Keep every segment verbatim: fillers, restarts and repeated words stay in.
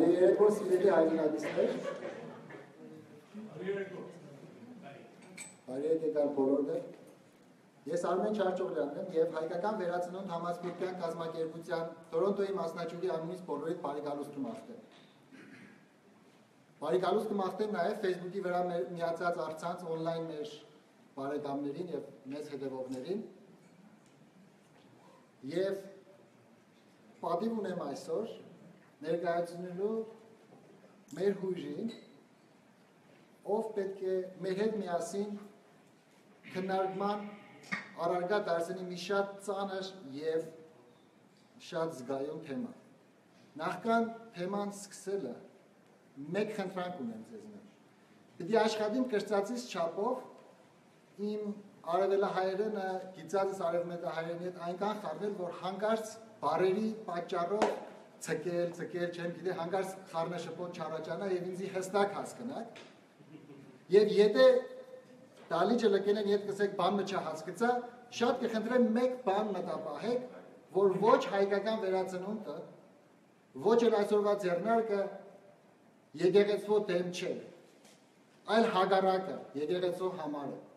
Բարի երեկո սիրելի հայրենադիսներ։ Բարի եկեկալ բոլորներ։ Ես Արմեն Չարչօղլյանն եմ և հայկական վերածնունդ համասպիրտյան կազմակերպության Տորոնտոյի մասնաճյուղի անունից բոլորիդ բարեկալուստ կմաղթեմ։ Բարեկալուստ կմաղթեմ նաև Facebook-ի վրա միացած առցանց on-line մեր բարեկամներին և մեզ հետևողներին։ Եվ պատիվ ունեմ այսօր ներկայացնելու մեր հույրին, ով պետք է մեր հետ միասին քննարկման առարգա դարձնի մի շատ ծանր և շատ զգայուն թեմա։ Նախքան թեման սկսելը մեկ խնդրանք ունեմ ձեզնից։ Պետք է աշխատիմ կրծածից չափով իմ արևելահայերենը գիծածս արևմտահայերենի հետ այնքան խառնել, որ հանկարծ բարերի պատճառով ցկել, ցկել, չեմ գիտե, հանկարծ խառնաշփոթ չառաջանա եւ ինձի հստակ հասկանաք։ Եվ եթե դալիճը լկել են ետ կսեք բան չհասկացա, շատ կխնդրեմ մեկ բան մտապահեք, որ ոչ հայկական վերածնունդը, ոչ էլ այսօրվա ձեռնարկը եկեղեցու դեմ չէ, այլ հակառակը եկեղեցու համար է։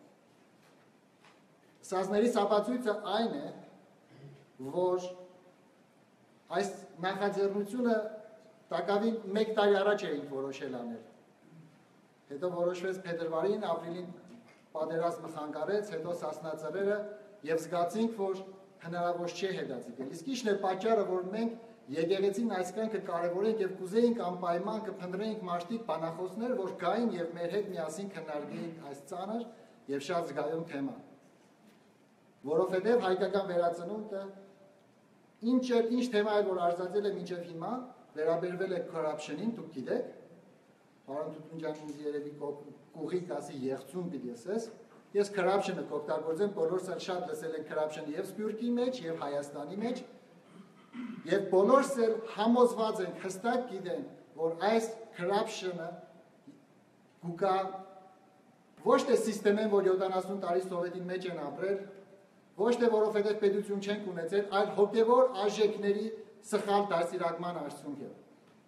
Սազների սապացույցը այն է, որ այս նախաձեռնությունը տակավին մեկ տարի առաջ էինք որոշել անել։ Հետո որոշվեց փետրվարին, ապրիլին պատերազմը խանգարեց, հետո Սասնա ծռերը եւ զգացինք, որ հնարավոր չէ հետաձգել։ Իսկ ի՞նչն է պատճառը, որ մենք եկեղեցին այսքան կկարևորենք եւ կուզեինք անպայման կփնտրեինք մարդիկ բանախոսներ, որ գային եւ մեր հետ միասին քննարկեին այս ծանր եւ շատ զգայուն թեման։ Որովհետև հայկական վերածնունդը ինչ էլ ինչ թեմա է, որ արձածել է մինչև հիմա, վերաբերվել է corruption-ին, դուք գիտեք, պարոն Տուտունջան ինձ երևի կուղիկ ասի եղծուն պիտի ասես, ես corruption-ը կօգտագործեմ, բոլորս էլ շատ լսել են corruption-ը եւ Սփյուռքի մեջ, եւ Հայաստանի մեջ, եւ բոլորս էլ համոզված ենք, հստակ գիտեն, որ այս corruption-ը գուկա ոչ թե սիստեմեն, որ յոթանասուն տարի սովետին մեջ են ապրել, ոչ թե որովհետև պետություն չենք ունեցել, այլ հոգևոր արժեքների սխալ դաստիարակման արդյունք է։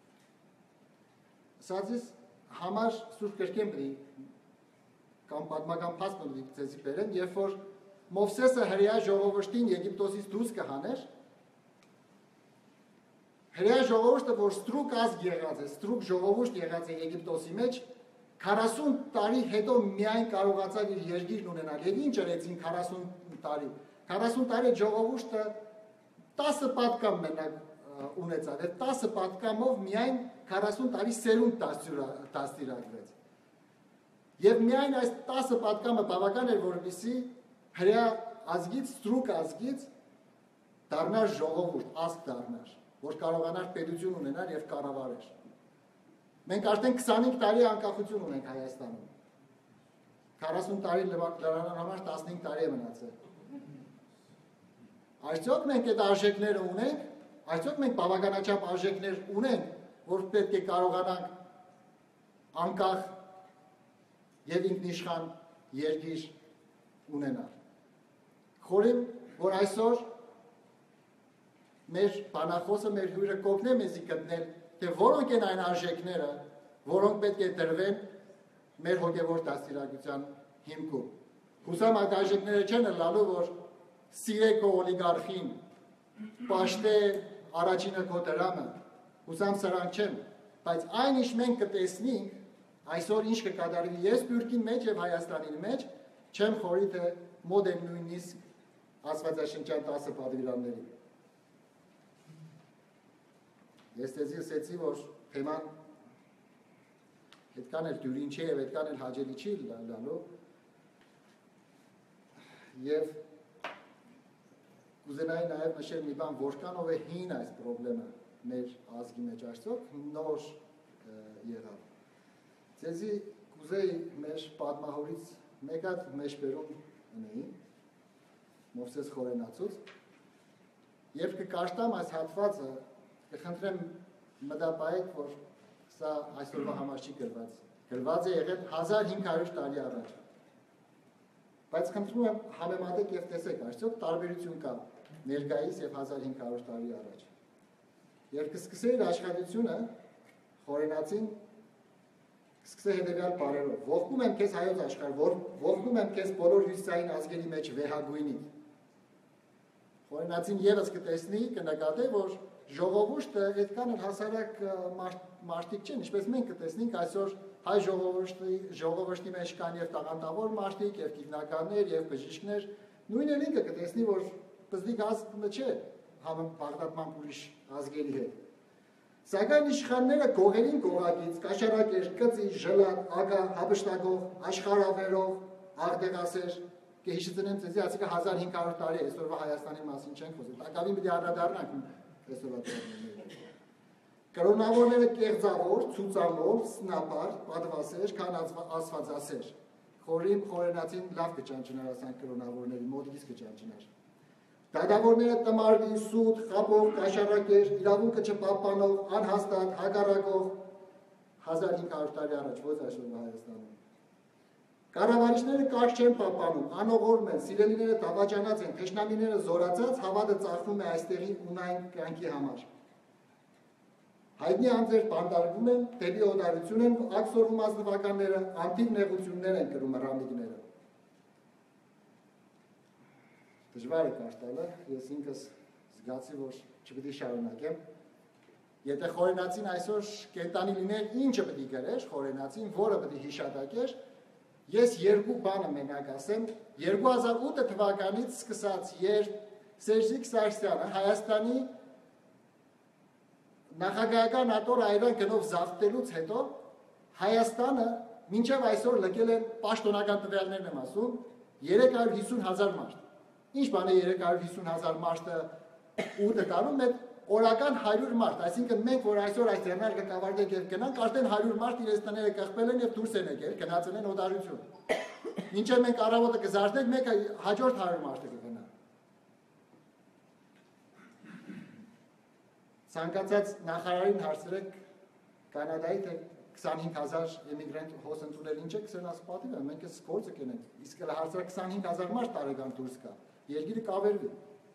Սածից համար սուրբ կրկեմ բրի կամ պատմական փաստ բրի ձեզի բերեմ, երբ որ Մովսեսը հրեա ժողովրդին Եգիպտոսից դուրս կհաներ, հրեա ժողովուրդը, որ ստրուկ ազգ եղած է, ստրուկ ժողովուրդ եղած է Եգիպտոսի մեջ, քառասուն տարի հետո միայն կարողացավ իր երկիրն ունենալ։ Եվ ինչ արեցին քառասուն տարի։ քառասուն տարի ժողովուրդը տասը պատկամ մենակ ունեցավ։ Այդ տասը պատկամով միայն քառասուն տարի սերունդ դաստիարակվեց։ Եվ միայն այս տասը պատկամը բավական էր, որպեսզի հրեա ազգից, ստրուկ ազգից դառնար ժողովուրդ, ազգ դառնար, որ կարողանար պետություն ունենալ եւ կառավարել։ Մենք արդեն քսանհինգ տարի անկախություն ունենք Հայաստանում։ քառասուն տարի լրանան համար տասնհինգ տարի է մնացել։ Այսօք մենք այդ արժեքները ունենք, այսօք մենք բավականաչափ արժեքներ ունենք, որ պետք է կարողանանք անկախ եւ ինքնիշխան երկիր ունենալ։ Խորհեմ, որ այսօր մեր բանախոսը, մեր հյուրը կօգնի մեզի գտնել, թե որոնք են այն արժեքները, որոնք պետք է դրվեն մեր հոգևոր դաստիարակության հիմքում։ Հուսամ այդ արժեքները չեն լալու, որ սիրեք քո օլիգարխին, պաշտե առաջինը քո դրամը, հուսամ սրանք չեն, բայց այն ինչ մենք կտեսնենք, այսօր ինչ կկատարվի ես Սփյուռքի մեջ եւ Հայաստանի մեջ, չեմ խորի թե մոտ են նույնիսկ Աստվածաշնչյան տասը պատվիրանների։ Ես ձեզի ասեցի, որ թեման այդքան էլ դյուրին չէ եւ այդքան էլ հաճելի չի լալու եւ կուզենայի նաեւ նշել մի բան, որքանով է հին այս խնդրեմը մեր ազգի մեջ այսօր նոր եղավ։ Ձեզի կուզեի մեր պատմահորից մեկ հատ մեջբերում ունեի Մովսես Խորենացուց, երբ կկարդամ այս հատվածը, կխնդրեմ մտապահեք, որ սա այսօրվա համար չի գրված։ Գրված է եղել հազար հինգ հարյուր տարի առաջ։ Բայց խնդրում եմ համեմատեք եւ տեսեք, այսօր տարբերություն կա ներկայիս եւ հազար հինգ հարյուր տարի առաջ։ Երբ կսկսեի աշխատությունը, խորենացին սկսե հետևյալ բարերով։ Ողքում եմ քեզ հայոց աշխարհ, ողքում եմ քեզ բոլոր հյուսիսային ազգերի մեջ վեհագույնիդ։ Խորենացին եւս կտեսնի, կնկատի, որ ժողովուրդը այդքան էլ հասարակ մարդիկ չեն, ինչպես մենք կտեսնենք այսօր հայ ժողովրդի ժողովրդի մեջ կան եւ տաղանդավոր մարդիկ, եւ գիտնականներ, եւ բժիշկներ, նույն էլ ինքը կտեսնի, որ բզդիկ ազգը չէ համապարդատման ուրիշ ազգերի հետ։ Սակայն իշխանները գողերին գողակից, կաշարակեր, կծի, ժլատ, ագա, հաբշտագող, աշխարհավերով, աղդեղասեր, կհիշեցնեմ ձեզի, ասիկա հազար հինգ հարյուր տարի է, այսօրվա Հայաստանի մասին չենք խոսում, տակավին պիտի անդրադառնանք այսօրվա տարիներին։ Կրոնավորները կեղծավոր, ցուցամոր, սնապար, պատվասեր, քան ասվածասեր։ Խորին խորենացին լավ կճանչնար ասան կրոնավորների, մոտիկից կճանչնար։ Դատավորները տմարդի, սուտ, խաբող, կաշառակեր, իրավունքը չպահպանող, անհաստատ, հակառակող, հազար հինգ հարյուր տարի առաջ, ոչ այսօրվա Հայաստանում։ Կառավարիչները կարգ չեն պահպանում, անողորմ են, սիրելիները դավաճանած են, թշնամիները զորացած, հավատը ծախվում է այստեղի ունայն կյանքի համար։ Հայտնի անձեր բանդարգում են, դեպի օտարություն են ակսորվում ազնվականները, անթիվ նեղություններ են կրում ռամիկները։ Դժվար է կարդալը, ես ինքս զգացի, որ չպետք է շարունակեմ։ Եթե խորենացին այսօր կենտանի լիներ, ինչը պետք է գրեր, խորենացին, որը պետք է հիշատակեր, ես երկու բանը մենակ ասեմ, երկու հազար ութ թվականից սկսած, երբ Սերժիկ Սարգսյանը Հայաստանի նախագահական ատոր այրան գնով զավթելուց հետո Հայաստանը մինչև այսօր լքել են պաշտոնական տվյալներն եմ ասում երեք հարյուր հիսուն հազար մարդ։ Ինչ բան է երեք հարյուր հիսուն հազար մարդը ութ տարում է օրական հարյուր մարդ, այսինքն մենք որ այսօր այս ձեռնարկը կավարտենք եւ գնանք, արդեն հարյուր մարդ իրենց տները կախվել են եւ դուրս են եկել, գնացել են օտարություն։ Մինչև մենք առավոտը կզարթենք, մեկը հաջորդ հարյուր մարդը կգնա։ Ցանկացած նախարարին հարցրեք Կանադայի թե քսանհինգ հազար էմիգրանտ հոս ընդունել ինչ է քսան ասպատիվ է, մենք էս գործը կենենք։ Իսկ հələ հարցրեք քսանհինգ հազար մարդ տարեկան դուրս կա։ Երկիրը կավերվի։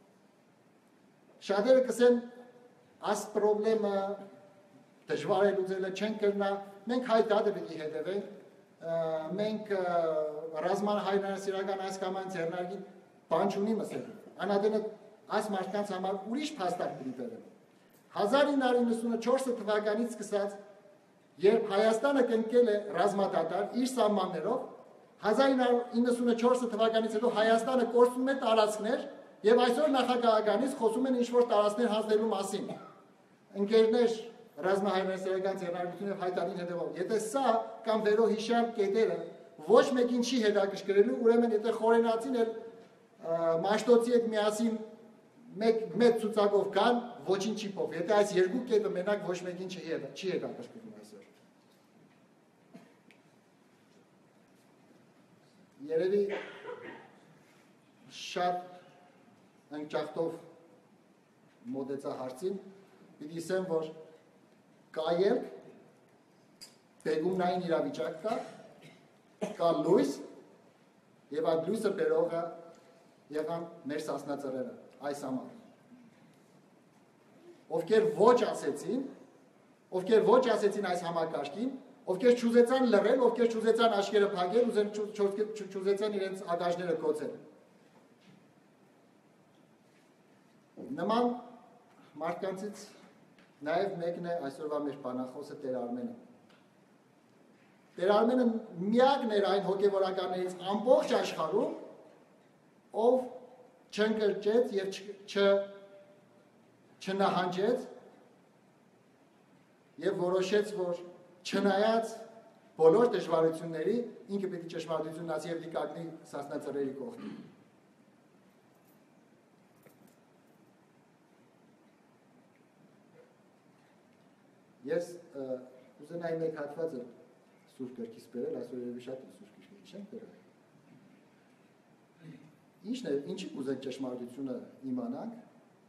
Շատերը կսեն այս պրոբլեմը դժվար է լուծելը չեն կրնա, մենք հայ դատը պիտի հետևենք, մենք ռազման հայրենասիրական այս կամ այն ձեռնարկի բան չունի մսել, անադենը այս մարդկանց համար ուրիշ փաստակ պիտի բերեմ։ հազար ինը հարյուր իննսունչորս թվականից սկսած, երբ Հայաստանը կնկել է ռազմադատար իր սահմաններով, հազար ինը հարյուր իննսունչորս թվականից հետո Հայաստանը կորցնում է տարածքներ եւ այսօր նախագահականից խոսում են ինչ-որ տարածքներ հանձնելու մասին։ Ընկերներ, ռազմահայրենասիրական ձեռնարկությունը հայտարարին հետևող։ Եթե սա կամ վերոհիշյալ կետերը ոչ մեկին չի հետաքրքրելու, ուրեմն եթե խորենացին էլ Մաշտոցի հետ միասին մեկ մեծ ցուցակով կան, ոչինչ չի փոխ։ Եթե այս երկու կետը մենակ ոչ մեկին չի հետ, չի հետաքրքրում այսօր։ Երևի շատ ընկճախտով մոտեցա հարցին, պիտի ասեմ, որ կա ելք, բեգումնային իրավիճակ կա, կա լույս, եւ այդ լույսը բերողը եղան մեր սասնածռերը, այս համար։ Ովքեր ոչ ասեցին, ովքեր ոչ ասեցին այս համակարգին, ովքեր չուզեցան լռել, ովքեր չուզեցան աչքերը փակել, չուզեցան իրենց ադաժները կոծել։ Նման մարդկանցից նաև մեկն է այսօրվա մեր բանախոսը Տեր Արմենը։ Տեր Արմենը միակն էր այն հոգևորականներից ամբողջ աշխարհում, ով չընկճեց եւ չնահանջեց եւ որոշեց, որ չնայած բոլոր դժվարությունների, ինքը պետք է ճշմարտությունն ասի եւ դիկակնի սասնածռերի կողքին։ Ես ուզենայի մեկ հատվածը սուրբ գրքից բերել, այսօր երևի շատ սուրբ գրքից չենք բերել։ Ինչն է, ինչի կուզենք ճշմարտությունը իմանանք,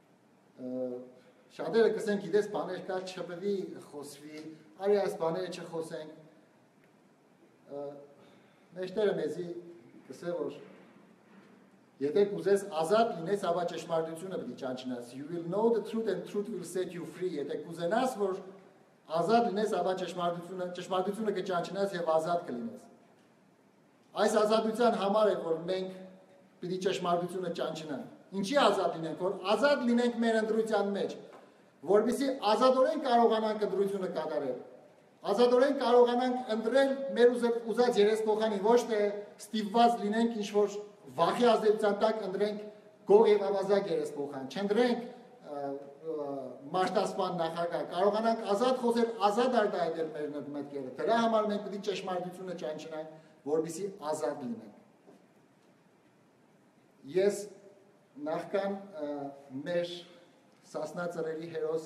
շատերը կսեն գիտես բաներ կա, չպետք է խոսվի, արի այս բաները չխոսենք, մեջտերը մեզի կսե, որ եթե կուզես ազատ լինես, ապա ճշմարտությունը պետք է ճանչնաս, you will know the truth and truth will set you free, եթե կուզենաս, որ ազատ լինես, ապա ճշմարտությունը, ճշմարտությունը կճանչնաս եւ ազատ կլինես։ Այս ազատության համար է, որ մենք պիտի ճշմարտությունը ճանչնանք։ Ինչի ազատ լինենք, որ ազատ լինենք մեր ընտրության մեջ, որովհետեւ ազատորեն կարողանանք ընտրությունը կատարել։ Ազատորեն կարողանանք ընտրել մեր ուզած երեսփոխանին, ոչ թե ստիպված լինենք ինչ-որ վախի ազդեցության տակ ընտրենք գող եւ ավազակ երեսփոխան, չընտրենք մաշտասպան նախագահ, կարողանանք ազատ խոսել, ազատ արտահայտել մեր մտքերը։ Դրա համար մենք պետք է ճշմարտությունը ճանչնանք, որպեսզի ազատ լինենք։ Ես նախքան մեր Սասնա ծռերի հերոս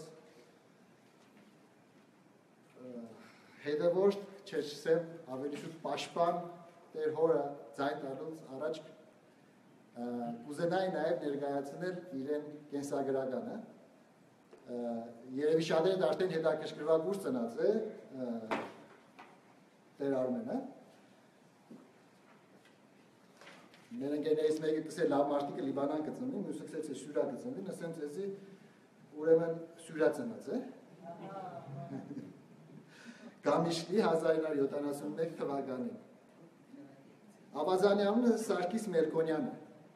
հետևորդ չեմ ավելի շուտ պաշտպան Տեր հորը ձայն տալուց առաջ կուզենայի նաև ներկայացնել իրեն կենսագրականը։ Երևի շատերդ արդեն հետաքրքրված ուր ծնած է Տեր Արմենը։ Մեր ընկերներից մեկը կսե լավ մարդիկը Լիբանան կծնվի, մյուսը կսե Սյուրիա կծնվի, նսեմ ձեզի ուրեմն Սյուրիա ծնած է։ Գամիշլի հազար ինը հարյուր յոթանասունմեկ թվականին։ Ավազանի անունը Սարգիս Մերկոնյանը։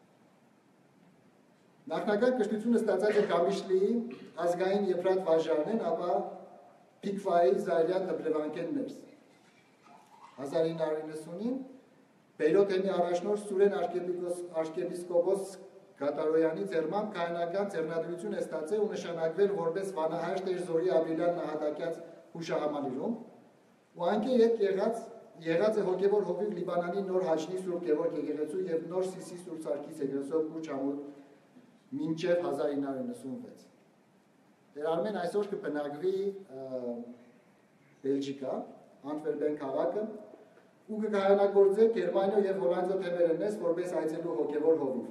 Նախնական կրթությունը ստացած է Գամիշլիի ազգային Եփրատ վարժարնեն, ապա Պիկվայի Զայրյան դպրևանկեն ներս։ հազար ինը հարյուր իննսունին Բեյրոթեմի առաջնորդ Սուրեն արքեպիսկոպոս Գատարոյանի ձեռմամբ քահանական ձեռնադրություն է ստացել ու նշանակվել որպես վանահայր Տեր Զորի ապրիլյան նահատակյաց հուշահամալիրում ու անկե ետ եղած եղած է հոգևոր հովիվ Լիբանանի նոր Հաչնի Սուրբ Գևորգ եկեղեցու եւ նոր Սիսի Սուրբ Սարգիս եկեղեցու կուրջ համոտ մինչև հազար ինը հարյուր իննսունվեց։ Տեր Արմեն այսօր կբնակվի Բելգիկա, Անտվերպեն քաղաքը ու կկայանագործե Գերմանիա եւ Հոլանդիա թեմերենես որպես այցելու հոգևոր հովիվ։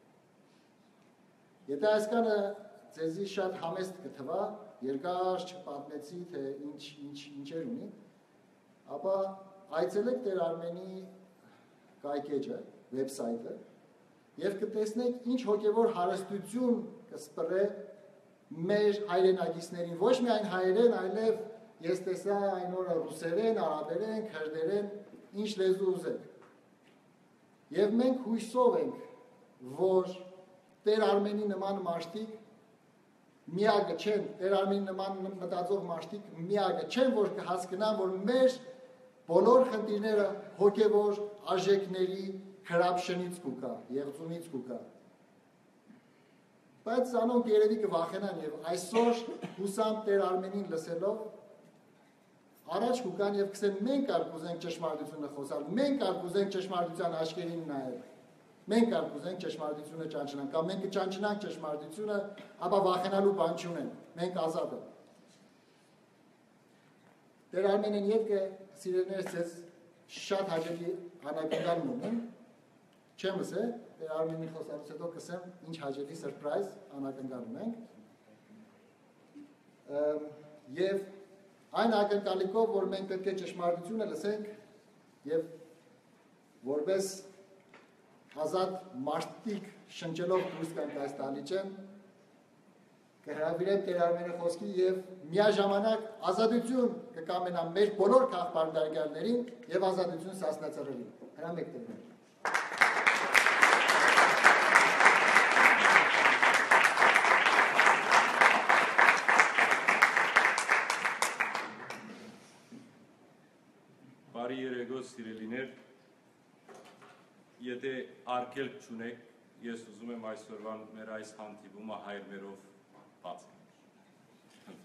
Եթե այսքանը ձեզի շատ համեստ կթվա, երկար չպատմեցի, թե ինչ ինչ ինչեր ունի, ապա այցելեք Տեր Արմենի կայքեջը, վեբսայթը եւ կտեսնեք ինչ հոգևոր հարստություն կսպռե մեր հայրենագիցներին, ոչ միայն հայերեն, այլև ես տեսա այն օրը ռուսերեն, արաբերեն, քրդերեն, ինչ լեզու ուզեք։ Եվ մենք հույսով ենք, որ Տեր Արմենի նման մարդիկ միակը չեն, Տեր Արմենի նման մտածող մարդիկ միակը չեն, որ կհասկնան, որ մեր բոլոր խնդիրները հոգևոր արժեքների քրապշնից կուկա, եղծունից կուկա։ Բայց անոնք երևի կվախենան եւ այսօր հուսամ Տեր Արմենին լսելով առաջ կուկան եւ կսեն մենք ալ կուզենք ճշմարտությունը խոսալ, մենք ալ կուզենք ճշմարտության աչքերին նայել, մենք ալ կուզենք ճշմարտությունը ճանչնանք, կամ մենք կճանչնանք ճշմարտությունը, ապա վախենալու բան չունեն, մենք ազատ ենք։ Տեր Արմենին ետքը սիրելիներս ձեզ շատ հաճելի անակնկալ ունեմ, չեմ ասե, Տեր Արմենի խոսալուց հետո կսեմ ինչ հաճելի սրպրայզ անակնկալ ունենք։ Եվ այն ակնկալիքով, որ մենք պետք է ճշմարտությունը լսենք եւ որպես ազատ մարդիկ շնչելով դուրս գանք այս տալիճեն, կհրավիրեմ Տեր Արմենի խոսքի եւ միաժամանակ ազատություն կկամենա մեր բոլոր քաղաքապետարներին եւ ազատություն Սասնա ծռերին։ Հրամեք Տեր։ Բարի երեկո սիրելիներ, եթե արգելք չունեք, ես ուզում եմ այսօրվան մեր այս հանդիպումը հայրմերով բացել։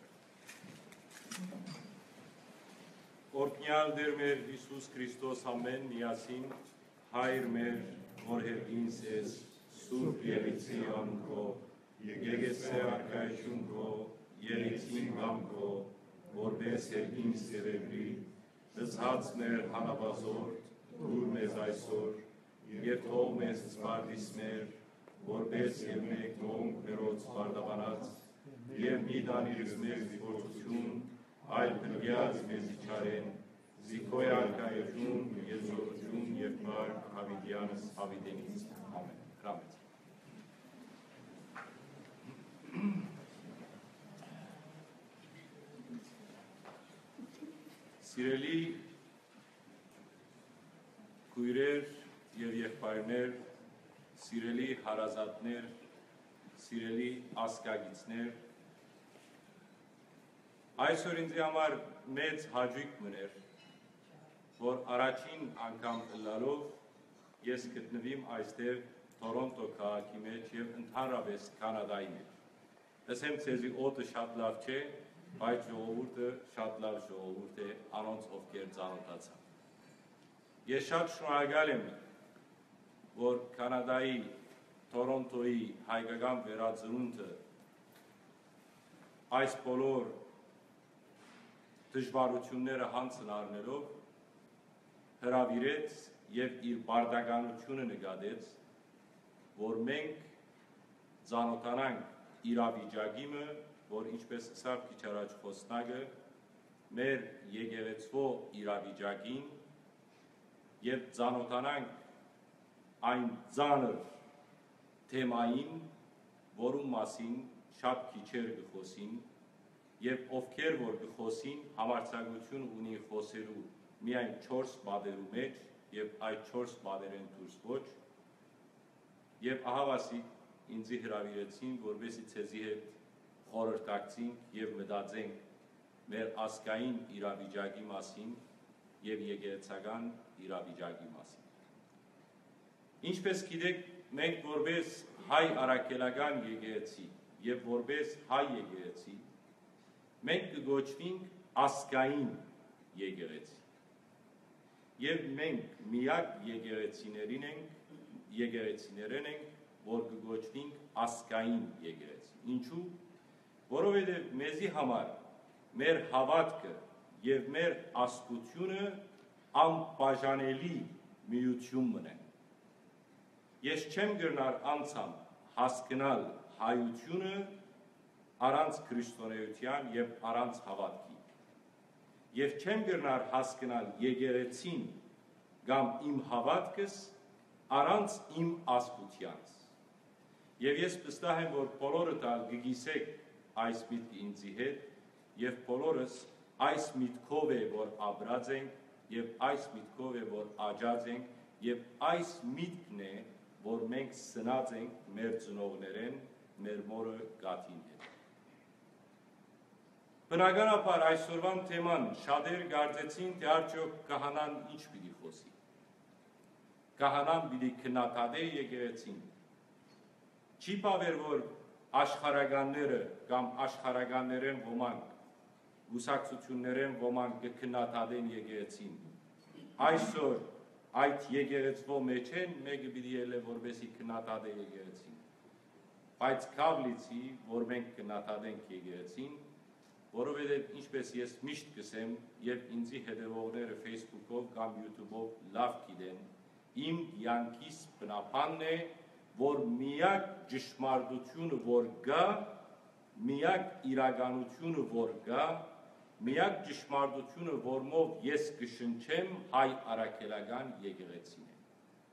Օրհնյալ Տեր մեր Հիսուս Քրիստոս ամեն միասին, հայր մեր, որ հերգինս ես, սուրբ եղիցի անքո, եկեղեցե արքայություն քո, եղիցին գամքո, որպես հերգինս երևրի, լցած մեր հանապազորդ, դուր մեզ այսօր, և թող մեզ ծվարդիս մեր, որպես և մեկ նոնք մերոց բարդաբանած, և մի դանիրս մեր զիվորություն, այլ պրգյաց մեզ իչարեն, զիքոյ արկայություն, եզորություն և մար հավիդյանս հավիդենից, ամեն, հրամեց։ Սիրելի քույրեր եւ եղբայրներ, սիրելի հարազատներ, սիրելի ազգագիցներ, այսօր ինձ համար մեծ հաճույք մներ, որ առաջին անգամ ըլլալով ես գտնվիմ այստեղ Թորոնտո քաղաքի մեջ եւ ընդհանրապես Կանադայի մեջ։ Ասեմ ցեզի օդը շատ լավ չէ, բայց ժողովուրդը շատ լավ ժողովուրդ է, անոնց ովքեր ծանոթացան։ Ես շատ շնորհակալ եմ, որ Կանադայի Թորոնտոյի հայկական վերածնունդը այս բոլոր դժվարությունները հանցն առնելով հրավիրեց եւ իր բարդականությունը նկատեց, որ մենք ծանոթանանք իրավիճակը, որ ինչպես ասավ քիչ առաջ խոսնակը, մեր եկեղեցվո իրավիճակին եւ ծանոթանանք այն ծանր թեմային, որում մասին շատ քիչեր կխոսին եւ ովքեր որ կխոսին համարձակություն ունի խոսելու միայն չորս բادرու մեջ եւ այդ չորս բادرեն դուրս ոչ եւ ահավասիկ ինձի հրավիրեցին, որովհետեւ ցեզի հետ խորհրդակցենք եւ մտածենք մեր ազգային իրավիճակի մասին եւ եկեղեցական իրավիճակի մասին։ Ինչպես գիտեք, մենք որպես հայ առաքելական եկեղեցի եւ որպես հայ եկեղեցի մենք կգոչվենք ազգային եկեղեցի։ Եվ մենք միակ եկեղեցիներին ենք, եկեղեցիներն ենք, որ կգոչվենք ազգային եկեղեցի։ Ինչու՞։ Որովհետև մեզի համար մեր հավատքը եւ մեր աստությունը անբաժանելի միություն մնեն։ Ես չեմ գրնար անցամ հասկանալ հայությունը առանց քրիստոնեության եւ առանց հավատքի։ Եվ չեմ գրնար հասկանալ եկեղեցին կամ իմ հավատքս առանց իմ աստուծյանս։ Եվ ես վստահ եմ, որ բոլորը տալ գգիսեք այս միտքը ինձի հետ եւ բոլորս այս միտքով է, որ ապրած ենք եւ այս միտքով է, որ աճած ենք եւ այս միտքն է, որ մենք սնած ենք մեր ծնողներեն, մեր մորը գաթին հետ։ Բնականաբար այսօրվան թեման շատեր կարծեցին, թե արդյոք կահանան ինչ պիտի խոսի։ Կահանան պիտի քննադատե եկեղեցին։ Չի բավեր, որ աշխարհականները կամ աշխարհականներեն ոմանք, գուսակցություններեն ոմանք կքննադատեն եկեղեցին։ Այսօր այդ եկեղեցվո մեջ են, մեկը պիտի ելե որպեսի քննադատե եկեղեցին։ Բայց կավլիցի, որ մենք քննադատենք եկեղեցին, որովհետև ինչպես ես միշտ կսեմ եւ ինձի հետևողները Facebook-ով կամ YouTube-ով լավ գիտեն, իմ յանքիս բնապանն է, որ միակ ճշմարտությունը որ գա, միակ իրականությունը որ գա, միակ ճշմարտությունը որմով ես կշնչեմ հայ առաքելական եկեղեցին է։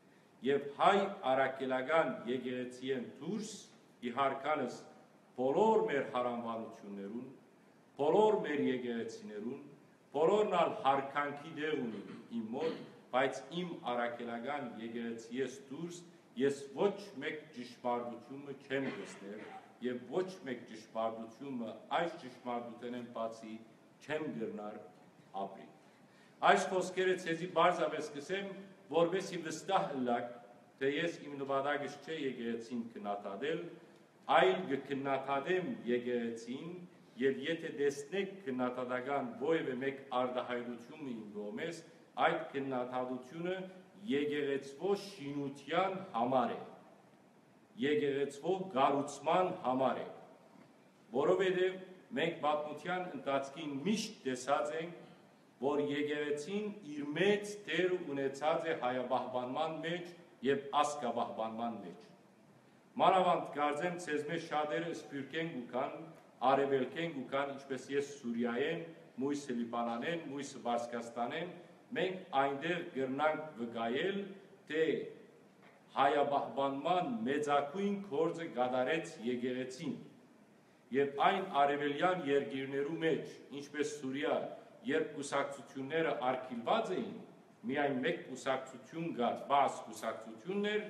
Եվ հայ առաքելական եկեղեցիեն դուրս իհարկանս բոլոր մեր հարանվանություններուն, բոլոր մեր եկեղեցիներուն, բոլորն ալ հարկանքի դեղ ունին իմ մոտ, բայց իմ առաքելական եկեղեցիես դուրս ես ոչ մեկ ճշմարտությունը չեմ գտնել եւ ոչ մեկ ճշմարտությունը այս ճշմարտութենեն բացի չեմ գրնար ապրի։ Այս խոսքերը ցեզի բարձավես կսեմ, որովհետեւ վստահ ըլլակ, թե ես իմ նպատակս չէ եկեղեցին քննադատել, այլ կքննադատեմ եկեղեցին եւ եթե տեսնեք քննադատական որևէ մեկ արդահայտություն իմ կողմից, այդ քննադատությունը եկեղեցվո շինության համար է, եկեղեցվո գառուցման համար է, որովհետև մենք պատմության ընթացքին միշտ տեսած ենք, որ եկեղեցին իր մեծ դեր ունեցած է հայաբահբանման մեջ եւ ազգաբահբանման մեջ։ Մանավանդ կարծեմ ցեզ մեջ շատերը սփյուռքեն ու կան, արևելքեն ու կան, ինչպես ես Սուրիայեն, մույսը Լիբանանեն, մույսը Բարսկաստանեն, մենք այնտեղ գրնանք վկայել, թե հայաբահբանման մեծակույն գործը կատարեց եկեղեցին եւ այն արևելյան երկիրներու մեջ, ինչպես Սուրիա երբ կուսակցությունները արգելված էին, միայն մեկ կուսակցություն կար, բաց կուսակցություններ,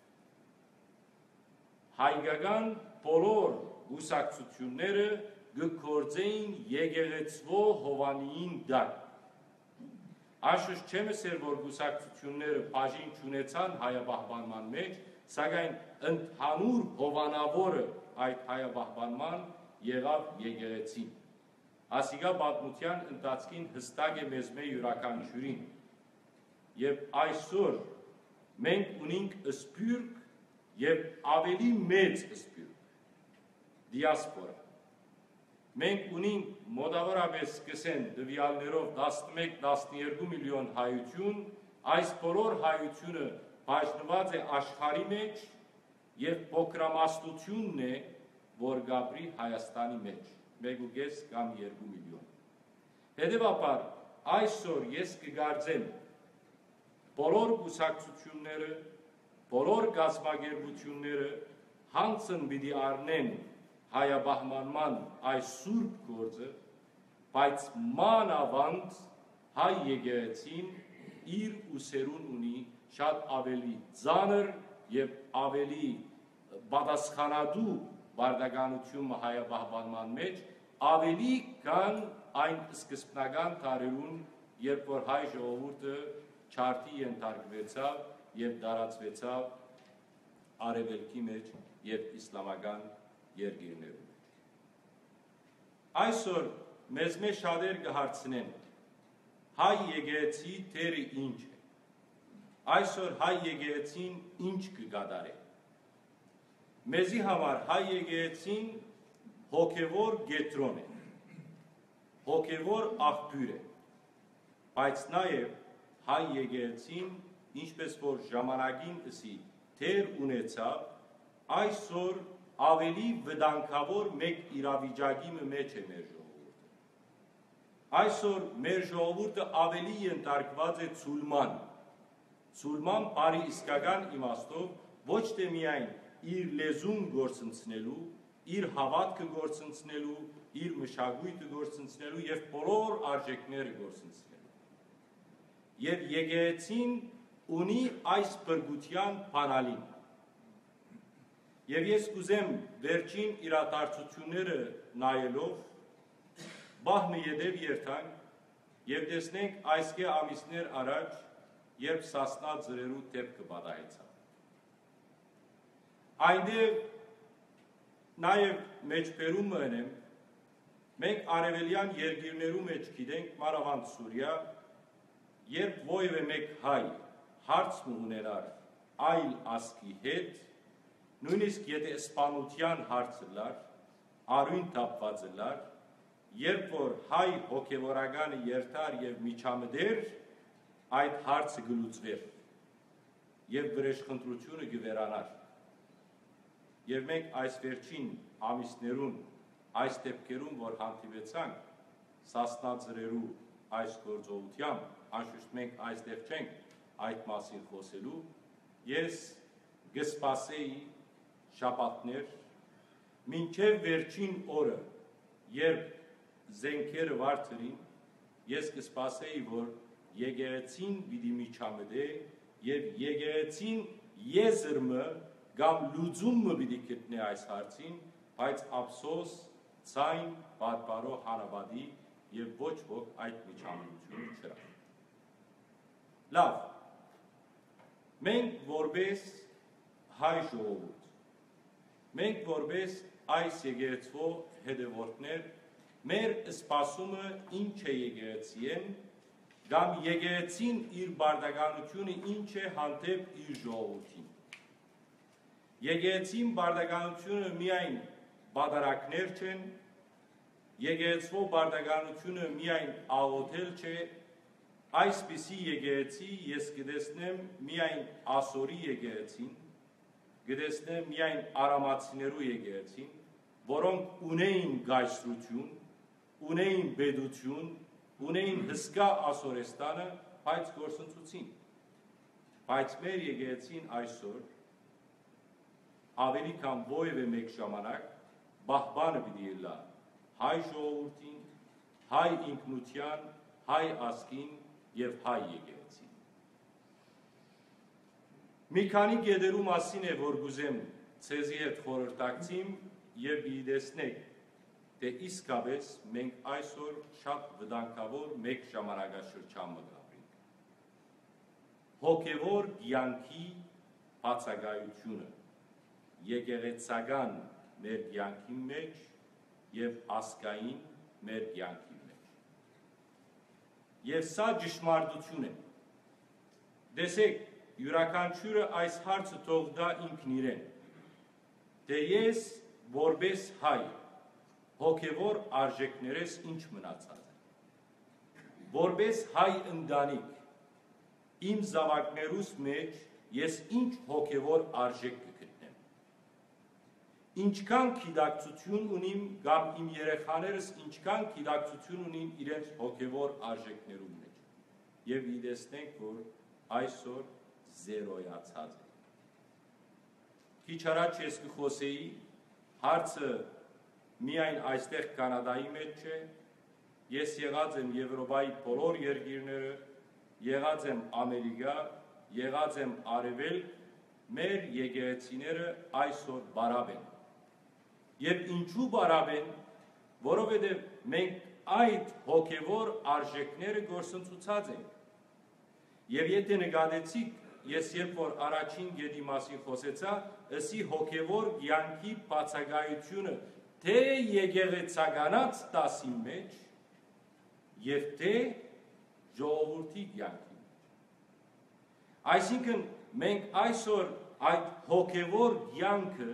հայկական բոլոր կուսակցությունները կգործեին եկեղեցվո Հովանիին դակ։ Աշուշ չեմ ասել, որ կուսակցությունները բաժին չունեցան հայաբահբանման մեջ, սակայն ընդհանուր հովանավորը այդ հայաբահբանման եղավ եկեղեցին։ Ասիկա պատմության ընթացքին հստակ է մեզ մեր յուրաքանչյուրին։ Եվ այսօր մենք ունենք սփյուռք եւ ավելի մեծ սփյուռք՝ դիասպորա։ Մենք ունենք մոտավորապես սկսեն դվյալներով տասնմեկ տասնյոթ միլիոն հայություն, այս բոլոր հայությունը բաժնված է աշխարհի մեջ եւ փոքրամասնությունն է, որ գաբրի Հայաստանի մեջ, մեկ ու կես կամ երկու միլիոն։ Հետևաբար այսօր ես կգարձեմ բոլոր կուսակցությունները, բոլոր գազագերբությունները հանցն պիտի առնեն հայաբահմանման այս սուրբ գործը, բայց մանավանդ հայ եկեղեցին իր ուսերուն ունի շատ ավելի ծանր եւ ավելի պատասխանատու բարդականություն հայաբահմանման մեջ, ավելի քան այն սկզբնական տարերուն, երբ որ հայ ժողովուրդը չարթի ենթարկվեցավ եւ դարածվեցավ արևելքի մեջ եւ իսլամական երկիրներում։ Այսօր մեզ մեջ շատեր կհարցնեն հայ եկեղեցի թերը ինչ է։ Այսօր հայ եկեղեցին ինչ կկատարի։ Մեզի համար հայ եկեղեցին հոգևոր գետրոն է, հոգևոր աղբյուր է, բայց նաև հայ եկեղեցին, ինչպես որ ժամանակին ըսի թեր ունեցավ, այսօր ավելի վտանգավոր մեկ իրավիճակի մեջ է մեր ժողովուրդը։ Այսօր մեր ժողովուրդը ավելի ենթարկված է ցուլման, ցուլման բարի իսկական իմաստով, ոչ թե միայն իր լեզուն գործընծնելու, իր հավատքը գործընծնելու, իր մշակույթը գործընծնելու եւ բոլոր արժեքները գործընծնելու։ Եվ եկեղեցին ունի այս բրգության բանալին։ Եվ ես կուզեմ վերջին իրադարձությունները նայելով բահմը յետև երթանք եւ տեսնենք այսքե ամիսներ առաջ, երբ Սասնա ծրերու դեպքը պատահեցավ։ Այնտեղ նաև մեջբերում մնեմ, մենք արևելյան երկիրներու մեջ գիտենք մանավանդ Սուրիա, երբ ովևէ մեկ հայ հարց ունենար այլ ազգի հետ, նույնիսկ եթե սպանության հարցը լար, արույն թափված լար, երբ որ հայ հոգևորականը երթար եւ միջամտեր, այդ հարցը գլուծվեր եւ վրեժխնդրությունը գվերանար։ Եվ մենք այս վերջին ամիսներուն, այս դեպքերում, որ հանդիպեցանք Սասնա ծրերու այս գործողությամբ, անշուշտ մենք այստեղ չենք այդ մասին խոսելու, ես կսպասեի շաբաթներ, մինչև վերջին օրը, երբ զենքերը վարդրին, ես կսպասեի, որ եկեղեցին պիտի միջամտե եւ եկեղեցին եզրը կամ լուծումը պիտի գտնի այս հարցին, բայց ափսոս ցայն բարբարո հանրապետի եւ ոչ ոք այդ միջամտությունը չրա։ Լավ, մենք որպես հայ ժողովուրդ, մենք որպես այս եկեղեցվո հետևորդներ, մեր սպասումը ինչ է եկեղեցին, կամ եկեղեցին իր բարդականությունը ինչ է հանդեպ իր ժողովրդին։ Եկեղեցին բարդականությունը միայն բادرակներ չեն, եկեղեցվո բարդականությունը միայն աղոթել չէ, այսպիսի եկեղեցի ես կտեսնեմ միայն ասորի եկեղեցին, կտեսնեմ միայն արամացիներու եկեղեցին, որոնք ունեին գայսրություն, ունեին բեդություն, ունեին հսկա ասորեստանը, բայց գործընծուցին։ Բայց մեր եկեղեցին այսօր ավելի քան ովևէ մեկ ժամանակ բահբանը պիտի լա հայ ժողովրդին, հայ ինքնության հայ ազգին եւ հայ եկեղեցին։ Մի քանի գեդերու մասին է, որ գուզեմ ցեզի հետ խորհրդակցիմ եւ իդեսնեք, թե իսկապես մենք այսօր շատ վտանգավոր մեկ ժամանակաշրջան մը գաբրինք։ Հոգևոր կյանքի բացակայությունը եկեղեցական մեր կյանքի մեջ եւ ազգային մեր կյանքի մեջ։ Եվ սա ճշմարտություն է։ Տեսեք, յուրաքանչյուրը այս հարցը թող դա ինքն իրեն, թե ես որպես հայ հոգևոր արժեքներես ինչ մնացած է։ Որպես հայ ընտանիք, իմ զավակներուս մեջ ես ինչ հոգևոր արժեք կգտնեմ։ Ինչքան գիտակցություն ունիմ կամ իմ երեխաներս ինչքան գիտակցություն ունին իրենց հոգևոր արժեքներու մեջ։ Եվ իդեսնենք, որ այսօր զերոյացած է։ Քիչ առաջ ես կխոսեի, հարցը միայն այստեղ Կանադայի մեջ չէ, ես եղած եմ Եվրոպայի բոլոր երկիրները, եղած եմ Ամերիկա, եղած եմ Արևելք, մեր եկեղեցիները այսօր բարավ են։ Եվ ինչու բարավ են, որովհետև մենք այդ հոգևոր արժեքները գործընծուցած ենք։ Եվ եթե նկատեցիք, ես երբ որ առաջին գետի մասին խոսեցա, ըսի հոգևոր կյանքի բացակայությունը թե եկեղեցականած դասի մեջ եւ թե ժողովրդի կյանքի մեջ։ Այսինքն մենք այսօր այդ հոգևոր կյանքը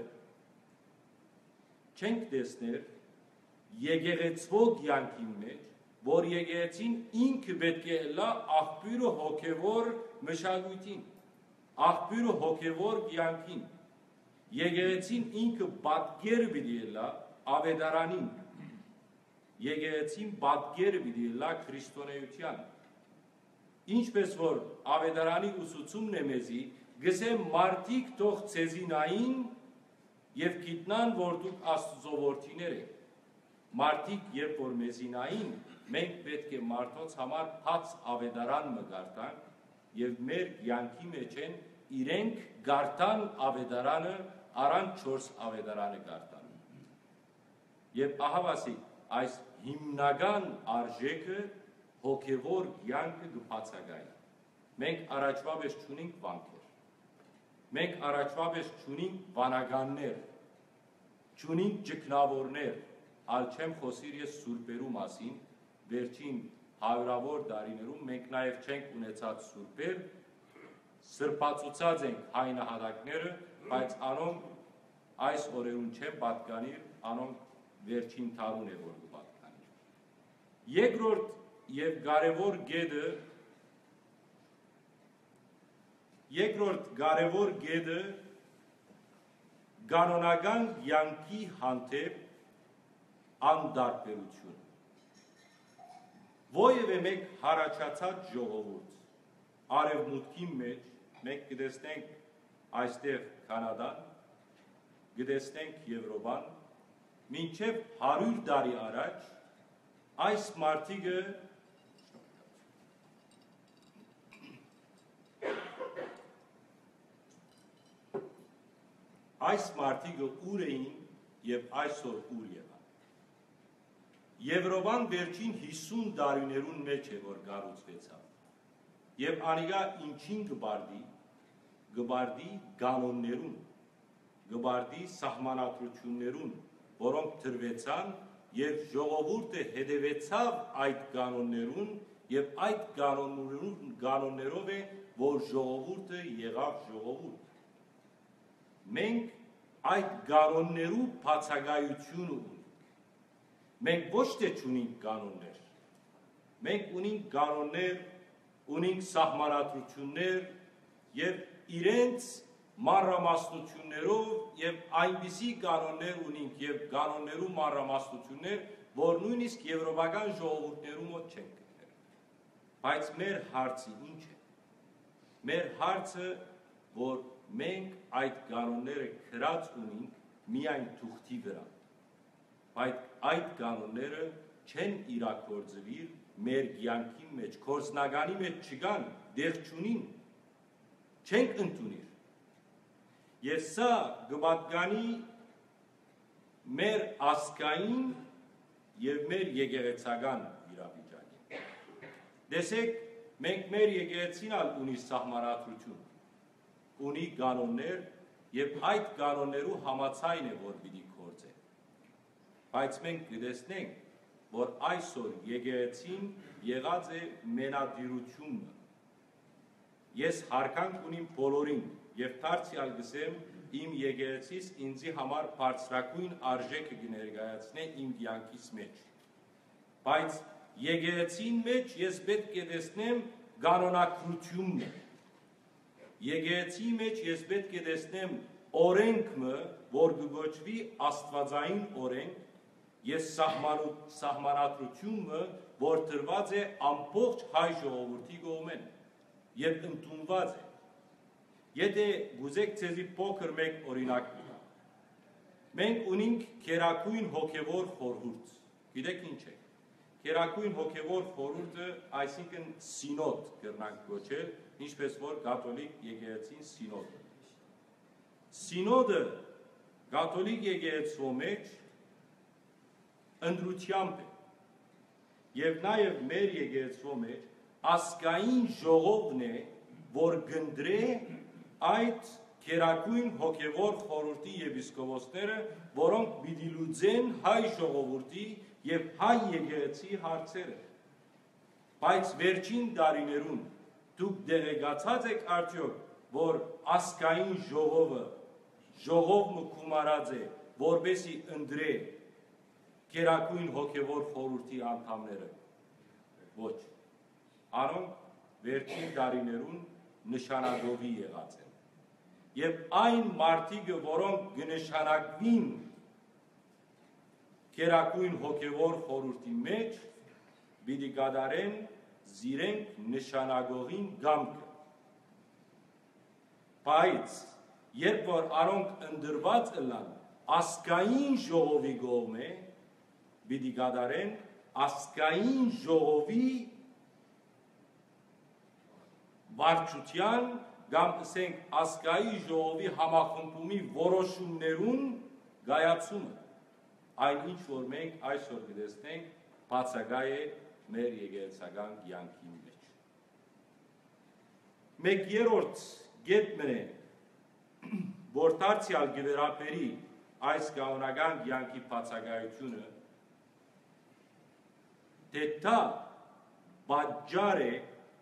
չենք տեսներ եկեղեցվո կյանքի մեջ, որ եկեղեցին ինքը պետք է լա աղբյուրը հոգևոր մշակույթին, աղբյուրը հոգևոր կյանքին։ Եկեղեցին ինքը պատկեր պիտի լա ավետարանին, եկեղեցին պատկեր պիտի լա քրիստոնեության։ Ինչպես որ ավետարանի ուսուցումն է մեզի, գսե մարդիկ թող ցեզինային եւ գիտնան, որ դուք Աստծո որդիներ եք։ Մարդիկ երբ որ մեզինային, մենք պետք է մարդոց համար բաց ավետարան մը գարտանք եւ մեր կյանքի մեջ են իրենք գարտան ավետարանը, առանց չորս ավետարանը գարտան։ Եվ ահավասի այս հիմնական արժեքը հոգևոր կյանքը կբացակայի։ Մենք առաջվա պես չունենք վանքեր։ Մենք առաջվա պես չունենք վանականներ, չունենք ճգնավորներ, ալ չեմ խոսիր ես սուրբերու մասին, վերջին հարյուրավոր տարիներում մենք նաև չենք ունեցած սուրբեր, սրբացուցած ենք հայ նահատակները, բայց անոնք այս օրերուն չեն պատկանիր, անոնք վերջին թարուն է որ կպատկանիր։ Երկրորդ եւ կարևոր գեդը Երկրորդ կարևոր գեդը կանոնական կյանքի հանդեպ անդարբերություն։ Ովևէ մեկ հարաճացած ժողովուրդ արևմուտքի մեջ մենք կտեսնենք այստեղ Կանադան, կտեսնենք Եվրոպան, մինչև հարյուր տարի առաջ այս մարդիկը այս մարդիկը ուր էին եւ այսօր ուր եղան։ Եվրոպան վերջին հիսուն տարիներուն մեջ է որ կառուցվեցավ։ Եվ անիկա ինչին կբարդի, կբարդի կանոններուն, կբարդի սահմանադրություններուն, որոնք դրվեցան եւ ժողովուրդը հետևեցավ այդ կանոններուն եւ այդ կանոններուն կանոններով է որ ժողովուրդը եղավ ժողովուրդ։ Մենք այդ կանոններու բացակայություն ունենք։ Մենք ոչ թե չունենք կանոններ, մենք ունենք կանոններ, ունենք սահմանադրություններ եւ իրենց մանրամասնություններով եւ այնպիսի կանոններ ունենք եւ կանոններու մանրամասնություններ, որ նույնիսկ եվրոպական ժողովուրդներու մոտ չեն գտնել։ Բայց մեր հարցը ինչ է։ Մեր հարցը, որ մենք այդ կանոնները գրած ունենք միայն թուղթի վրա, բայց այդ կանոնները չեն իրագործվիր մեր կյանքի մեջ, կորձնագանի մեջ չգան, դեղ չունին, չենք ընդունիր։ Եվ սա գբատգանի մեր ասկային և մեր եկեղեցական իրավիճակին։ Դեսեք, մենք մեր եկեղեցին ալ ունի սահմանադրություն, ունի կանոններ և այդ կանոններու համաձայն է, որ պիտի գործե։ Բայց մենք կտեսնենք, որ այսօր եկեղեցին եղած է մենադիրությունը։ Ես հարկանք ունիմ բոլորին և դարձյալ գսեմ իմ եկեղեցիս ինձի համար բարձրագույն արժեքը կներկայացնե իմ կյանքիս մեջ։ Բայց եկեղեցին մեջ ես պետք է տեսնեմ կանոնակրությունը։ Եկեղեցի մեջ ես պետք է տեսնեմ օրենքը, որ կգոչվի աստվածային օրենք, ես սահմանադրությունը, որ տրված է ամբողջ հայ ժողովրդի կողմեն և ընդունված է։ Եթե գուզեք ձեզի փոքր մեկ օրինակ տամ, մենք ունենք քերակույն հոգևոր խորհուրդ, գիտեք ինչ է։ Քերակույն հոգևոր խորհուրդը, այսինքն սինոդ կրնանք կոչել, ինչպես որ կաթոլիկ եկեղեցին սինոդ։ Սինոդը կաթոլիկ եկեղեցու մեջ ընդրությամբ է և նաև մեր եկեղեցու մեջ ասկային ժողովն է, որ գնդրե այդ քերակույն հոգևոր խորհրդի եպիսկոպոսները, որոնք պիտի լուծեն հայ ժողովրդի և հայ եկեղեցի հարցերը։ Բայց վերջին տարիներուն դուք դեղեկացած եք արդյոք, որ ասկային ժողովը ժողովը կումարած է, որպեսի ընդրե քերակույն հոգևոր խորհրդի անդամները։ Ոչ։ Անոնք վերջին տարիներուն նշանագովի եղած են։ Եվ այն մարդիկը, որոնք կնշանակվին քերակույն հոգևոր խորհրդի մեջ, պիտի կատարեն զիրենք նշանագողին գամքը։ Բայց երբ որ անոնք ընդրված ըլան ասկային ժողովի կողմէ, պիտի կատարեն ասկային ժողովի վարչության կամ ասենք ասկային ժողովի համախմբումի որոշումներուն գայացումը։ Այն ինչ որ մենք այսօր կտեսնենք բացակայ է մեր եկեղեցական կյանքի մեջ։ Մեկ երրորդ կետն է, որ դարձյալ կվերապերի այս կանոնական կյանքի բացակայությունը, թե դա պատճառ է,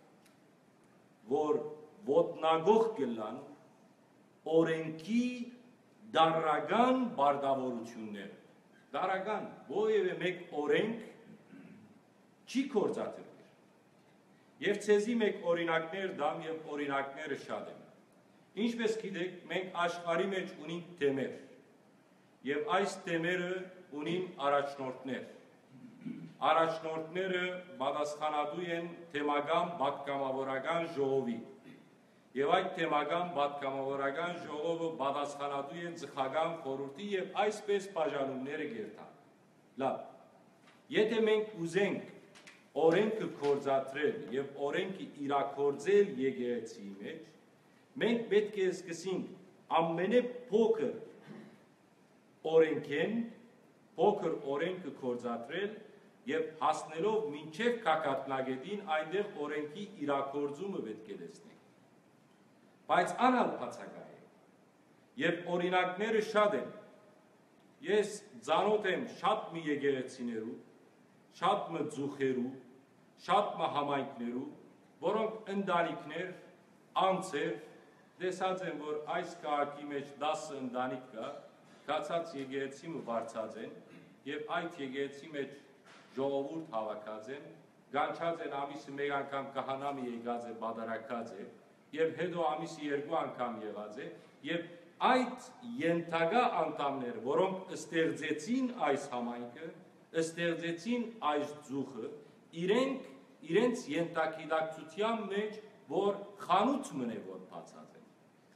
որ ոտնագող կլան օրենքի դարական բարդավորությունները։ Դարական, որևէ մեկ օրենք չի գործադրվել։ Եվ ցեզի մեկ օրինակներ դամ եւ օրինակները շատ են։ Ինչպես գիտեք, մենք աշխարհի մեջ ունենք թեմեր։ Եվ այս թեմերը ունին առաջնորդներ։ Առաջնորդները պատասխանատու են թեմական պատգամավորական ժողովի։ Եվ այդ թեմական պատգամավորական ժողովը պատասխանատու են ծխական խորհրդի եւ այսպես բաժանումները կերտան։ Լավ։ Եթե մենք ուզենք օրենքը գործադրել եւ օրենքը իրագործել եկեղեցի մեջ, մենք պետք է սկսենք ամենափոքր օրենքեն, փոքր օրենքը գործադրել եւ հասնելով մինչեւ կակատնագետին այնտեղ օրենքի իրագործումը պետք է տեսնենք։ Բայց անալ բացակայ է։ Եվ օրինակները շատ են։ Ես ծանոթ եմ շատ մի եկեղեցիներու, շատ մի ծուխերու, շատ մի համայնքներու, որոնք ընտանիքներ, անձեր, տեսած են, որ այս քաղաքի մեջ դասը ընտանիք կա, կացած եկեղեցի մը վարձած են, եւ այդ եկեղեցի մեջ ժողովուրդ հավաքած են, գանչած են ամիսը մեկ անգամ կահանամի եկած է, բադարակած է, եւ հետո ամիսի երկու անգամ եղած է, եւ այդ ենթակա անդամները, որոնք ստեղծեցին այս համայնքը, ստեղծեցին այս ծուխը, իրենք իրենց ենթագիտակցության մեջ, որ խանութ մնե որ բացած են։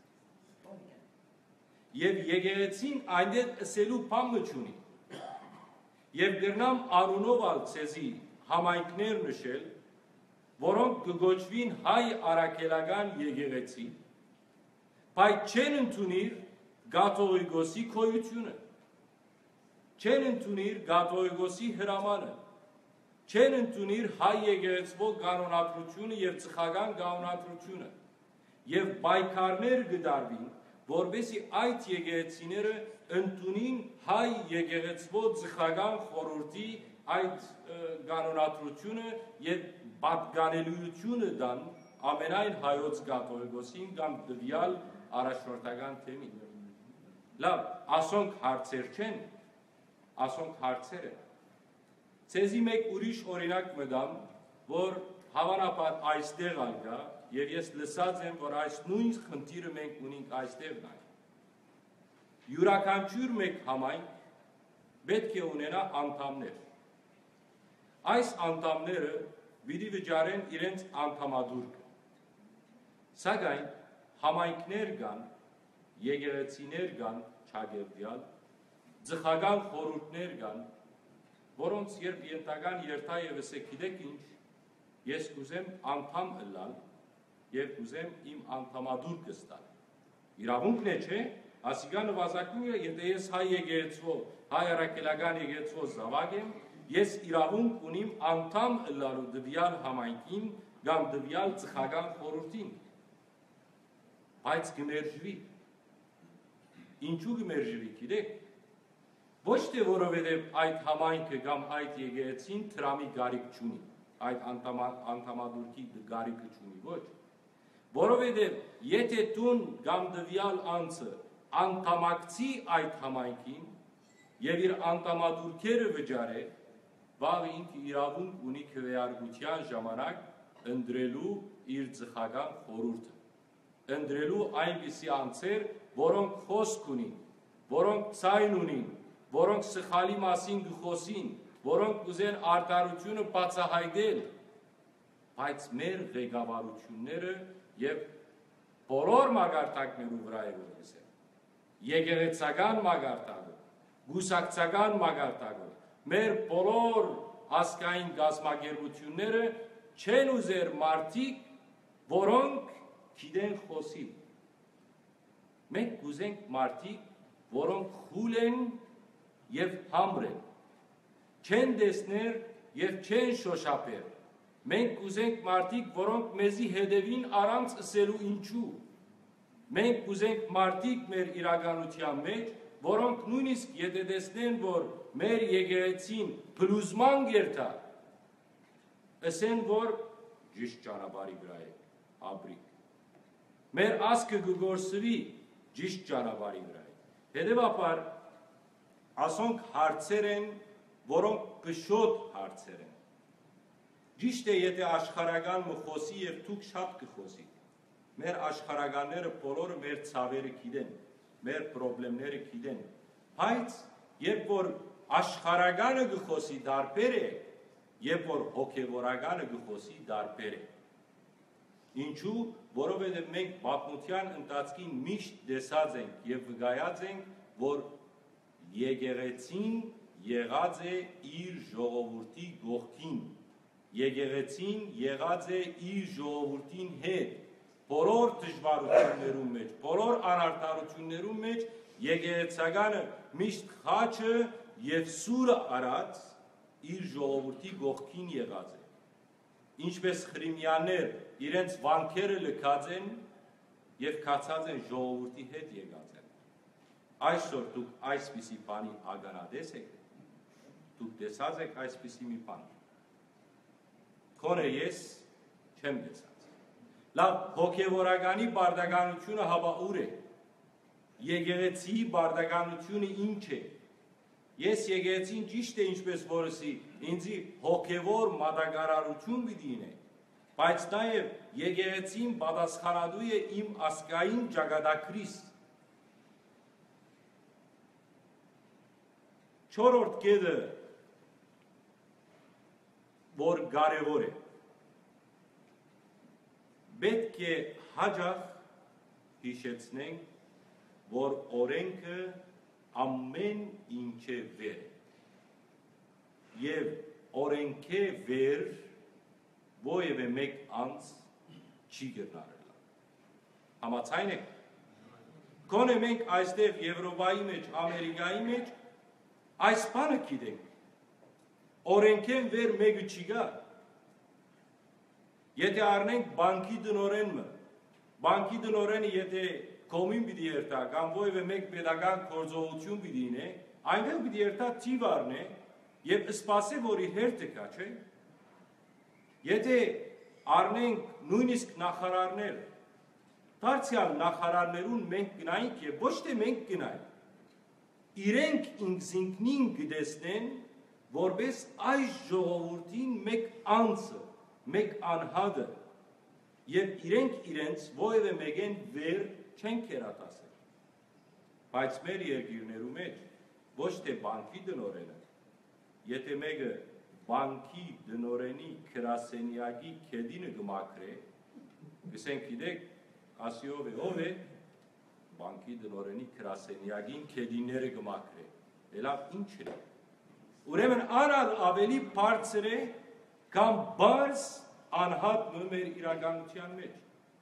Եվ եկեղեցին այնտեղ ըսելու բան չունի։ Եվ գրնամ արունով ալ ցեզի համայնքներ նշել, որոնք կգոչվին հայ առաքելական եկեղեցի, բայց չեն ընդունիր Կաթողիկոսի քոյությունը, չեն ընդունիր Կաթողիկոսի հրամանը, չեն ընդունիր հայ եկեղեցվո կանոնադրությունը եւ ծխական կանոնադրությունը, եւ պայքարներ կդարվին, որովհետեւ այդ եկեղեցիները ընդունին հայ եկեղեցվո ծխական խորհրդի այդ կանոնադրությունը եւ պատկանելիությունը դան ամենայն հայոց կաթողիկոսին կամ դվյալ առաջնորդական թեմին։ Լավ, ասոնք հարցեր չեն, ասոնք հարցեր են։ Ցեզի մեկ ուրիշ օրինակ մտամ, որ հավանաբար այստեղ ալգա, եւ ես լսած եմ, որ այս նույն խնդիրը մենք ունենք այստեղ նայ։ Յուրաքանչյուր մեկ համայնք պետք է ունենա անդամներ։ Այս անդամները պիտի վճարեն իրենց անդամադուրքը։ Սակայն համայնքներ կան, եկեղեցիներ կան չագերտյալ, ծխական խորհուրդներ կան, որոնց երբ ենթական երթա եւ ասե գիտեք ինչ, ես կուզեմ անդամ ըլլալ եւ կուզեմ իմ անդամադուրքը ստալ։ Իրավունքն է, չէ՞, ասիկա նվազագույնը, եթե ես հայ եկեղեցվո, հայ առաքելական եկեղեցվո զավակ եմ, ես իրավունք ունիմ անդամ ըլլալու դվյալ համայնքին կամ դվյալ ծխական խորհրդին, բայց կմերժվի։ Ինչու կմերժվի, գիտեք։ Ոչ թե որովհետև այդ համայնքը կամ այդ եկեղեցին տրամի գարիք չունի, այդ անդամադուրքի գարիքը չունի, ոչ։ Որովհետև եթե տուն կամ դվյալ անձը անդամակցի այդ համայնքին եւ իր անդամադուրքերը վճարե, վաղ ինքը իրավունք ունի քվեարկության ժամանակ ընտրելու իր ծխական խորհուրդը, ընտրելու այնպիսի անձեր, որոնք խոսք ունին, որոնք ցայն ունին, որոնք սխալի մասին գխոսին, որոնք կուզեն արտարությունը բացահայտել, բայց մեր ղեկավարությունները եւ բոլոր մագարտակներու վրա է որսել, եկեղեցական մագարտակը, գուսակցական մագարտակը, մեր բոլոր ազգային գազམ་ագերությունները չեն ուզեր մարդիկ, որոնք գիտեն խոսիլ։ Մենք կուզենք մարդիկ, որոնք խուլ են եւ համր են, չեն տեսներ եւ չեն շոշափեր։ Մենք կուզենք մարդիկ, որոնք մեզի հետևին առանց ասելու ինչու։ Մենք կուզենք մարդիկ մեր իրականության մեջ, որոնք նույնիսկ եթե տեսնեն, որ մեր եկեղեցին փլուզման գերտա, ասեն, որ ճիշտ ճանապարհի վրա է, ապրիկ։ Մեր ազգը կգործվի ճիշտ ճանապարհի վրա է։ Հետևաբար, ասոնք հարցեր են, որոնք կշոտ հարցեր են։ Ճիշտ է, եթե աշխարհական մխոսի եւ դուք շատ կխոսի։ Մեր աշխարհականները բոլորը մեր ցավերը գիտեն, մեր խնդիրները գիտեն։ Բայց երբ որ աշխարհականը գխոսի դարբեր է, երբ որ հոգևորականը գխոսի դարբեր է։ Ինչու, որովհետև մենք պատմության ընթացքին միշտ տեսած ենք եւ վկայած ենք, որ եկեղեցին եղած է իր ժողովրդի կողքին, եկեղեցին եղած է իր ժողովրդին հետ, բոլոր դժվարություններում մեջ, բոլոր անարդարություններում մեջ եկեղեցականը միշտ խաչը եւ սուրը արած իր ժողովրդի կողքին եղած է։ Ինչպես խրիմյաններ իրենց վանքերը լքած են եւ քացած են ժողովրդի հետ եկած են։ Այսօր դուք այսպիսի բանի ագանադես եք, դուք տեսած եք այսպիսի մի բան։ Քոնը ես չեմ տեսած։ Լավ, հոգևորականի բարդականությունը հավա ուր է։ Եկեղեցի բարդականությունը ինչ է։ Ես եկեղեցին ճիշտ է ինչպես որսի, ինձի հոգևոր մատակարարություն պիտի ինե, բայց նաև եկեղեցին պատասխանատու է իմ ազգային ճակատագրիս։ Չորրորդ կետը, որ կարևոր է, պետք է հաճախ հիշեցնենք, որ օրենքը ամեն ինչ է վեր է, և օրենքե վեր ովևէ մեկ անձ չի գտնարել։ Համաձայն եք։ Գոնե մենք այստեղ Եվրոպայի մեջ, Ամերիկայի մեջ այս բանը գիտենք։ Օրենքեն վեր մեկը չի գա։ Եթե առնենք բանկի դնորենը, բանկի դնորենը եթե կոմին պիտի երթա, կամ ովևէ մեկ պետական գործողություն պիտի ինե, այնտեղ պիտի երթա թիվ առնե եւ սպասե, որ իր հերթը կա, չէ՞։ Եթե առնենք նույնիսկ նախարարներ, դարձյալ նախարարներուն մենք գնայինք եւ ոչ թե մենք գնայինք, իրենք ինքնին գտեսնեն, որպես այս ժողովրդին մեկ անձը, մեկ անհատը, եւ իրենք իրենց ովևէ մեկեն վեր չեն կերատասել։ Բայց մեր երկիրներու մեջ ոչ թե բանկի դնորենը, եթե մեկը բանկի դնորենի գրասենյակի քեդինը գմակրե, գսենք գիտեք, ասի ով է, ով է, բանկի դնորենի գրասենյակին քեդինները գմակրե, լավ ինչ է։ Ուրեմն անալ ավելի բարձր է, կամ բարձ անհատը մեր իրականության մեջ։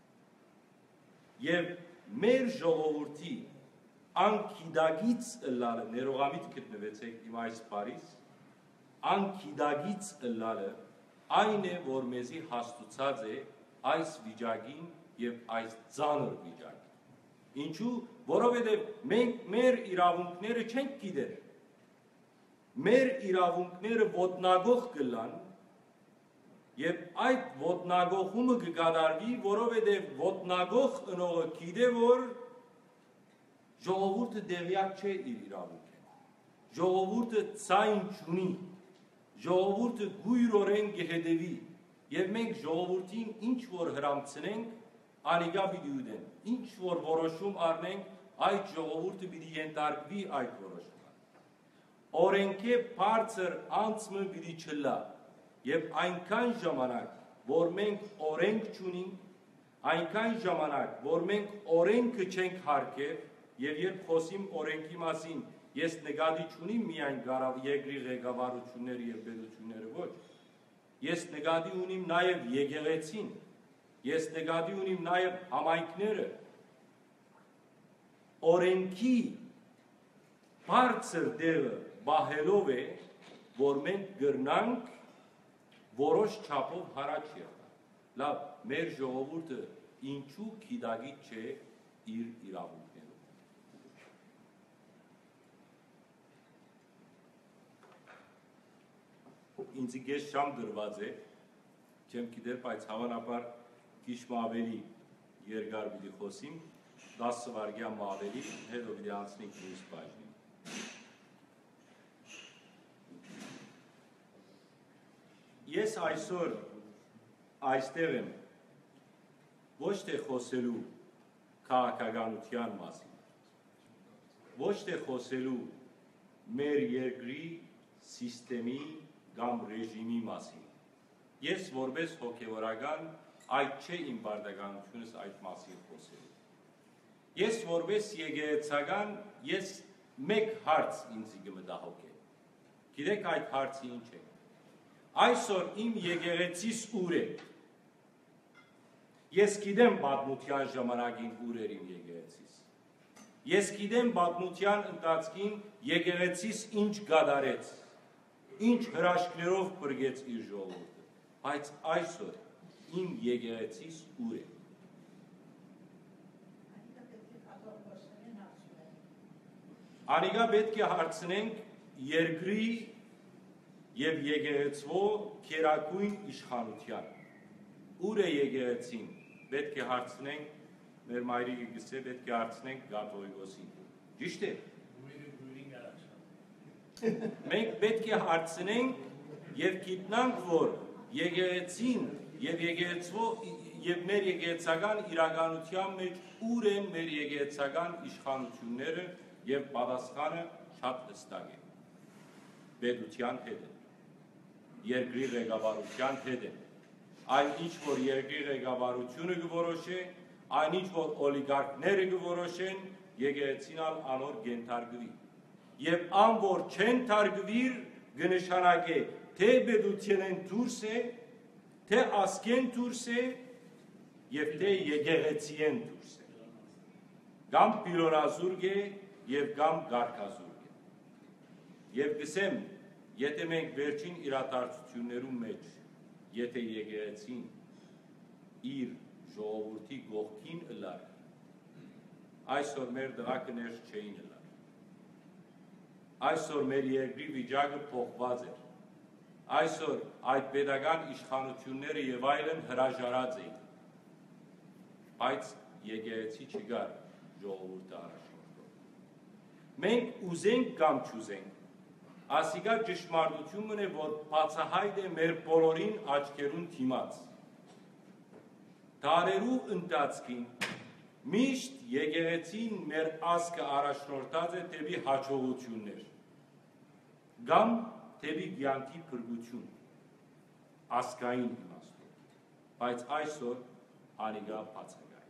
Եվ մեր ժողովրդի անկիդագից ըլլալը, ներողամիտ գտնվեցեք իմ այս բարիս, անկիդագից ըլլալը այն է, որ մեզի հաստուցած է այս վիճակին և այս ծանր վիճակին։ Ինչու, որովհետև մենք մեր իրավունքները չենք գիտեր։ Մեր իրավունքները ոտնագող կլան, եւ այդ ոտնագողումը կկատարվի, որովհետեւ ոտնագող ընողը գիտե, որ ժողովուրդը դեղյակ չէ իր իրավունքին։ Ժողովուրդը ցայն չունի, ժողովուրդը գույրորեն կհետևի, եւ մենք ժողովրդին ինչ որ հրամցնենք, անիկա պիտի ուտեն, ինչ որ որոշում առնենք, այդ ժողովուրդը պիտի ենթարկվի այդ որոշումը։ Օրենքե բարձր անձը պիտի չլա։ Եվ այնքան ժամանակ, որ մենք օրենք չունենք, այնքան ժամանակ, որ մենք օրենքը չենք հարգել, եւ երբ խոսիմ օրենքի մասին, ես նկատի չունիմ միայն երկրի ղեկավարությունները եւ պետությունները, ոչ։ Ես նկատի ունիմ նաեւ եկեղեցին, ես նկատի ունիմ նաեւ համայնքները։ Օրենքի բարձր դերը բահելով է, որ մենք գրնանք որոշ չափով հարաճ եղնա։ Լավ, մեր ժողովուրդը ինչու գիտագիտ չէ իր իրավունքներով։ Ինձ գես շամ դրված է, չեմ գիտեր, բայց հավանաբար քիչ ավելի երկար պիտի խոսիմ, դասը վայրկյան ավելի, հետո պիտի անցնենք մյուս բաժնին։ Ես այսօր այստեղ եմ ոչ թե խոսելու քաղաքականության մասին, ոչ թե խոսելու մեր երկրի սիստեմի կամ ռեժիմի մասին։ Ես որպես հոգևորական այդ չէ իմ բարդականությունս այդ մասին խոսելու։ Ես որպես եկեղեցական ես մեկ հարց ինձ կմտահոգ է։ Գիտեք այդ հարցը ինչ է։ Այսօր իմ եկեղեցիս ուր է։ Ես գիտեմ պատմության ժամանակին ուր էր իմ եկեղեցիս։ Ես գիտեմ պատմության ընթացքին եկեղեցիս ինչ կատարեց, ինչ հրաշքներով բրգեց իր ժողովուրդը, բայց այսօր իմ եկեղեցիս ուր է։ Անիկա պետք է հարցնենք երկրի եւ եկեղեցվո քերակույն իշխանության։ Ուր է եկեղեցին, պետք է հարցնենք, մեր մայրիկը գսե, պետք է հարցնենք Կաթողիկոսին։ Ճիշտ է։ Մենք պետք է հարցնենք եւ գիտնանք, որ եկեղեցին եւ եկեղեցվո եւ մեր եկեղեցական իրականության մեջ ուր են մեր եկեղեցական իշխանությունները եւ պատասխանը շատ հստակ է։ Պետության հետ է։ Երկրի ղեկավարության հետ է։ Այն ինչ որ երկրի ղեկավարությունը կորոշե, այն ինչ որ օլիգարխները կորոշեն, եկեղեցին անոր կենթարկվի։ Եվ ան որ չեն թարգվիր, կնշանակե թե բեդութենեն դուրս է, թե ասկեն դուրս է, և թե եկեղեցիեն դուրս է։ Կամ պիրորազուրգ է և կամ գարկազուրգ է։ Եվ գսեմ, եթե մենք վերջին իրադարձություններում մեջ, եթե եկեղեցին իր ժողովրդի գողքին ըլար, այսօր մեր դղակներս չէին ըլար։ Այսօր մեր երկրի վիճակը փոխված էր։ Այսօր այդ պետական իշխանությունները և այլն հրաժարած էին։ Բայց եկեղեցի չկար ժողովուրդը առաջնորդող։ Մենք ուզենք կամ չուզենք, ասիկա ճշմարտությունն է, որ բացահայտ է մեր բոլորին աչքերուն դիմաց։ Դարերու ընթացքին միշտ եկեղեցին մեր ազգը առաջնորդած է դեպի հաջողություններ, կամ դեպի կյանքի փրկություն, ազգային իմաստով, բայց այսօր անիկա բացակայ։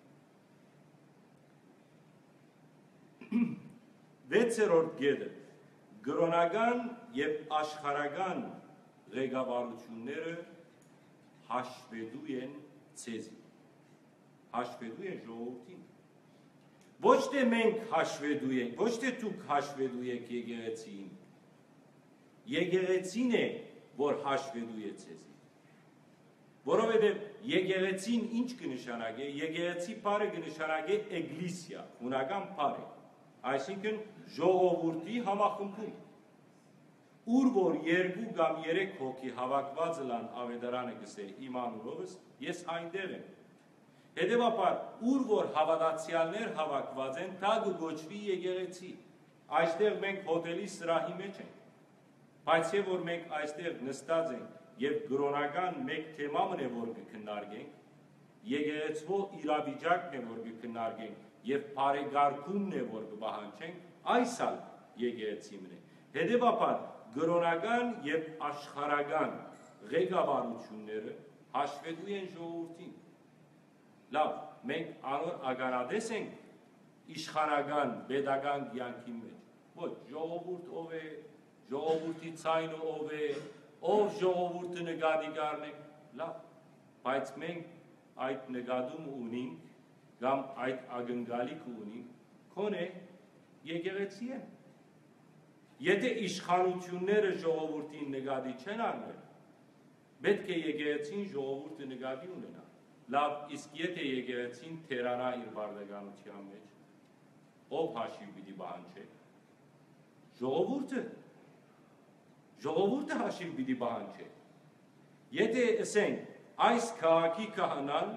Վեցերորդ գետը գրոնական և աշխարհական ղեկավարությունները հաշվետու են ցեզի, հաշվետու են ժողովրդին։ Ոչ թե մենք հաշվետու ենք, ոչ թե դուք հաշվետու եք եկեղեցին, եկեղեցին է, որ հաշվետու է ցեզի։ Որովհետև եկեղեցին ինչ կնշանակե, եկեղեցի բառը կնշանակե էգլիսիա, հունական բառ է, այսինքն ժողովրդի համախմբում, ուր որ երկու կամ երեք հոգի հավաքված լան ավետարանը գսե իմ անունովս, ես այնտեղ եմ։ Հետևաբար, ուր որ հավատացյալներ հավաքված են, դա կգոչվի եկեղեցի։ Այստեղ մենք հոթելի սրահի մեջ ենք, բայց եւ որ մենք այստեղ նստած ենք եւ գրոնական մեկ թեման է, որ կքննարկենք, եկեղեցվո իրավիճակն է, որ կքննարկենք եւ բարեգարկումն է, որ կպահանջենք, այս ալ եկեղեցին է։ Հետևաբար, գրոնական եւ աշխարհական ղեկավարությունները հաշվետու են ժողովրդին։ Լավ, մենք անոր ագանադես ենք իշխանական, պետական կյանքի մեջ։ Ոչ, ժողովուրդ ով է, ժողովուրդի ցայնը ով է, ով ժողովուրդը նկատի կառնենք, լավ, բայց մենք այդ նկատում ունենք, կամ այդ ակնկալիք ունենք, քոնե եկեղեցի են։ Եթե իշխանությունները ժողովրդին նկատի չեն առնել, պետք է եկեղեցին ժողովուրդը նկատի ունենա։ Լավ, իսկ եթե եկեղեցին թերանա իր բարդականության մեջ, ով հաշիվ պիտի պահանջի։ Ժողովուրդը, ժողովուրդը հաշիվ պիտի պահանջի։ Եթե ասենք, այս քաղաքի քահանան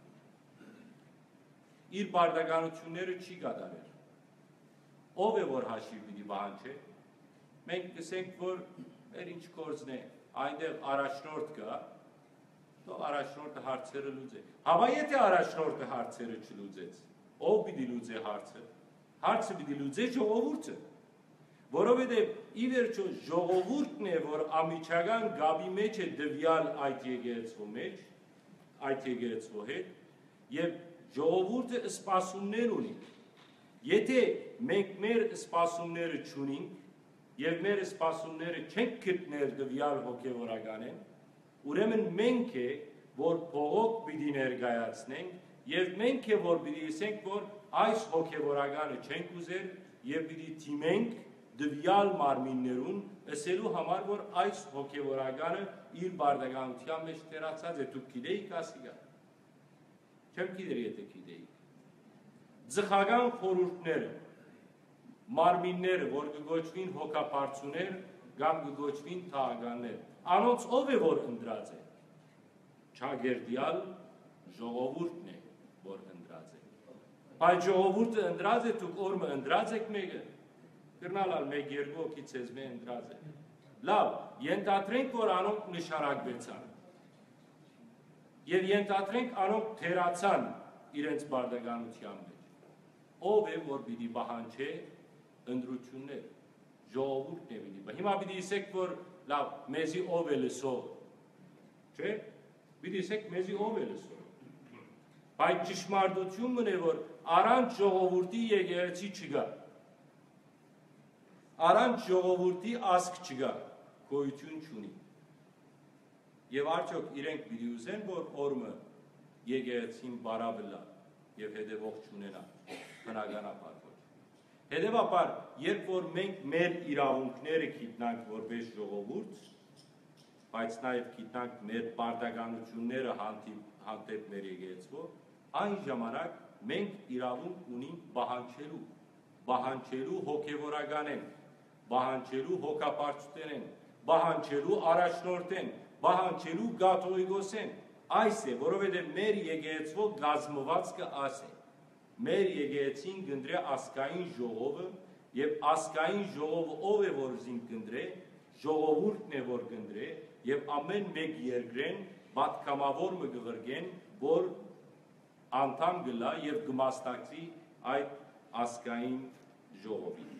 իր բարդականությունները չի կատարել, ով է որ հաշիվ պիտի պահանջի։ Մենք կսենք, որ մեր ինչ գործն է, այնտեղ առաջնորդ կա, թող առաջնորդը հարցերը լուծե։ Հավա եթե առաջնորդը հարցերը չլուծեց, ով պիտի լուծե հարցը։ Հարցը պիտի լուծե ժողովուրդը, որովհետև ի վերջո ժողովուրդն է, որ ամիջական գաբի մեջ է դվյալ այդ եկեղեցու մեջ, այդ եկեղեցու հետ, եւ ժողովուրդը սպասումներ ունի։ Եթե մենք մեր սպասումները չունենք, եւ մեր սպասումները չենք գտնել դվյալ հոգեվորականեն, ուրեմն մենք է, որ փողոք պիտի ներկայացնենք եւ մենք է, որ պիտի ասենք, որ այս հոգեվորականը չենք ուզել եւ պիտի թիմենք դվյալ մարմիններուն, ասելու համար, որ այս հոգեվորականը իր բարդականության մեջ տերացած է, դուք գիտեիք ասիկա։ Չեմ գիտեր, եթե գիտեիք։ Ձխական խորհուրդները, մարմինները, որ կգոչվին հոգապարծուներ, կամ կգոչվին թաղականներ, անոնց ով է, որ ընդրած է։ Չագերդյալ ժողովուրդն է, որ ընդրած է։ Բայց ժողովուրդը ընդրած է, դուք օրմը ընդրած եք մեկը, կրնալալ մեկ երկու հոգի ցեզ մե ընդրած է։ Լավ, ենթադրենք, որ անոնք նշանակվեցան։ Եվ ենթադրենք, անոնք թերացան իրենց բարդականության մեջ։ Ով է, որ պիտի պահանջի ընդրություններ, ժողովուրդն է պիտի։ Հիմա պիտի ասեք, որ լավ, մեզի ով է լսող, չէ՞։ Պիտի ասեք, մեզի ով է լսող։ Բայց ճշմարտությունն է, որ առանց ժողովրդի եկեղեցի չկա։ Առանց ժողովրդի ազգ չկա, գոյություն չունի։ Եվ արդյոք իրենք պիտի ուզեն, որ օրը եկեղեցին բարաբլա եւ հետևող չունենա, բնականաբար ոչ։ Հետևաբար, երբ որ մենք մեր իրավունքները գիտնանք որպես ժողովուրդ, բայց նաեւ գիտնանք մեր պարտականությունները հանդեպ մեր եկեղեցու, այն ժամանակ մենք իրավունք ունենք պահանջելու, պահանջելու հոգևորականեն, պահանջելու հոգապարծութենեն, պահանջելու առաջնորդեն, պահանջելու կաթողիկոսեն, այս է, որովհետև մեր եկեղեցու կազմվածքը այս է, մեր եկեղեցին կընտրե ազգային ժողովը եւ ազգային ժողովը ով է որ զին կընտրե, ժողովուրդն է որ կընտրե եւ ամեն մեկ երկրեն պատգամավոր մը գղրգեն, որ անդամ գլա եւ կմասնակցի այդ ազգային ժողովին։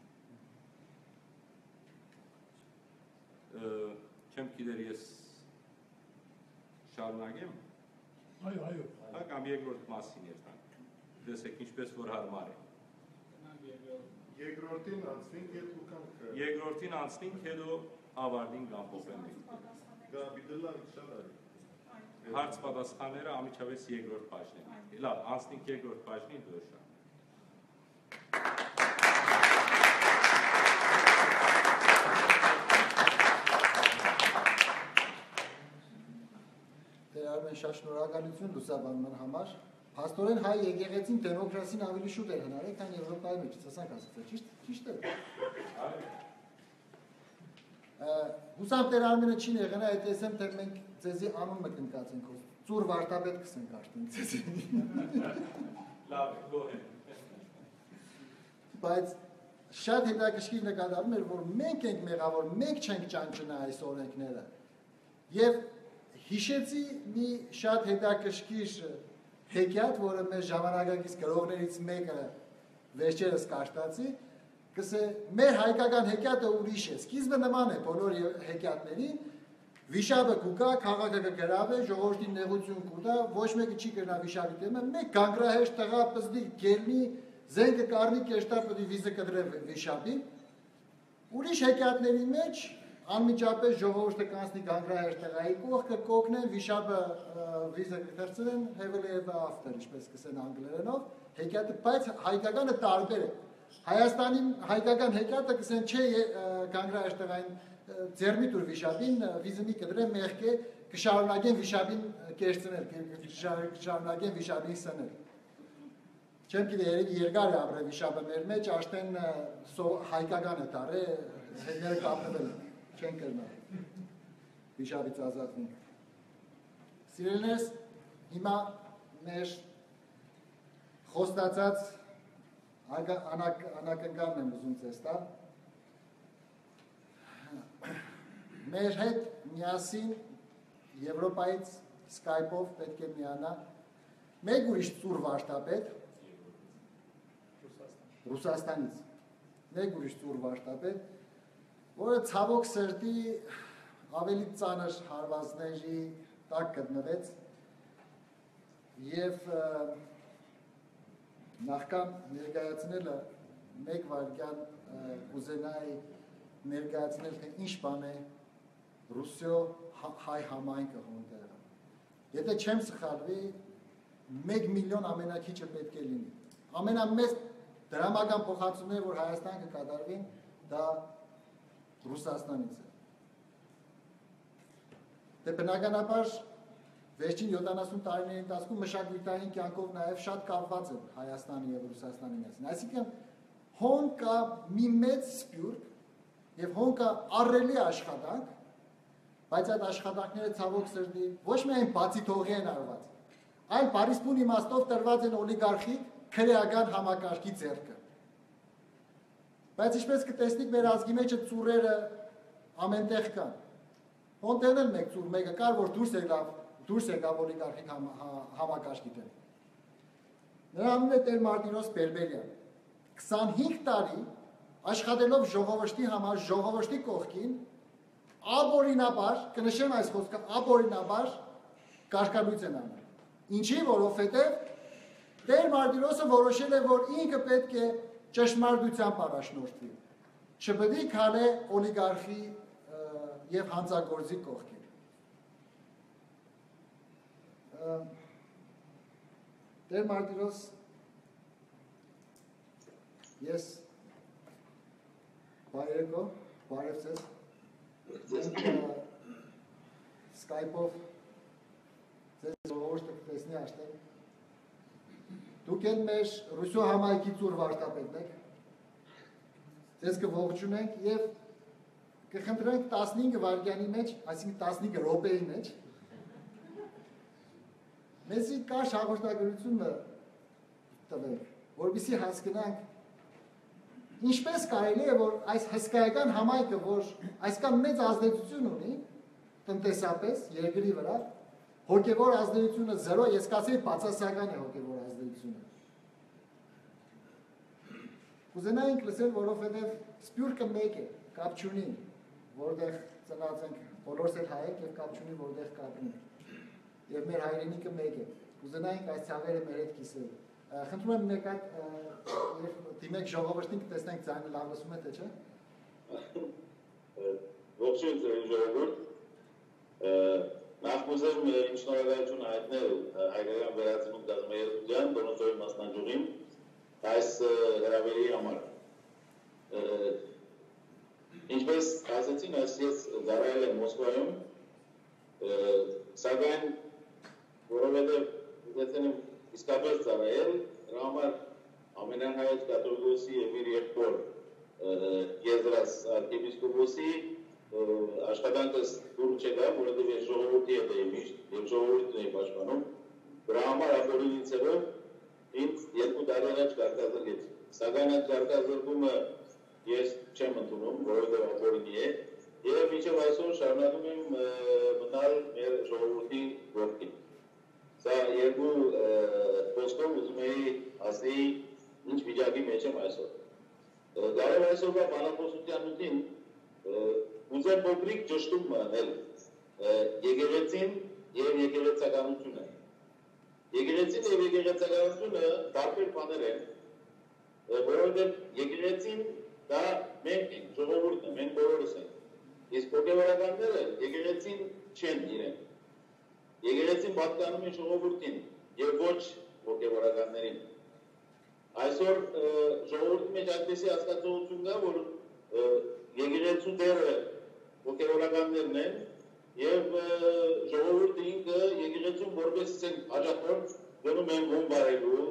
Չեմ գիտեր ես շարունակեմ։ Այո, այո։ Հա կամ երկրորդ մասին երթանք։ Դեսեք ինչպես որ հարմար է։ Երկրորդին անցնենք հետ ու կանք։ Երկրորդին անցնենք հետո ավարտին ամփոփեմ։ Գա բիդլա շալարի։ Հարց պատասխանները ամիջավես երկրորդ բաժնին։ Լավ, անցնենք երկրորդ բաժնին դոշա։ Արմեն շատ շնորհակալություն լուսաբանման համար։ Փաստորեն հայ եկեղեցին դեմոկրասին ավելի շուտ էր հնարել, քան Եվրոպայի մեջ, ասենք ասած, ճիշտ, ճիշտ է։ Հուսամ Տեր Արմենը չի եղնա, այդ տեսեմ, թե մենք ձեզի անուն մտնկած ենք, ծուր վարտաբեդ կսենք աշտենք ձեզի։ Լավ, գոհ եմ։ Բայց շատ հետաքրքիր նկատառում էր, որ մենք ենք մեղավոր, մենք չենք ճանճնա այս օրենքները։ Եվ հիշեցի մի շատ հետաքրքիր հեքիաթ, որը մեր ժամանակակից գրողներից մեկը վերջերս կաշտացի, կսե մեր հայկական հեքիաթը ուրիշ է, սկիզբը նման է բոլոր հեքիաթներին, վիշապը կուկա, քաղաքը կգրավե, ժողովրդին նեղություն կուտա, ոչ մեկը չի կրնա վիշապի դեմը, մեկ գանգրահեշտ տղա պզդի գելնի, զենքը կառնի կեշտա պտի վիզը կդրե վիշապին, ուրիշ հեքիաթների մեջ անմիջապես ժողովուրդը կանցնի գանգրահեշտ տղայի կողքը, կօգնեն, վիշապը վիզը կդրծեն, heavily ever after, ինչպես կսեն անգլերենով, հեքիաթը, բայց հայկականը տարբեր է։ Հայաստանի հայկական հեքիաթը կսեն չէ գանգրահեշտ տղային ձեռնի տուր վիշապին, վիզնի կդրեն, մեղք է, կշարունակեն վիշապին կերծնել, կշարունակեն վիշապին սնել։ Չեմ գիտե, երևի երկար է ապրել վիշապը մեր մեջ, աշտեն հայկական է տարե, հետները կապնվել են, չեն կրնա, վիշապից ազատվին։ Սիրելիներս, հիմա մեր խոստացած անակնկալն եմ ուզում ձեզ տալ։ Մեր հետ միասին Եվրոպայից Skype-ով պետք է միանա մեկ ուրիշ ծուր վարդապետ Ռուսաստանից, մեկ ուրիշ ծուր վարդապետ, որը ցավոք սրտի ավելի ծանր հարվածների տակ գտնվեց եւ նախքան ներկայացնելը մեկ վայրկյան կուզենայի ներկայացնել, թե ինչ բան է Ռուսիո հայ համայնքը հոնդերը։ Եթե չեմ սխալվի, մեկ միլիոն ամենակիչը պետք է լինի։ Ամենամեծ դրամական փոխանցումները, որ Հայաստան կկատարվին, դա Ռուսաստանից է։ Դե բնականաբար վերջին յոթանասուն տարիների ընթացքում մշակութային կյանքով նաև շատ կապված են Հայաստանի եւ Ռուսաստանի միասին։ Այսինքն հոն կա մի մեծ սփյուռք եւ հոն կա առելի աշխատանք, բայց այդ աշխատանքները ցավոք սրտի ոչ միայն բացի թողի են արված, այլ բարիսպուն իմաստով տրված են օլիգարխիկ քրեական համակարգի ձեռքը։ Բայց ինչպես կտեսնիք մեր ազգի մեջ ծուրերը ամենտեղ կան։ Հոնտեղն էլ մեկ ծուր մեկը կար, որ դուրս եկավ, դուրս եկավ օլիգարխիկ համակարգի դեմ։ Նրա անունն է Տեր Մարտիրոս Բերբերյան։ քսանհինգ տարի աշխատելով ժողովրդի համար, ժողովրդի կողքին, ապօրինաբար, կնշեմ այս խոսքը, ապօրինաբար կարգավորույց են անում։ Ինչի, որովհետև Տեր Մարտիրոսը որոշել է, որ ինքը պետք է ճշմարտությամբ առաջնորդվի, չպետք է քալե օլիգարխի եւ հանցագործի կողքին։ Տեր Մարտիրոս, ես բարերեկո, բարև ձեզ, մենք Skype-ով ձեզ ժողովուրդը կտեսնի աշտեն, դուք են մեր Ռուսո համայնքի ծուր վարդապետն եք, ձեզ կողջունենք և կխնդրենք տասնհինգ վայրկյանի մեջ, այսինքն տասնհինգ րոպեի մեջ, մեզի կարճ հաղորդագրությունը տվեք, որպեսզի հասկանանք ինչպես կարելի է, որ այս հսկայական համայնքը, որ այսքան մեծ ազդեցություն ունի տնտեսապես երկրի վրա, հոգևոր ազդեցությունը զրո, ես կասեի բացասական է հոգևոր ազդեցությունը։ Կուզենայինք լսել, որովհետև սփյուռքը մեկ է, կապ չունի, որտեղ ծնած ենք, բոլորս էլ հայ ենք և կապ չունի, որտեղ կապրենք։ Եվ մեր հայրենիքը մեկ է, կուզենայինք այս ցավերը մեր հետ կիսել։ Խնդրում եմ մեկ այդ դիմեք ժողովրդին կտեսնենք ձայնը լավ լսում է, թե չէ։ Ողջույն ձեր ժողովուրդ, նախ կուզեմ իմ շնորհակալություն հայտնել հայկական վերածնունդ կազմակերպության Դոնոցովի մասնաճյուղին այս հրավերի համար։ Ինչպես ասացին, ես ծառայել եմ Մոսկվայում, սակայն որովհետև ուզեցել եմ իսկապես ծառայել, դրա համար ամենահայոց կաթողիկոսի և իր եղբոր Եզրաս արքեպիսկոպոսի աշխատանքս դուր չեկավ, որովհետև ես ժողովրդի հետ էի միշտ և ժողովուրդն էի պաշտպանում, դրա համար ապօրինի ձևով ինձ երկու տարի առաջ կարգազրկեց։ Սակայն այդ կարգազրկումը ես չեմ ընդունում, որովհետև ապօրինի է, և մինչև այսօր շարունակում եմ մնալ մեր ժողովրդի կողքին։ Սա երկու խոսքով ուզում էի ասեի ինչ վիճակի մեջ եմ այսօր։ Դարով այսօրվա բանախոսության նույնին ուզեմ փոքրիկ ճշտում անել եկեղեցին և եկեղեցականությունը։ Եկեղեցին և եկեղեցականությունը տարբեր բաներ են, որովհետև եկեղեցին դա մենք ենք, ժողովուրդն է, մենք բոլորս ենք, իսկ հոգևորականները եկեղեցին չեն իրեն։ Եկեղեցին պատկանում է ժողովուրդին և ոչ հոգևորականներին։ Այսօր ժողովուրդի մեջ այդպիսի հասկացողություն կա, որ եկեղեցու դերը հոգևորականներն են և ժողովուրդը ինքը եկեղեցուն որպես հաճախորդ գնում են ում բարելու,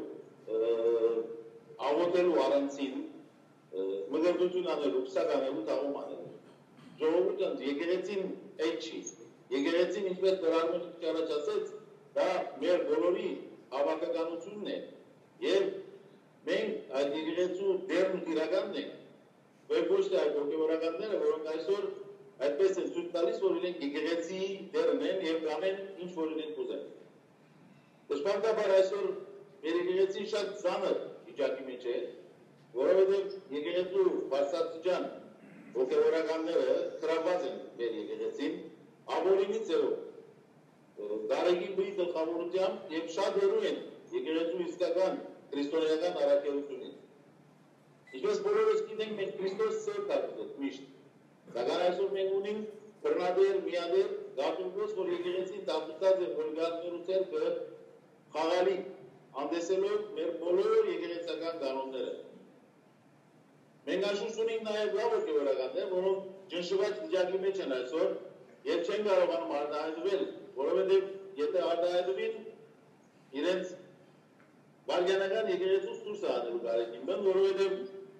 աղոթելու առանցին, մգրտություն անելու, պսակ անելու, թաղում անելու։ Ժողովուրդը եկեղեցին այդ չի։ Եկեղեցին ինչպես Տերարմոն առաջ ասեց, դա մեր բոլորի հավաքականությունն է և մենք այդ եկեղեցու դերն ու տիրականն ենք, և ոչ թե այդ հոգևորականները, որոնք այսօր այդպես են ցույց տալիս, որ իրենք եկեղեցի դերն են և կանեն ինչ որ իրենք ուզեն։ Դժբախտաբար այսօր մեր եկեղեցին շատ ծանր վիճակի մեջ է, որովհետև եկեղեցու բարձրաստիճան հոգևորականները խրավված են մեր եկեղեցին ապօրինի ձևով, դարեգին բույի գլխավորությամբ և շատ հեռու են եկեղեցու իսկական քրիստոնեական առաքելությունից։ Ինչպես բոլորս գիտենք, մենք Քրիստոս սերտ ակտել միշտ, սակայն այսօր մենք ունենք բռնադեր, միադեր, գաղտնուկոս, որ եկեղեցին տապուտած է հոլգարներու ցերկը խաղալի, հանդեսելով մեր բոլոր եկեղեցական կանոնները։ Մենք աշխուժ ունենք նաև լավ հոգևորականներ, որոնք ջնշված վիճակի մեջ են այսօր և չեն կարողանում արտահայտվել, որովհետև եթե արտահայտվին, իրենց վարգյանական եկեղեցուց դուրս է հանելու կարեկին բան, որովհետև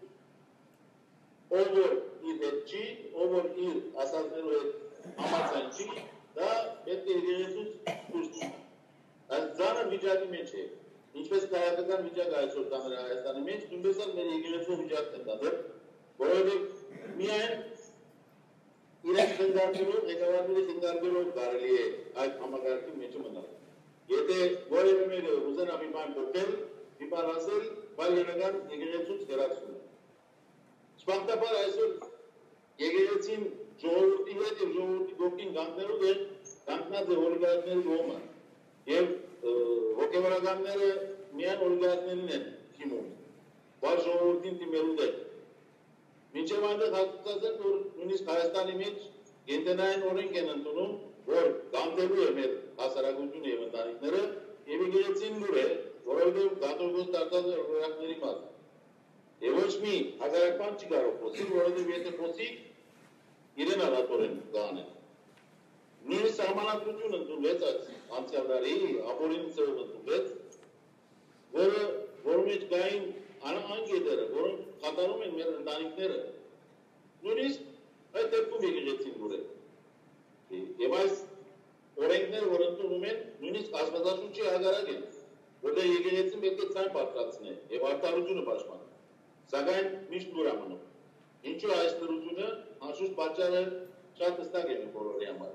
ով որ իր հետ չի, ով որ իր ասածներու հետ համաձայն չի, դա պետք է եկեղեցուց դուրս չի։ Այս ծանր վիճակի մեջ է, ինչպես քաղաքական վիճակը այսօր կա մեր Հայաստանի մեջ, նույնպես էլ մեր եկեղեցու վիճակն է տալը, որովհետև միայն իրենք խնդարկելով, ղեկավարների խնդարկելով կարելի է այդ համակարգի մեջը մնալ։ Եթե որևէ մեկը ուզենա մի բան փոխել, մի բան ասել, վայրենական եկեղեցուց հեռացնում է։ Սպանտաբար այսօր եկեղեցին ժողովրդի հետ և ժողովրդի կողքին կանգնելով է կանգնած է օլիգարխների կողմը և հոգևորականները միայն օլիգարխներին են թիմում, բայց ժողովրդին թիմելու դեր։ Մինչև այնտեղ հաստատած են, որ նույնիսկ Հայաստանի մեջ կենտրոնային օրենք են ընդունում, որ գանձելու է մեր հասարակությունը եւ ընտանիքները, եւ եկեղեցին լուր է, որովհետեւ կաթողիկոս դարձած է օրինակների մաս։ Եվ ոչ մի հակառակման չի կարող խոսել, որովհետեւ եթե խոսի, իրեն ալատորեն կանեն։ Նույնիսկ սահմանադրություն ընդունվեց անցյալ տարի, ապօրինի ծրով ընդունվեց, որը որի մեջ կային այն գետերը, որոնք կատարում են մեր ընտանիքները, նույնիսկ այդ դեպքում եկեղեցին լուր է։ Եվ այս օրենքները, որ ընդունում են, նույնիսկ աստվածաշունչի հակառակ են, որտեղ եկեղեցին պետք է ցայն բարձրացնի եւ արդարությունը պաշտպանի։ Սակայն միշտ լուր է մնում։ Ինչու այս լրությունը անշուշտ պատճառը շատ հստակ է բոլորի համար։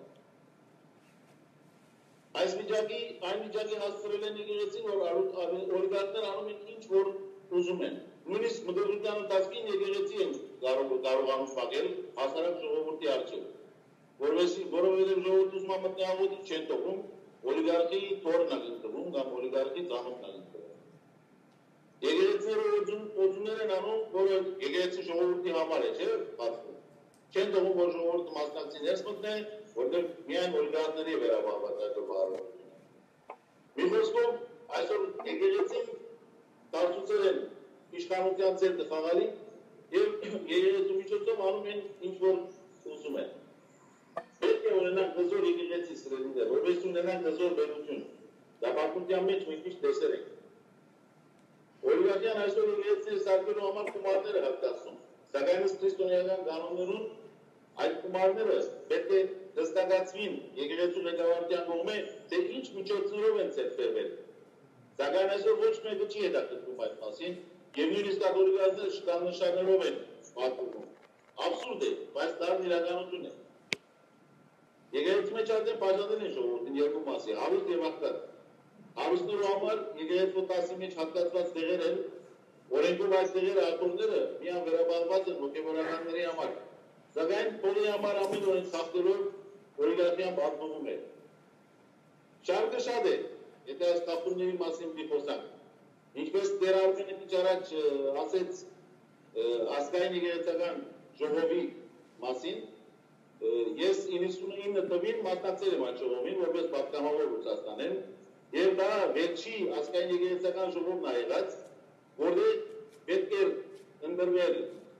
Այս վիճակի, այն վիճակի հասցրել են եկեղեցին, որ օլիգարխներ անում են ինչ որ ուզում են։ Նույնիսկ մտերմության ընթացքին եկեղեցի են կարողանում փակել հասարակ ժողովրդի առջև, որովհետև ժողովուրդը ուզում է մտնի աղոթի չեն թողում, օլիգարխի թորն է ընտրվում կամ օլիգարխի ծանոթն է ընտրվում։ Եկեղեցիները օծումներ են անում, որը եկեղեցի ժողովրդի համար է, չէ՞, բացվում։ Չեն թողում, որ ժողովուրդը մասնակցի ներս մտնի, որտեղ միայն օլիգարխների վերաբերված այդ բարոյությունը։ Մի խոսքով, այսօր եկեղեցին դարձուցել են իշխանության ցերտը խաղալի եւ եկեղեցու միջոցով անում են ինչ որ ուզում են։ Պետք է ունենանք հզոր եկեղեցի սրելիներ, որպես ունենանք հզոր բերություն։ Դա բակունության մեջ մի քիչ տեսել ենք։ Օլիգարխիան այսօր եկեղեցիները սարքելու համար գումարներ է հատկացնում, սակայն ըստ քրիստոնեական կանոններուն այդ գումարները պետք է հստակացվին եկեղեցու ղեկավարության կողմից, թե ինչ միջոցներով են ցերբերվել։ Սակայն այսօր ոչ մեկը չի հետաքրքրվում այդ մասին, եւ նույնիսկ կաթոլիկացիները շքանշաններով են պատմում։ Աբսուրդ է, բայց դա իրականություն է։ Եկեղեցու մեջ արդեն բաժանել են ժողովրդին երկու մասի, հարուստ եւ աղքատ։ Հարուստներու համար եկեղեցու տասի մեջ հատկացված տեղեր են, օրենքով այս տեղերը աթոռները միան վերաբաղված են հոգևորականների համար։ Սակայն բոլորի համար ամեն օրենք խախտելով օլիգարխիան պատմվում է։ Շարքը շատ է, եթե այս խախտումների մասին մի խոսանք։ Ինչպես Տեր Արմենը քիչ առաջ ասեց ազգային եկեղեցական ժողովի մասին, ես իննսունինը թվին մասնակցել եմ այդ ժողովին, որպես պատգամավոր Ռուսաստանեն, եւ դա վերջի ազգային եկեղեցական ժողովն է եղած, որտեղ պետք է ընդրվել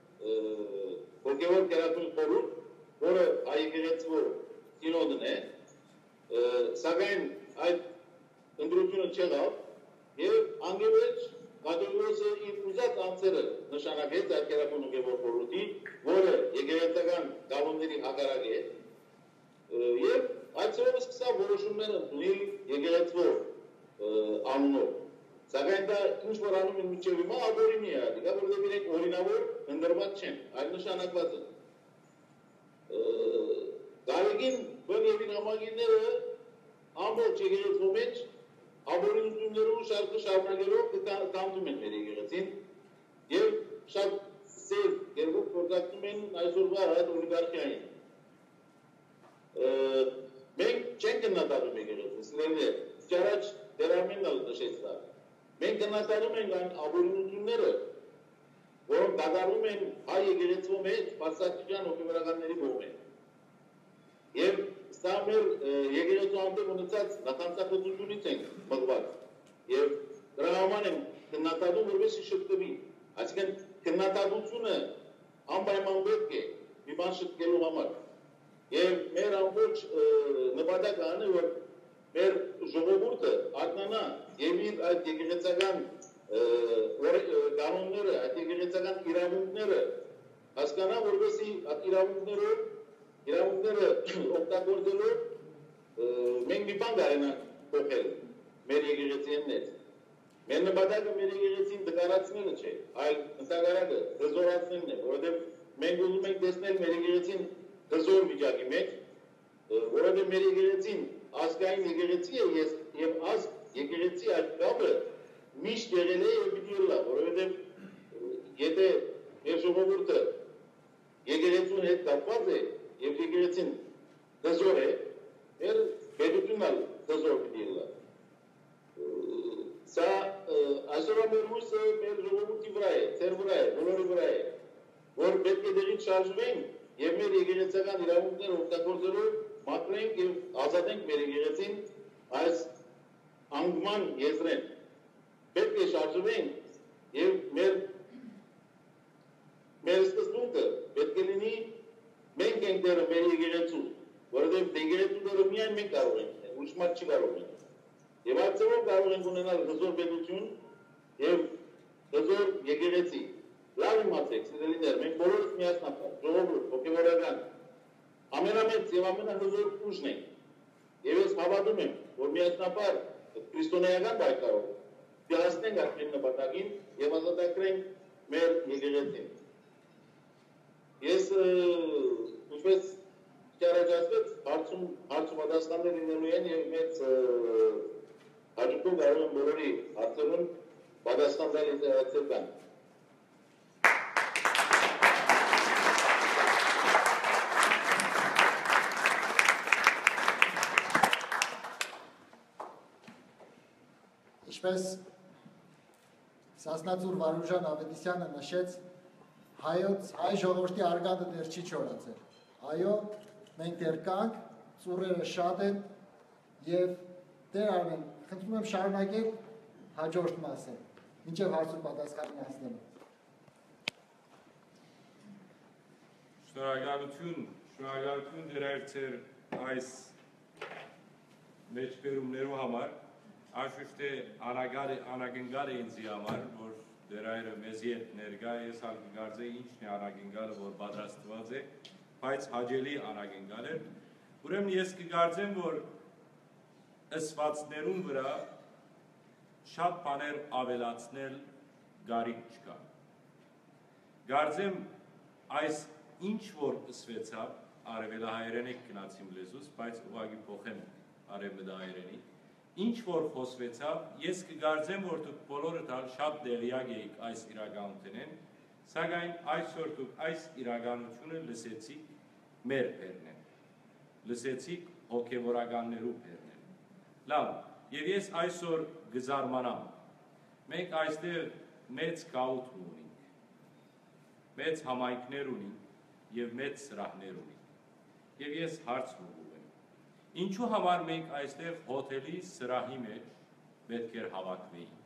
հոգևոր կերակրի խորհուրդ, որը հայ եկեղեցու սինոդն է, սակայն այդ ընդրությունը չեղավ եւ անգևեջ կաթողիկոսը իր ուզած անձերը նշանակեց այդ կերակրի հոգևոր խորհրդի, որը եկեղեցական կանոնների հակառակ է եւ այդ ծրով սկսավ որոշումներ ընդունել եկեղեցու անունով։ Սակայն դա ինչ որ անում են միջև հիմա աբորինի է, դա որովհետև իրենք օրինավոր ընդրված չեն, այլ նշանակված են։ Գարեգին բն եւ ինամագինները ամբողջ եկեղեցու մեջ աբորինություններով շարքը շարունակելով կամտում են մեր եկեղեցին եւ շատ սեր երբ գործակցում են այսօրվա այդ օլիգարխիային։ Մենք չենք գնահատում եկեղեցին, սիրելի է, ճարաճ դերամենն ալ նշեց դա։ Մենք գնահատում ենք այն աբորինությունները, որոնք կատարվում են հայ եկեղեցու մեջ բարձրացիան հոգևորականների կողմից։ Եվ սա մեր եկեղեցու հանդեպ ունեցած նախանցախոսությունից ենք մղված։ Եվ դրա համար ենք գնահատում, որպեսզի շտկվի։ Այսինքն գնահատությունը անպայման պետք է մի բան շտկելու համար։ Եվ մեր ամբողջ նպատակը այն է, որ մեր ժողովուրդը արթնանա եւ իր այդ եկեղեցական կանոնները, այդ եկեղեցական իրավունքները հասկանա, որովհետեւ այդ իրավունքներով իրավունքները օգտագործելով մենք մի բան կարենանք փոխել մեր եկեղեցին մեջ։ Մեր նպատակը մեր եկեղեցին դկարացնելը չէ, այլ ընդհանրակը հզորացնելն է, որովհետեւ մենք ուզում ենք տեսնել մեր եկեղեցին հզոր վիճակի մեջ, որովհետեւ մեր եկեղեցին ազգային եկեղեցի է եւ ազգ եկեղեցի այդ կապը միշտ եղել է եւ պիտի ելա, որովհետեւ եթե մեր ժողովուրդը եկեղեցուն հետ կապված է եւ եկեղեցին հզոր է, մեր պետությունն էլ հզոր պիտի ելա։ Սա այսօր մեր հույսը մեր ժողովրդի վրա է, ծեր վրա է, բոլորի վրա է, որ պետք է դերից շարժվենք եւ մեր եկեղեցական իրավունքները օգտագործելով մաքրենք եւ ազատենք մեր եկեղեցին այս անգման եզրեն։ Պետք է շարժվենք եւ մեր մեր սկզբունքը պետք է լինի մենք ենք դերը մեր եկեղեցու, որովհետեւ եկեղեցու դերը միայն մենք կարող ենք, ուրիշ մարդ չի կարող ենք։ Եվ այդ ծավալ կարող ենք ունենալ հզոր պետություն եւ հզոր եկեղեցի։ Լավ իմացեք, սիրելիներ, մենք բոլորս միասնաբար, ժողովուրդ, հոգեվորական, ամենամեծ եւ ամենահզոր ուժն ենք։ Եվ ես հավատում եմ, որ միասնաբար քրիստոնեական պայքարով դիասնենք այդ մեր նպատակին եւ ազատագրենք մեր եկեղեցին։ Ես ինչպես ճարաճասվեց, հարցում հարցում պատասխաններ լինելու են եւ մեծ հաջողություն կարող եմ բոլորի հարցերուն պատասխան տալ ինտերակցիվ կան։ Ինչպես Սասնացուր Վարուժան Ավետիսյանը նշեց, հայոց հայ ժողովրդի արգանդը դեռ չի չորացել։ Այո, մենք դեռ կանք, ծուռերը շատ են եւ Տեր Արմեն, խնդրում եմ շարունակել հաջորդ մասը, մինչև հարցու պատասխանին հասնելու։ Շնորհակալություն, շնորհակալություն դերայր այս մեջբերումներու համար, անշուշտ է անագնգալ է ինձի համար, որ դերայրը մեզի հետ ներկա ես հալ կգարձեի ինչն է անագնգալը, որ պատրաստված է, բայց հաջելի անագնգալ է։ Ուրեմն ես կգարձեմ, որ ըսվածներուն վրա շատ բաներ ավելացնել գարիք չկա։ Գարձեմ այս ինչ որ ըսվեցավ, արևելահայերեն եք գնացիմ լեզուս, բայց ուղղակի փոխեմ արևմտահայերենի, ինչ որ խոսվեցավ, ես կգարձեմ, որ դուք բոլորը դալ շատ դեղյակ էիք այս իրականությունեն, սակայն այսօր դուք այս իրականությունը լսեցիք մեր բերնեն, լսեցիք հոգևորականներու բերնեն։ Լավ, եւ ես այսօր գզարմանամ, մենք այստեղ մեծ գաղութ ունենք, մեծ համայնքներ ունենք եւ մեծ սրահներ ունենք։ Եվ ես հարց ուղղում եմ, ինչու համար մենք այստեղ հոթելի սրահի մեջ պետք էր հավաքվեինք։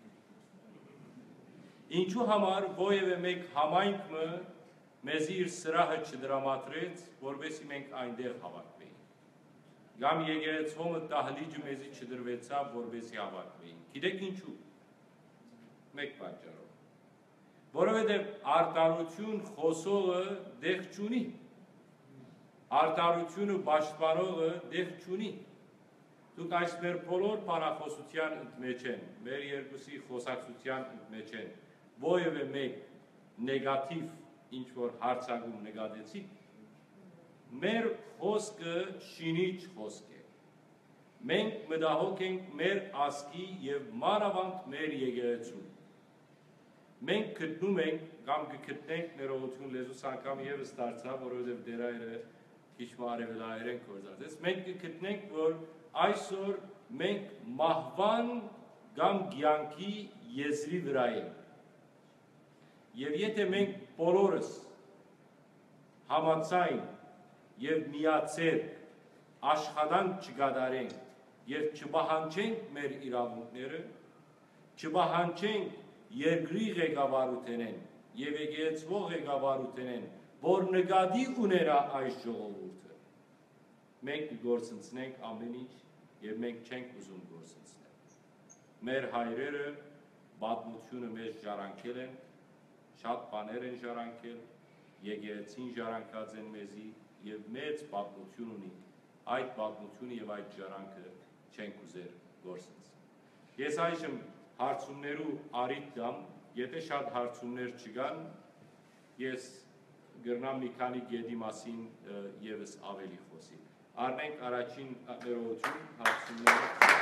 Ինչու համար ովևէ մեկ համայնքը մեզ իր սրահը չդրամատրեց, որովհետեւ մենք այնտեղ հավաքվեինք։ Կամ եկեղեցվոմը տահլիճը մեզի չդրվեցավ, որովհետեւ հավաքվեինք։ Գիտեք ինչու։ Մեկ պատճառով։ Որովհետեւ արտարություն խոսողը դեղ չունի։ Արտարությունը պաշտպանողը դեղ չունի։ Դուք այս մեր բոլոր բանախոսության մեջ են, մեր երկուսի խոսակցության մեջ են, ովևէ մեկ նեգատիվ ինչ-որ հարցակում նկատեցիք, մեր խոսքը շինիչ խոսք է։ Մենք մտահոգ ենք մեր ազգի և մանավանդ մեր եկեղեցու։ Մենք գտնում ենք, կամ կգտնենք ներողություն լեզուս անգամ ևս դարձավ, որովհետև դերայրը քիչ արևելահայերեն գործածեց, մենք կգտնենք, որ այսօր մենք մահվան կամ կյանքի եզրի վրա ենք։ Եվ եթե մենք բոլորս համաձայն և միացեք աշխատանք չկատարենք և չպահանջենք մեր իրավունքները, չպահանջենք երկրի ղեկավարութենեն և եկեղեցվող ղեկավարութենեն, որ նկատի ուներա այս ժողովուրդը, մենք կգործընծնենք ամեն ինչ և մենք չենք ուզում գործընծնել։ Մեր հայրերը պատմությունը մեզ ժառանգել են, շատ բաներ են ժառանգել, եկեղեցին ժառանգած են մեզի և մեծ պատմություն ունենք, այդ պատմությունը և այդ ժառանգը չենք ուզեր գործընծնել։ Ես այժմ հարցումներու առիթ դամ, եթե շատ հարցումներ չկան, ես գրնամ մի քանի գետի մասին ևս ավելի խոսի։ Առնենք առաջին ներողություն հարցումները։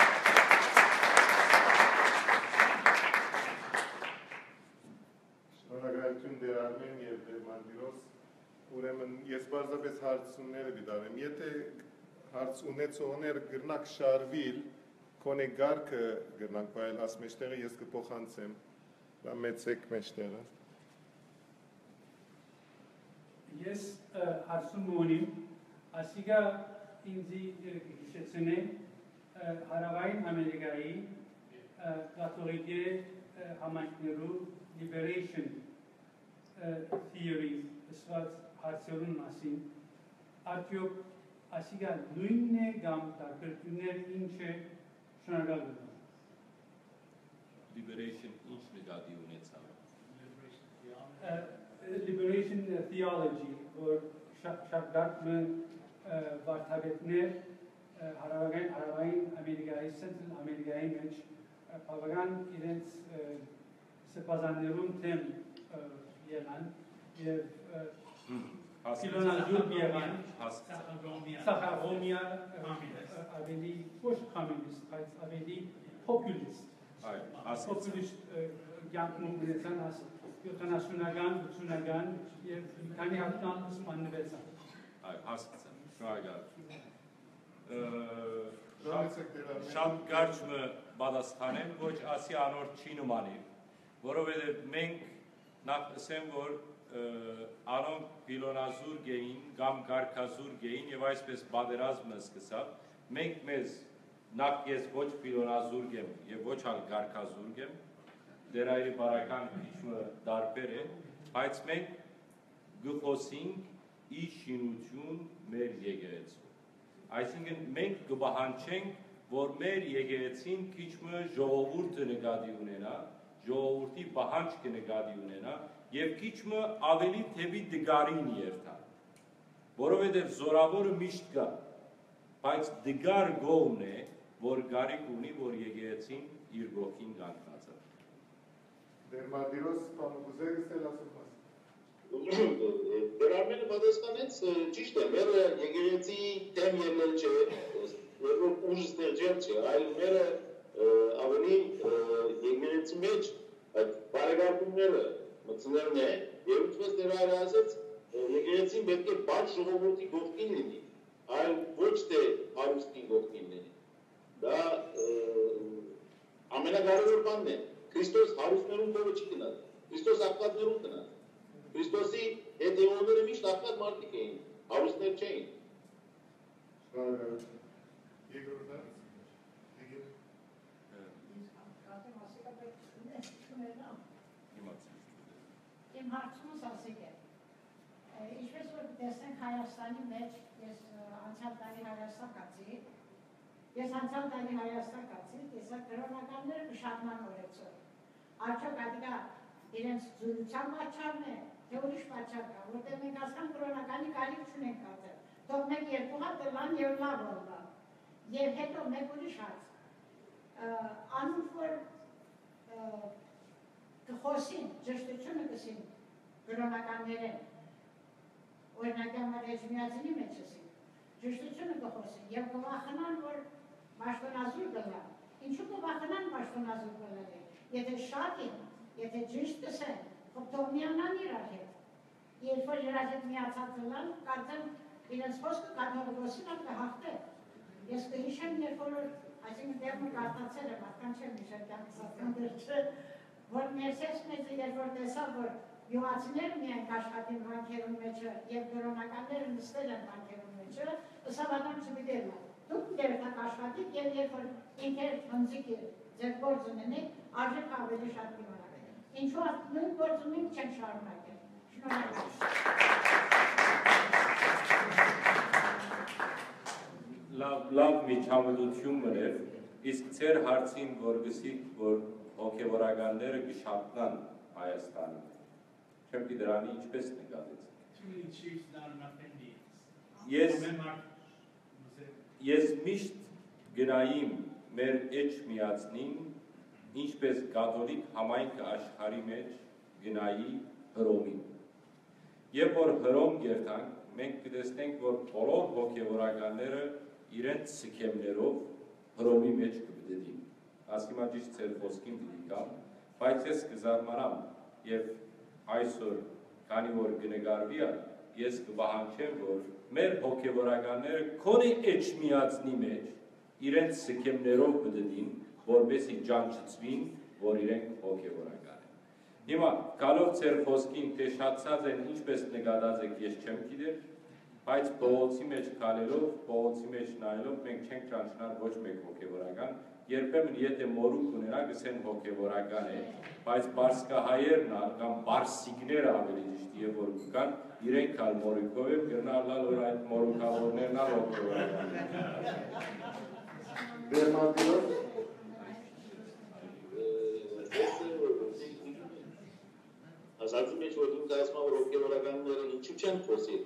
Շնորհակալություն Տեր Արմեն եւ Տեր Մանդիրոս։ Ուրեմն ես բարձրապես հարցումները դիտարեմ։ Եթե հարց ունեցողներ գրնակ շարվիլ, կոնե գարկը գրնանք բայել աս մեջտեղը ես կփոխանցեմ։ Դա մեծեք մեջտեղը։ Ես հարցում ունիմ, ասիկա ինձի գիշեցնե հարավային Ամերիկայի կաթողիկե համայնքներու liberation theory ասված հարցերուն մասին, արդյոք ասիկա նույնն է կամ տարբերություններ ինչ է շնորհակալ եմ։ Liberation ինչ նկատի ունեցավ։ Liberation theology, որ շարդակը վարդապետներ հարավային Ամերիկայի, Central Ամերիկայի մեջ բավական իրենց սպազաններուն թեմ եղան և Կիլոնազուր եղան, Սախարոմիա ավելի ոչ կոմունիստ, բայց ավելի պոպուլիստ, պոպուլիստ կյանքում գրեցան ասը յոթանասունական, ութսունական և քանի հատկան ուսմաննվեցան։ Այո, հասկացան, շնորհակալ։ Շատ կարճ մը պատասխանեմ, ոչ ասի անոր չի նմանի, որովհետև մենք նախ ասեմ, որ անոնք պիլոնազուր գեին, կամ գարկազուր գեին և այսպես բادرազմը սկսավ, մենք մեզ նախ ես ոչ պիլոնազուր գեմ և ոչ ալ գարկազուր գեմ, դեր այրի բարական իչմը դարբեր է, բայց մենք գխոսինք ի շինություն մեր եկեղեցու։ Այսինքն մենք գբահանչենք, որ մեր եկեղեցին քիչմը ժողովուրդը նկատի ունենա, ժողովուրդի պահանջքը նկատի ունենա և քիչմը ավելի թեպի դգարին երթա, որովհետև զորավորը միշտ կա, բայց դգար գողն է, որ գարիք ունի, որ եկեղեցին իր գողքին կանգնած է։ Դերմադիրոս պանուգուզերը ստել ասում մաս։ Դեր ամենը պատասխանեց ճիշտ է, մերը եկեղեցի թեմ ելնել չէ, որ ուժ ստեղծել չէ, այլ մերը ավելի եկեղեցի մեջ այդ բարեկարգումները մտցնելն է, և ինչպես դեր այր ասեց, եկեղեցին պետք է բաց ժողովորդի գողքին լինի, այլ ոչ թե հարուստի գողքին լինի։ Դա ամենակարևոր բանն է։ Քրիստոս հարուստներուն կողը չի գնաց, Քրիստոս աղքատներուն գնաց։ Քրիստոսի հետևողները միշտ աղքատ մարդիկ էին, հարուստներ չէին։ Շնորհակալություն։ Երկրորդը։ Իմ հարցումս ասիկ է, ինչպես որ տեսնենք Հայաստանի մեջ, ես անցյալ տարի Հայաստան կացի, ես անցյալ տարի Հայաստան կացի, տեսա կրոնականները կշատման օրեցոր։ Արդյոք ադիկա իրենց զույլության պատճառն է, թե ուրիշ պատճառ կա, որտեղ մենք ասկան կրոնականի կարիք չունենք կացել, թող մեկ երկու հատ լան և լավ օրվան, և հետո մեկ ուրիշ հարց, անունք որ կխոսին, ճշտությունը կսին կրոնականներեն, օրինակ համար էջմիածինի մեջ ասին, ճշտությունը կխոսին և կվախնան, որ մաշտոնազուր գլան, ինչու կվախնան մաշտոնազուր գլան է, եթե շատ են, եթե ճիշտ կսեն, թող միանան իրար հետ, երբ որ իրար հետ միացած գլան, կարծեմ իրենց խոսքը կաթողիկոսին ալ կհաղթե, ես կհիշեմ, երբ որ այսինքն դեղմը կարտացել եմ, ատկան չեմ հիշել կյանքսատկան դեր չէ, որ ներսես մեծը երբ որ տեսավ, որ յուղացիները միայն կաշխատին վանքերուն մեջը և կրոնականները նստել են վանքերուն մեջը, ըսավ ադամ չպիտել է, դուք դերթակ աշխատիկ և երբ որ ինքեր հնձիկ ձեր գործը ննեք, արժեք ավելի շատ կիմանակ։ Ինչու նույն գործում ինք չեն շարունակել։ Լավ միջամտություն մներ, իսկ ծեր հարցին, որ գսիք, որ հոգևորականները գշապնան Հայաստանի։ Չեմ գիտի դրանի ինչպես նկատեցիք։ Ես միշտ գնայիմ մեր էջ միացնին, ինչպես կաթոլիկ համայնքը աշխարհի մեջ գնայի Հռոմին։ Երբ որ Հռոմ գերտանք, մենք կտեսնենք, որ բոլոր հոգևորականները իրենց սքեմներով Հռոմի մեջ կպտեդին։ Ասկիմա ճիշտ ծեր խոսքին պիտի կամ, բայց ես կզարմանամ և այսօր, քանի որ կնկարվի ա, ես կպահանջեմ, որ մեր հոգևորականները քոնի էջ միացնի մեջ իրենց սքեմներով պտեդին, որպեսզի ջանչծվին, որ իրենք հոգևորական են։ Հիմա գալով ձեր խոսքին թե շատացած են ինչպես նկատած եք ես չեմ գիտեր, բայց փողոցի մեջ գալելով, փողոցի մեջ նայելով մենք չենք ճանաչնար ոչ մեկ հոգևորական, երբեմն եթե մորուք ունենա գսեն հոգևորական է, բայց բարսկահայերն կամ բարսիկները ավելի ճիշտ եւ որ կան, իրենք ալ մորուքով են գնալալ որ այդ մորուքավորներն ալ հոգևորական են։ Բերմանդիրոս Ասացի մեջ որ դու դասմա որ հոգևորականները ինչու չեն խոսի։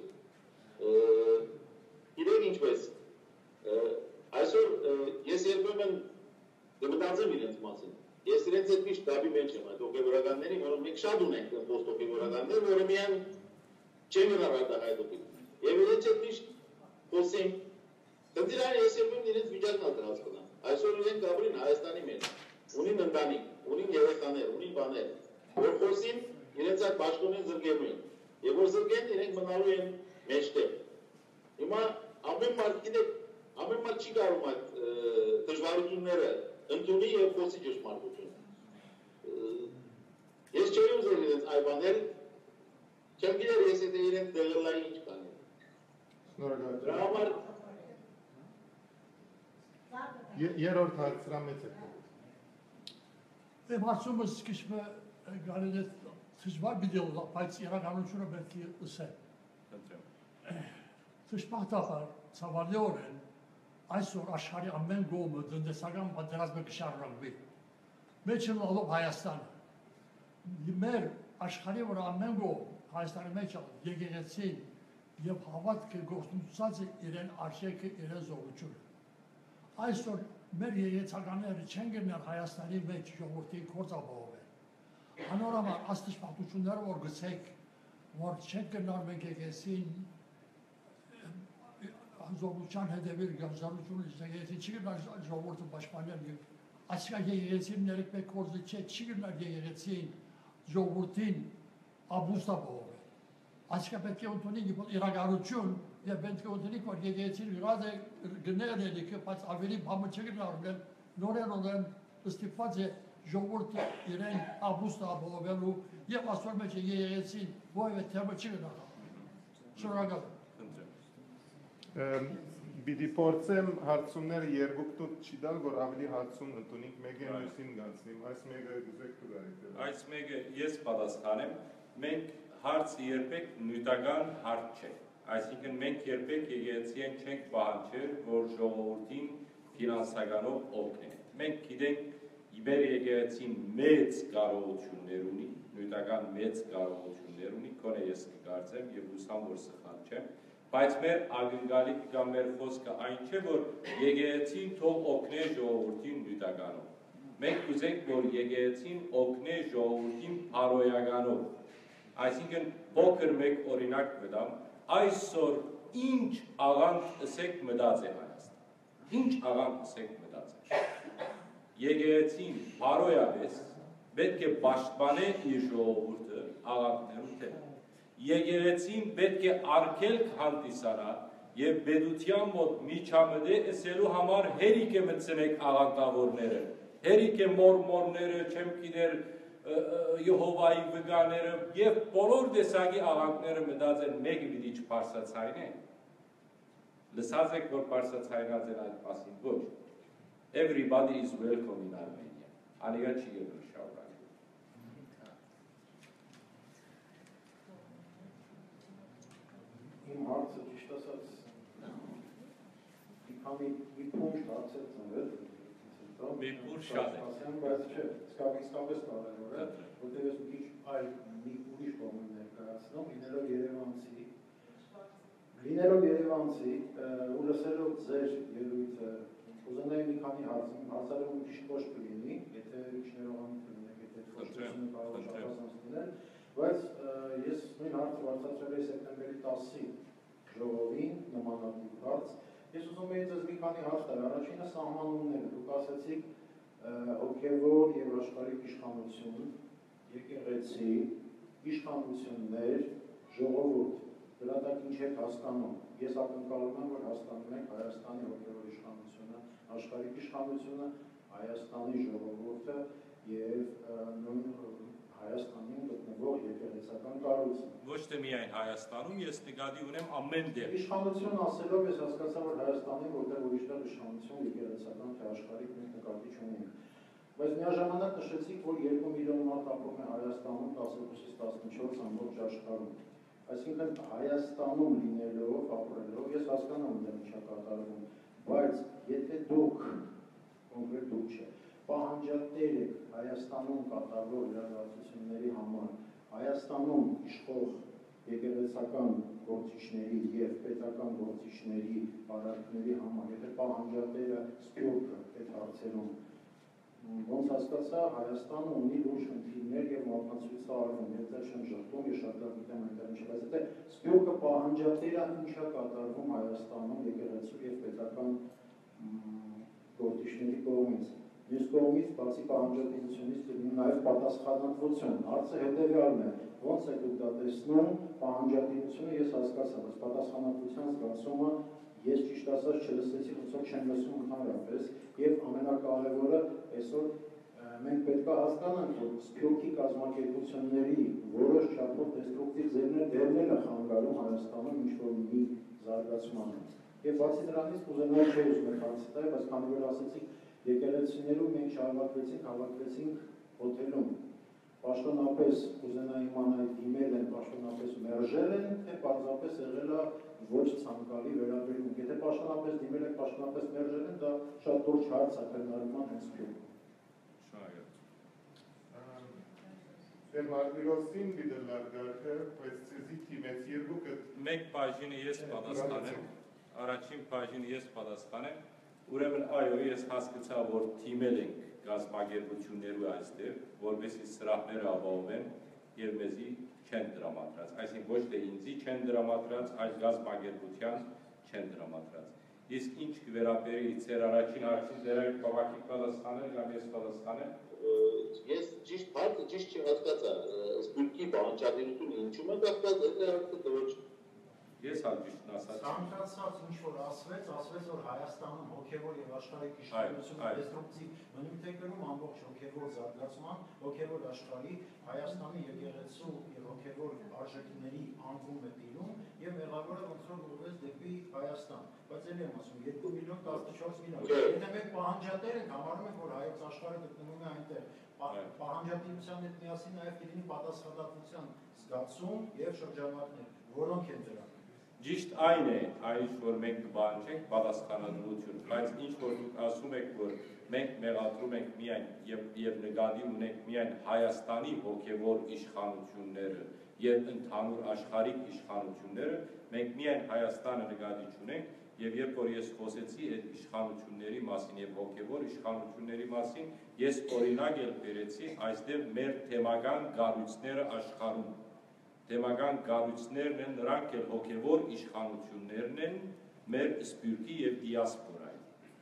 Իրենք ինչպես այսօր ես երբեմն գմտածեմ իրենց մասին։ Ես իրենց հետ միշտ դաբի մեջ եմ այդ հոգևորականների, որոնք մենք շատ ունենք post հոգևորականներ, որը միայն չեն գնահատա հայտոտի։ Եվ իրենց հետ միշտ խոսեմ։ Դրանից ես երբեմն իրենց վիճակն ալ հասկանամ։ Այսօր իրենք գաբրին Հայաստանի մեջ ունին ընտանիք, ունին երեխաներ, ունին բաներ, որ խոսին իրենց այդ պաշտոնին զրկելու են, և որ զրկեն իրենք մնալու են մեջտեղ։ Հիմա ամեն մարդ գիտեք, ամեն մարդ չի կարում այդ դժվարությունները ընդունի և խոսի ճշմարտություն։ Ես չէի ուզել իրենց այ բանել, չեմ գիտեր ես եթե իրենց դեղելայի ինչ կանեմ։ Դրա համար երրորդ հարցրամեծ է։ Եմ հարցումը սկիզբը գարել է թշվար բիդել, բայց իրականությունը պետք է ըսել։ Թշպահտաբար, ցավալիորեն, այսօր աշխարհի ամեն կողմը տնտեսական պատերազմը կշարունակվի։ Մեջ լալով Հայաստանը։ Մեր աշխարհի որ ամեն կողմ Հայաստանի մեջ եկեղեցին եւ հավատքը գործունեացած է իրեն արժեքը իրեն զորությունը։ Այսօր մեր եկեղեցականները չեն գնել Հայաստանի մեջ ժողովրդի գործաբողով են։ Անորոման աստիճանությունները որ գցեք, որ չեն գնալ մենք եկեղեցին զորության հետևել գազարությունը եկեղեցին չի գնալ ժողովրդը պաշտպանել։ Այսքան եկեղեցիները պետք գործի չէ, չի գնալ եկեղեցին ժողովրդին աբուստաբողով են։ Այսքան պետք է ընդունի իրականություն եւ պետք է ընդունի որ եկեղեցին գրած է գնել ելիքը, բայց ավելի բամը չգնալ նորեն նորեն ստիպված է ժողովուրդը իրեն աբուստը ապահովելու եւ ասոր մեջ եկեղեցին ովը թեմը չի գնալ։ Շնորհակալ եմ։ Բիդի փորձեմ հարցումները երկուքտուտ չի դալ, որ ավելի հարցում ընդունենք մեկը մյուսին գանցնիմ, այս մեկը գուզեք դու գարեք։ Այս մեկը ես պատասխանեմ, մենք հարցը երբեք նյութական հարց չէ։ Այսինքն մենք երբեք եկեղեցին չենք պահանջել, որ ժողովրդին ֆինանսականով օգնեն։ Մենք գիտենք Իբեր եկեղեցին մեծ կարողություններ ունի, նյութական մեծ կարողություններ ունի, կոնե ես կկարծեմ եւ հուսամ որ սխալ չեմ, բայց մեր ակնկալիք կամ մեր խոսքը այն չէ, որ եկեղեցին թող օգնե ժողովրդին նյութականով։ Մենք կուզենք, որ եկեղեցին օգնե ժողովրդին փարոյականով։ Այսինքն փոքր մեկ օրինակ կտամ, այսօր ինչ աղանդ ըսեք մտած է Հայաստան։ Ինչ աղանդ ըսեք մտած է։ Եկեղեցին փարոյապես պետք է պաշտպանե իր ժողովուրդը աղանդներու դեմ։ Եկեղեցին պետք է արգելք հանդիսանա եւ պետության մոտ միջամտե ասելու համար հերիք է մտցնեք աղանդավորները։ Հերիք է մորմորները, չեմ գիտեր Եհովայի վգաները եւ բոլոր տեսակի աղանդները մտած են մեկը պիտի չփարսացայնեն։ Լսած եք որ փարսացայնած են այդ մասին ոչ։ Everybody is welcome in Armenia. Անիգա չի գնում շարունակել։ Իմ հարցը ճիշտ ասած մի քանի մի փոքր հարց է ծնվել։ Մի փոքր շատ է։ Բայց չէ, իսկապես կարևոր է, որտեղ ես մի այլ մի ուրիշ կողմ ներկայացնում, լինելով Երևանցի, լինելով Երևանցի ու լսելով ձեր ելույթը Ուզենայի մի քանի հարցարում ճիշտ ոչ կլինի, եթե շներողանում կլինեք, եթե խոստությունը կարող շապազանց լինել, բայց ես նույն հարցը վարձացրել էի սեպտեմբերի տասի ժողովին, նմանատիպ հարց, ես ուզում էի ձեզ մի քանի հարց տալ, առաջինը սահմանումները, դուք ասեցիք հոգևոր և աշխարհիկ իշխանություն, եկեղեցի, իշխանություններ, ժողովուրդ, դրա տակ ինչ եք հասկանում, ես ակնկալում եմ, որ հասկանում եք Հայաստանի հոգևոր իշխանությունը, աշխարհիկ իշխանությունը, Հայաստանի ժողովուրդը եւ նույն Հայաստանում գտնվող եկեղեցական կառույցն է։ Ոչ թե միայն Հայաստանում, ես նկատի ունեմ ամեն տեղ։ Իշխանություն ասելով ես հասկացա, որ Հայաստանի, որտեղ ուրիշտեղ իշխանություն եկեղեցական թե աշխարհիկ մենք նկատի չունենք։ Բայց միաժամանակ նշեցիք, որ երկու միլիոն մարդ ապրում է Հայաստանում, տասնհինգից տասնչորս ամբողջ աշխարհում։ Այսինքն Հայաստանում լինելով, ապրելով, ես հասկանում եմ ինչա կատարվում, բայց եթե դուք կոնկրետ դուք չէ, պահանջատեր եք Հայաստանում կատարվող իրադարձությունների համար, Հայաստանում իշխող եկեղեցական գործիչների եւ պետական գործիչների բարակների համար, եթե պահանջատերը սփյուռքը այդ հարցերում ոնց հասկացա, Հայաստանը ունի լուրջ խնդիրներ եւ մատնացույց արվում, եւ դա չեմ ժխտում, ես շատ լավ գիտեմ այնտեղ ինչ է, բայց եթե սփյուռքը պահանջատերը ինչա կատարվում Հայաստանում եկեղեցու եւ պետական գործիչների կողմից։ Մյուս կողմից, բացի պահանջատիրությունից լինի նաեւ պատասխանատվություն։ Հարցը հետեւյալն է, ոնց է դուք դա տեսնում, պահանջատիրությունը ես հասկացա, բայց պատասխանատվության զգացումը ես ճիշտ ասած չլսեցի, ոնց չեմ լսում ընդհանրապես, եւ ամենակարևորը այսօր մենք պետք է հասկանանք, որ սփյուռքի կազմակերպությունների որոշ չափով դեստրուկտիվ ձևներ դերնել է խանգարում Հայաստանում ինչ-որ մի զարգացմանը։ Եվ բացի դրանից կուզենայի չէ ուզում հարցը տալ, բայց քանի որ ասեցիք եկեղեցիներում մենք չհավաքվեցինք, հավաքվեցինք հոթելում։ Պաշտոնապես կուզենայի իմանալ դիմել են, պաշտոնապես մերժել են, թե պարզապես եղել է ոչ ցանկալի վերաբերմունք։ Եթե պաշտոնապես դիմել եք, պաշտոնապես մերժել են, դա շատ լուրջ հարց է քննարկման հենց սփյուռքում։ Դեր Մարտիրոսին դիդելար գարքը, բայց ցեզի թիմեց երկուքը մեկ բաժինը ես պատասխանեմ, առաջին բաժինը ես պատասխանեմ, ուրեմն այո, ես հասկացա, որ թիմել ենք գազམ་ագերբություններու այստեղ, որովհետեւ սրահները ապահովեն եւ մեզի չեն դրամատրած, այսինքն ոչ թե ինձի չեն դրամատրած, այլ գազམ་ագերբության չեն դրամատրած։ Իսկ ինչ կվերաբերի ձեր առաջին հարցին ձեր այդ բավական պատասխանել կամ ես պատասխանեմ։ Ես ճիշտ հարցը ճիշտ չհասկացա, սփյուռքի պահանջատիրությունը ինչու՞մ է կապված այդ հարցը ոչ։ Ես հա ճիշտն ասացի։ Ցանկացած ինչ որ ասվեց, ասվեց որ Հայաստանում հոգևոր եւ աշխարհիկ իշխանությունը դեստրուկտիվ բնույթներում ամբողջ հոգևոր զարգացման, հոգևոր աշխարհի Հայաստանի եկեղեցու եւ հոգևոր արժեքների անկում է տիրում եւ մեղավորը ոնց որ ուղղվեց դեպի Հայաստան։ Բայց ելի եմ ասում երկու միլիոն տասնչորս միլիոն։ Եթե մենք պահանջատեր ենք, համարում ենք որ հայոց աշխարհը գտնվում է այնտեղ։ Պահանջատիրության հետ միասին նաեւ կլինի պատասխանատվության զգացում եւ շրջանակներ, որոնք են դրանք։ Ճիշտ այն է, այն որ մենք կբանջենք պատասխանատվություն, բայց ինչ որ դուք ասում եք, որ մենք մեղադրում ենք միայն եւ եւ նկատի ունենք միայն Հայաստանի հոգեվոր իշխանությունները եւ ընդհանուր աշխարհիկ իշխանությունները, մենք միայն Հայաստանը նկատի չունենք եւ երբ որ ես խոսեցի այդ իշխանությունների մասին եւ հոգեվոր իշխանությունների մասին, ես օրինակ էլ բերեցի այստեղ մեր թեմական գառույցները աշխարհում։ Թեմական գառույցներն են, նրանք էլ հոգևոր իշխանություններն են մեր սփյուռքի եւ դիասպորայի։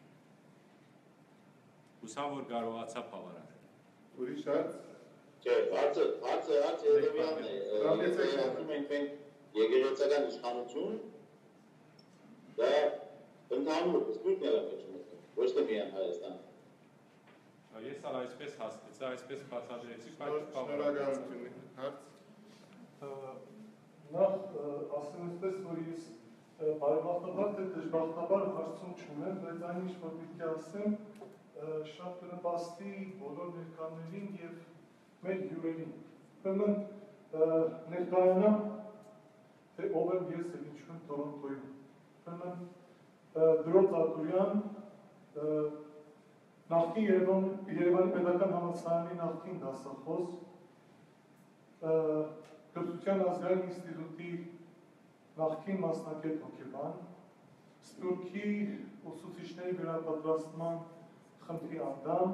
Հուսամ որ կարողացա բավարարել։ Ուրիշ հարց։ Չէ, հարցը, հարցը, հարցը հետևյալն է, ասում ենք մենք եկեղեցական իշխանություն, դա ընդհանուր սփյուռքն է մեջ, ոչ թե միայն Հայաստան։ Ես ալ այսպես հասկացա, այսպես բացատրեցի, բայց շնորհակալություն։ Հարց։ Նախ ասեմ այսպես, որ ես բարեբախտաբար թե դժբախտաբար հարցում չունեմ, բայց այն ինչ որ պետք է ասեմ, շատ կնպաստի բոլոր ներկաներին եւ մեր հյուրերին։ Ուրեմն ներկայանամ, թե ով եմ ես եւ ինչու եմ Տորոնտոյում։ Ուրեմն Դրոց Ատուրյան, նախկին Երևանի պետական համալսարանի նախկին դասախոս, Կրթության ազգային ինստիտուտի նախկին մասնակետ հոգեբան, սփյուռքի ուսուցիչների վերապատրաստման խմբի անդամ,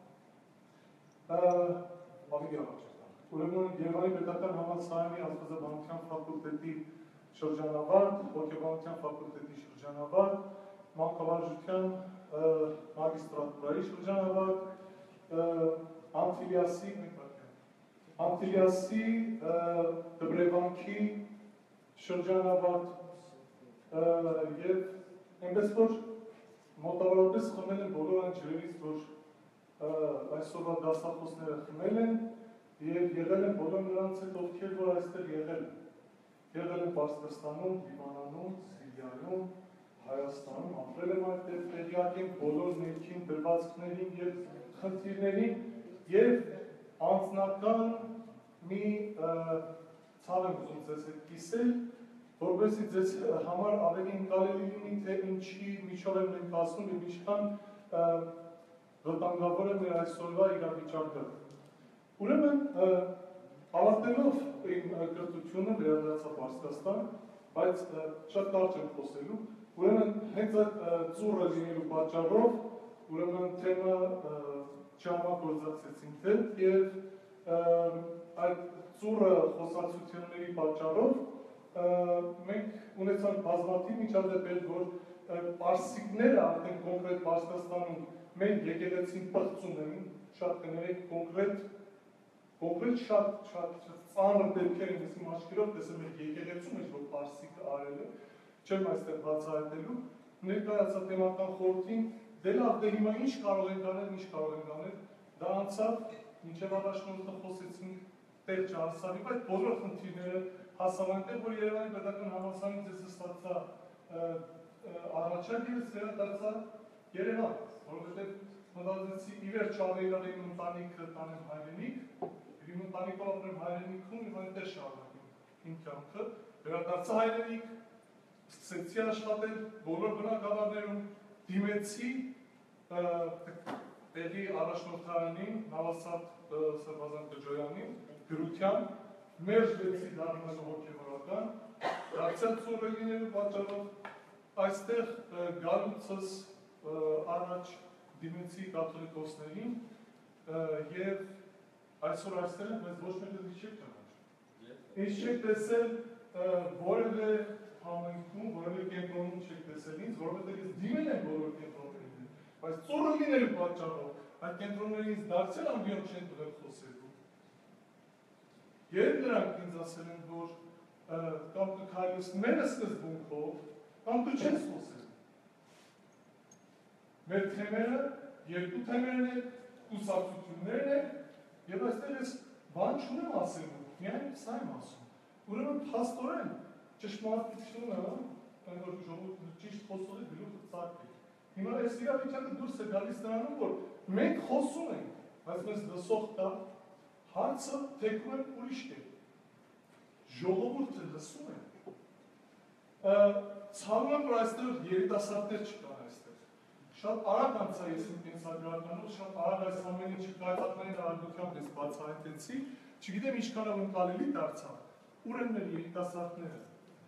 ավելի առաջ։ Ուրեմն Երևանի պետական համալսարանի աստվածաբանության ֆակուլտետի շրջանավարտ, հոգեբանության ֆակուլտետի շրջանավարտ, մանկավարժության մագիստրատուրայի շրջանավարտ, Անտիլիասի Անտիլիասի Դբրևանքի շրջանավարտ եւ այնպես որ մոտավորապես խմել են բոլոր այն ջրերից, որ այսօրվա դասախոսները խմել են Եվ եղել են բոլոր նրանց հետ, ովքեր որ այստեղ եղել են։ Եղել են Պարսկաստանում, Լիբանանում, Սիրիայում, Հայաստանում, ապրել եմ այդտեղ, տեղյակ են բոլոր ներքին դրվածքներին և խնդիրներին և անձնական մի ցավ եմ ուզում ձեզ հետ կիսել, որպեսզի ձեզ համար ավելի ընկալելի լինի, թե ինչի միջով եմ մենք ասում և ինչքան վտանգավոր է մեր այսօրվա իրավիճակը։ Ուրեմն, ավարտելով իմ կրթությունը վերադարձա Պարսկաստան, բայց շատ կարճ եմ խոսելու, ուրեմն հենց այդ ծուռը լինելու պատճառով, ուրեմն թեմը չհամագործակցեցինք թե և այդ ծուռը խոսակցությունների պատճառով մենք ունեցանք բազմաթիվ միջադեպեր, որ պարսիկները արդեն կոնկրետ Պարսկաստանում մեր եկեղեցին պղծում են, շատ կներեք կոնկրետ կոնկրետ շատ շատ ծանր դեպքեր են ես իմ աչքերով տեսել մեր եկեղեցում մեջ, որ պարսիկը արել է, չեմ այստեղ բացահայտելու, ներկայացա թեմական խորհրդին, դե լավ, դե հիմա ինչ կարող ենք անել, ինչ կարող ենք անել, դա անցավ, մինչև առաջնորդը խոսեցինք, տեղ չհասավ, բայց բոլոր խնդիրները հասավ այնտեղ, որ Երևանի պետական համալսարանի ձեզ ստացա առաջարկ ես վերադարձա Երևան, որովհետև մտածեցի ի վերջ ավելի իմ ընտանիքը տանեմ հայրենիք, իմ ընտանիքով ապրեմ հայրենիքում և այնտեղ շարունակեմ իմ կյանքը, վերադարձա հայրենիք, սկսեցի աշխատել բոլոր բնակավարներում, դիմեցի տեղի առաջնորդարանին, Նավասարդ Սրբազան Կջոյանին, գրության, մերժվեցի դառնալու հոգևորական, դարձյալ ծուռը լինելու պատճառով այստեղ գալուցս առաջ դիմեցի կաթոլիկոսներին և այսօր այստեղ են, բայց ոչ մեկը դիք չեք ճանաչում։ Ինչ չեք տեսել որևէ համայնքում, որևէ կենտրոնում չեք տեսել ինձ, որովհետև ես դիմել եմ բոլոր կենտրոններին, բայց ծուռը լինելու պատճառով այդ կենտրոններից դարձյալ ամբիոն չեն տվել խոսելու։ Երբ նրանք ինձ ասել են, որ կամ կքայլես մերը սկզբունքով, կամ դու չես խոսել։ Մեր թեմերը, երկու թեմերն են, կուսակցություններն են, և այստեղ ես բան չունեմ ասելու, միայն սա եմ ասում։ Ուրեմն փաստորեն ճշմարտությունը, այն որ ժողովուրդը ճիշտ խոսող է գլուխը ծակ է։ Հիմա այս իրավիճակը դուրս է գալիս նրանում, որ մենք խոսում ենք, բայց մեզ լսող կա, հարցը թեքում են ուրիշ կերպ։ Ժողովուրդը լսում է։ Ցավում եմ, որ այստեղ երիտասարդներ չկան այստեղ։ Շատ արագ անցա ես իմ կենսագրականով, շատ արագ այս ամեն ինչը կայացածների արագությամբ ես բացահայտեցի, չգիտեմ ինչքանով ընկալելի դարձավ, ուր են մեր երիտասարդները։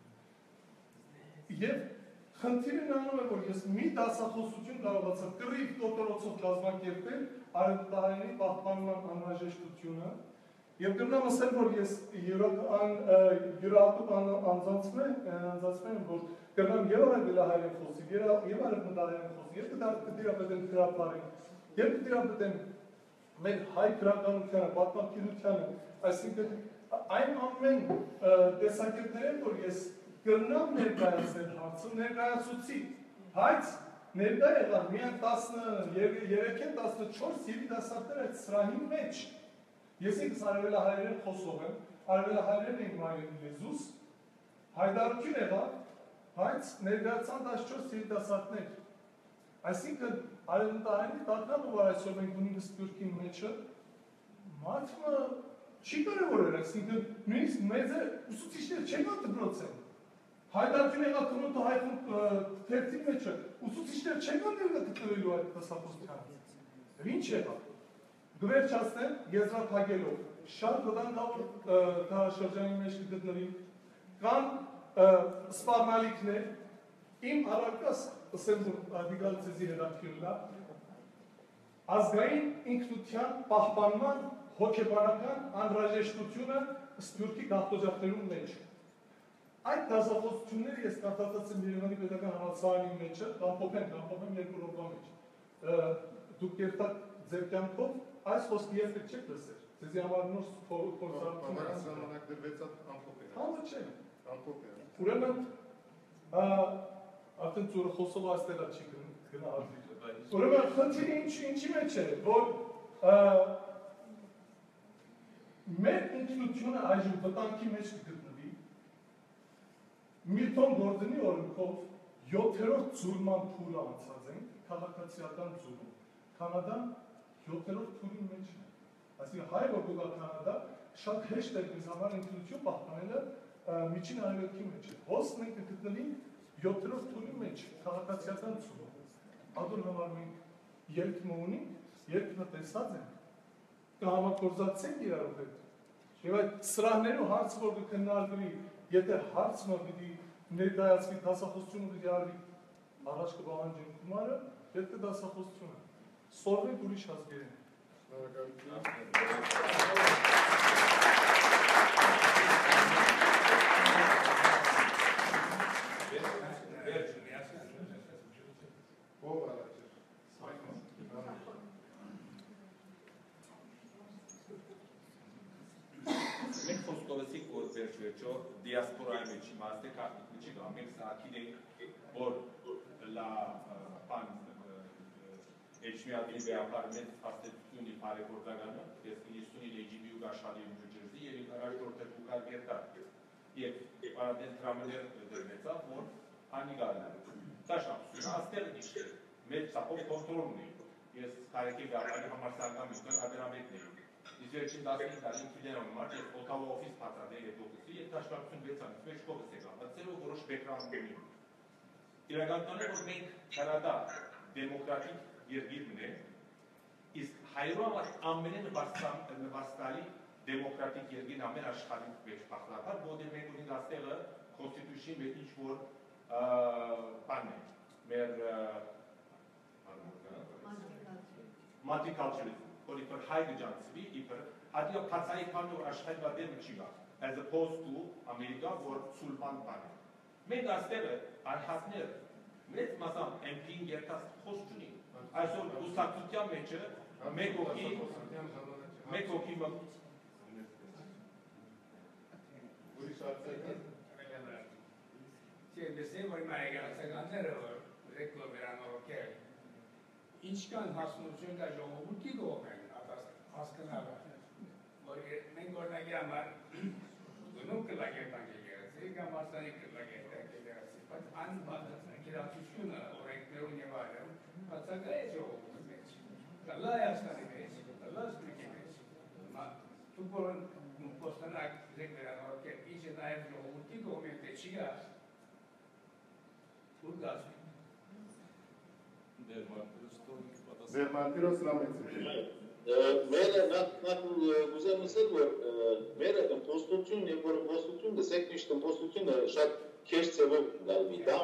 Եվ խնդիրը նրանում է, որ ես մի դասախոսություն կարողացա կռիվ կոտորոցով կազմակերպել արևմտահայերի պահպանման անհրաժեշտությունը և կրնամ ասել, որ ես յուրահատուկ անձանցում եմ, որ կրնամ և արևելահայերեն խոսի, և արևմտահայերեն խոսի, և կդիրապետեմ գրապարին, և կդիրապետեմ մեր հայ գրականությանը, պատմակիրությանը, այսինքն այն ամեն տեսակետներ են, որ ես կրնամ ներկայացնել հարցը, ներկայացուցի, բայց ներկա եղան միայն տասներեք տասնչորս երիտասարդներ այդ սրահի մեջ։ Ես ինքս արևելահայերեն խոսող եմ, արևելահայերեն եմ հայրենի լեզուս, հայդարություն եղավ, բայց ներկայացան տասնչորս երիտասարդներ։ Այսինքն արևմտահայերի տագնապը, որ այսօր մենք ունենք Սփյուռքի մեջը, մարդը չի կարևորել, այսինքն նույնիսկ մեծ ուսուցիչներ չեկան դպրոցեն։ Հայդարություն եղավ կնոտը հայխում թերթի մեջը, ուսուցիչներ չեկան ներկա գտնվելու այդ դասախոսությանը։ Եվ ինչ եղավ։ Գվերջացնեմ եզրափակելով, շատ վտանգավոր դարաշրջանի մեջ կգտնվի, կան սպառնալիքներ, իմ առարկաս, ասեմ որ ադիգալ ձեզի հետաքրքրելա, ազգային ինքնության պահպանման հոգեբանական անհրաժեշտությունը Սփյուռքի գաղթօջախներում մեջ։ Այդ դասախոսությունները ես կարտացացեմ Երևանի պետական համալսարանի մեջը, կամփոփեմ, կամփոփեմ երկու րոպե մեջ։ Դուք երթակ ձեր կյանքով այս խոսքը երբեք չեք լսել։ Ձեզի համար նոր փորձառություն է։ Ժամանակ դրվեցած ամփոփել։ Համը չէ։ Ամփոփել։ Ուրեմն արդեն ծուրը խոսող այստեղա չի գնահատվի։ Ուրեմն խնդիրը ինչի մեջ է, որ մեր ինքնությունը այժմ վտանգի մեջ գտնվի, Միլտոն Գորդոնի օրենքով յոթերորդ ձուլման փուլը անցած ենք, քաղաքացիական ձուլում։ Կանադան յոթերորդ փուլի մեջ է։ Այսինքն հայ ոգուգա Կանադա շատ հեշտ է ինձ համար ինքնություն պահպանելը միջին արևելքի մեջ է։ Հոս մենք գտնվենք յոթերորդ փուլի մեջ, քաղաքացիական ձուլում։ Ադուր համար մենք երկմը ունենք, երկմը տեսած ենք, կհամագործակցենք իրարու հետ։ Եվ այդ սրահներու հարց, որ կքննարկվի, եթե հարցը պիտի ներկայացվի դասախոսությունը պիտի արվի առաջ կպահանջենք գումարը, պետք է դասախոսությունը։ Սորվենք ուրիշ ազգերին։ Մենք խոսքովեցինք, որ վերջ-վերջո դիասպորայի մեջ իմաստը կարդիք չի գա, մենք սակին ենք, որ լա պան էջմիատի վեապարմենտ աստետությունի պարեկորդագանը, ես ինիստունի լեջիբիու գաշալի ուջջրզի և ինքարաժորդ է կուկար գերտար և պարադեն տրամներ դրնեցավ, որ անի գարնար։ Դա շապսույն աստեղ նիշտ է, մեծ սապով կոնտրոլ ունի, ես կարեկի վեապարի համարսանգամ ուսկան ադերամետն էի։ Իսկ վերջին տասնինը տարին քիլերոն մարդ ես օտավա օֆիս պատրադե հետ օգսի և տաշտարություն վեցանից մեջ կողս եկա, բացերով որոշ բեկրան ունի։ Իրականտան է, որ մենք Կանադա դեմոկրատիկ երկիրն է, իսկ հայրոն ամենը նվաստալի դեմոկրատիկ երկիրն ամեն աշխարհի մեջ պախլապար, որտեղ մենք ունենք աստեղը Constitution մեջ ինչ-որ բան է, մեր multiculturalism, որ իպր հայ գջանցվի, իպր հատիա պացայի պանը, որ աշխարհի բադեմը չի գա, as opposed to Ամերիկա, որ սուլման բան է։ Մենք աստեղը արհատներ, մեծ մասամ էմ պի-ին երկաս խոս չունի, այսօր ուսակցության մեջը մեկ օքի, մեկ օքի մը Ուրիշ արձակը Դեսեմ, որ իմ այգանացականները, որ ռեկլո վերանորոգել, ինչքան հասնություն կա ժողովուրդի կողմեն հասկանալը, որ մենք օրինակի համար գնում կլագերտանք եկեղեցի, կամ արսանի կլագերտանք եկեղեցի, բայց անկիրացությունը օրենքներուն և այլն, բացակա է ժողովուրդի մեջ, կլա է Հայաստանի մեջ, կլա Սպրիկի մեջ, դուք որն պոստանակ ձեք վերանորոգել, ինչը նաև ժողովուրդի կողմեն թե չի գա, ուր գազվի։ Դերմանտիրոս Ռամեցի։ Մերը նախ գուզեմ ասել, որ մերը ըմպոստություն և որ ըմպոստություն դսեք միշտ ըմպոստությունը շատ քեշ ծևով գալվի, դա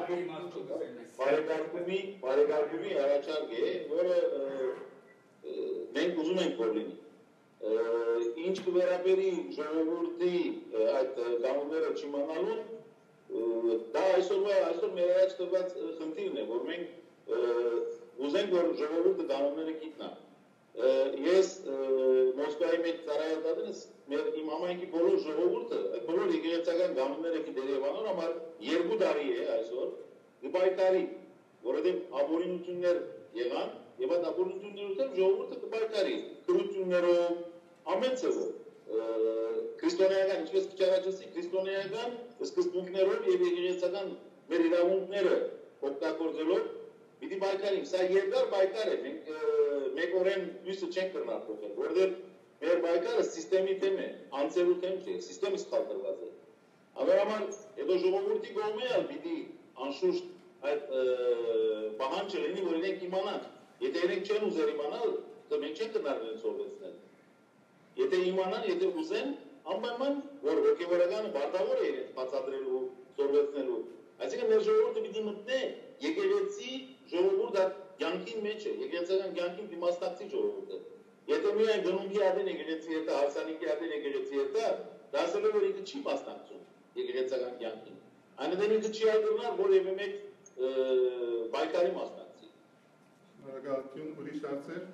բարեկարգումի առաջարկ է, որը մենք ուզում ենք որ լինի։ Ինչ կվերաբերի ժողովուրդի այդ գանունները չիմանալուն, դա այսօր մեր առաջ տված խնդիրն է, որ մենք ուզենք, որ ժողովուրդը գանունները գիտնա։ Ես Մոսկվայի մեջ ծառայատատենս իմ համայնքի բոլոր ժողովուրդը, բոլոր եկեղեցական գանունները գիտեր եւ անոր համար երկու տարի է այսօր կպայքարի, որովհետեւ ապօրինություններ եղան եւ այդ ապօրինություններով ժողովուրդը կպայքարի քրություններով, ամեն ծավալ քրիստոնեական, ինչպես քիչարաճսի քրիստոնեական սկզբունքներով եւ եկեղեցական մեր իրավունքները օգտագործելով պիտի պայքարենք, սա երկար պայքար է, մենք մեկօրեն լույսը չենք կրնարկողել, որովհետև մեր պայքարը սիստեմի թեմ է, անձելու թեմ չէ, սիստեմը սխալտրված է։ Ամեն համար, հետո ժողովուրդի կողմը էլ պիտի անշուշտ այդ պահանջը լինի, որ իրենք իմանան, եթե իրենք չեն ուզեր իմանալ, մենք չենք կրնարկել սորվեցնել։ Եթե իմանան, եթե ուզեն, անպայման, որ հոգևորականը բարտավոր է իրենց բացատրելու, սորվեցնելու, այսինքն մեր ժողովուրդը պիտի մտնե եկեղեցի ժողովուրդ այդ կյանքին մեջ է, եկեղեցական կյանքին դիմաստակցի ժողովուրդը։ Եթե միայն գնունքի ադեն եկեղեցի հետը, հարսանիքի ադեն եկեղեցի հետը, դա ասել է, որ ինքը չի մասնակցում եկեղեցական կյանքին։ Այնուհետև ինքը չի ալգրնար, որևէ մեկ պայքարի մասնակցի։ Շնորհակալություն, ուրիշ հարցեր։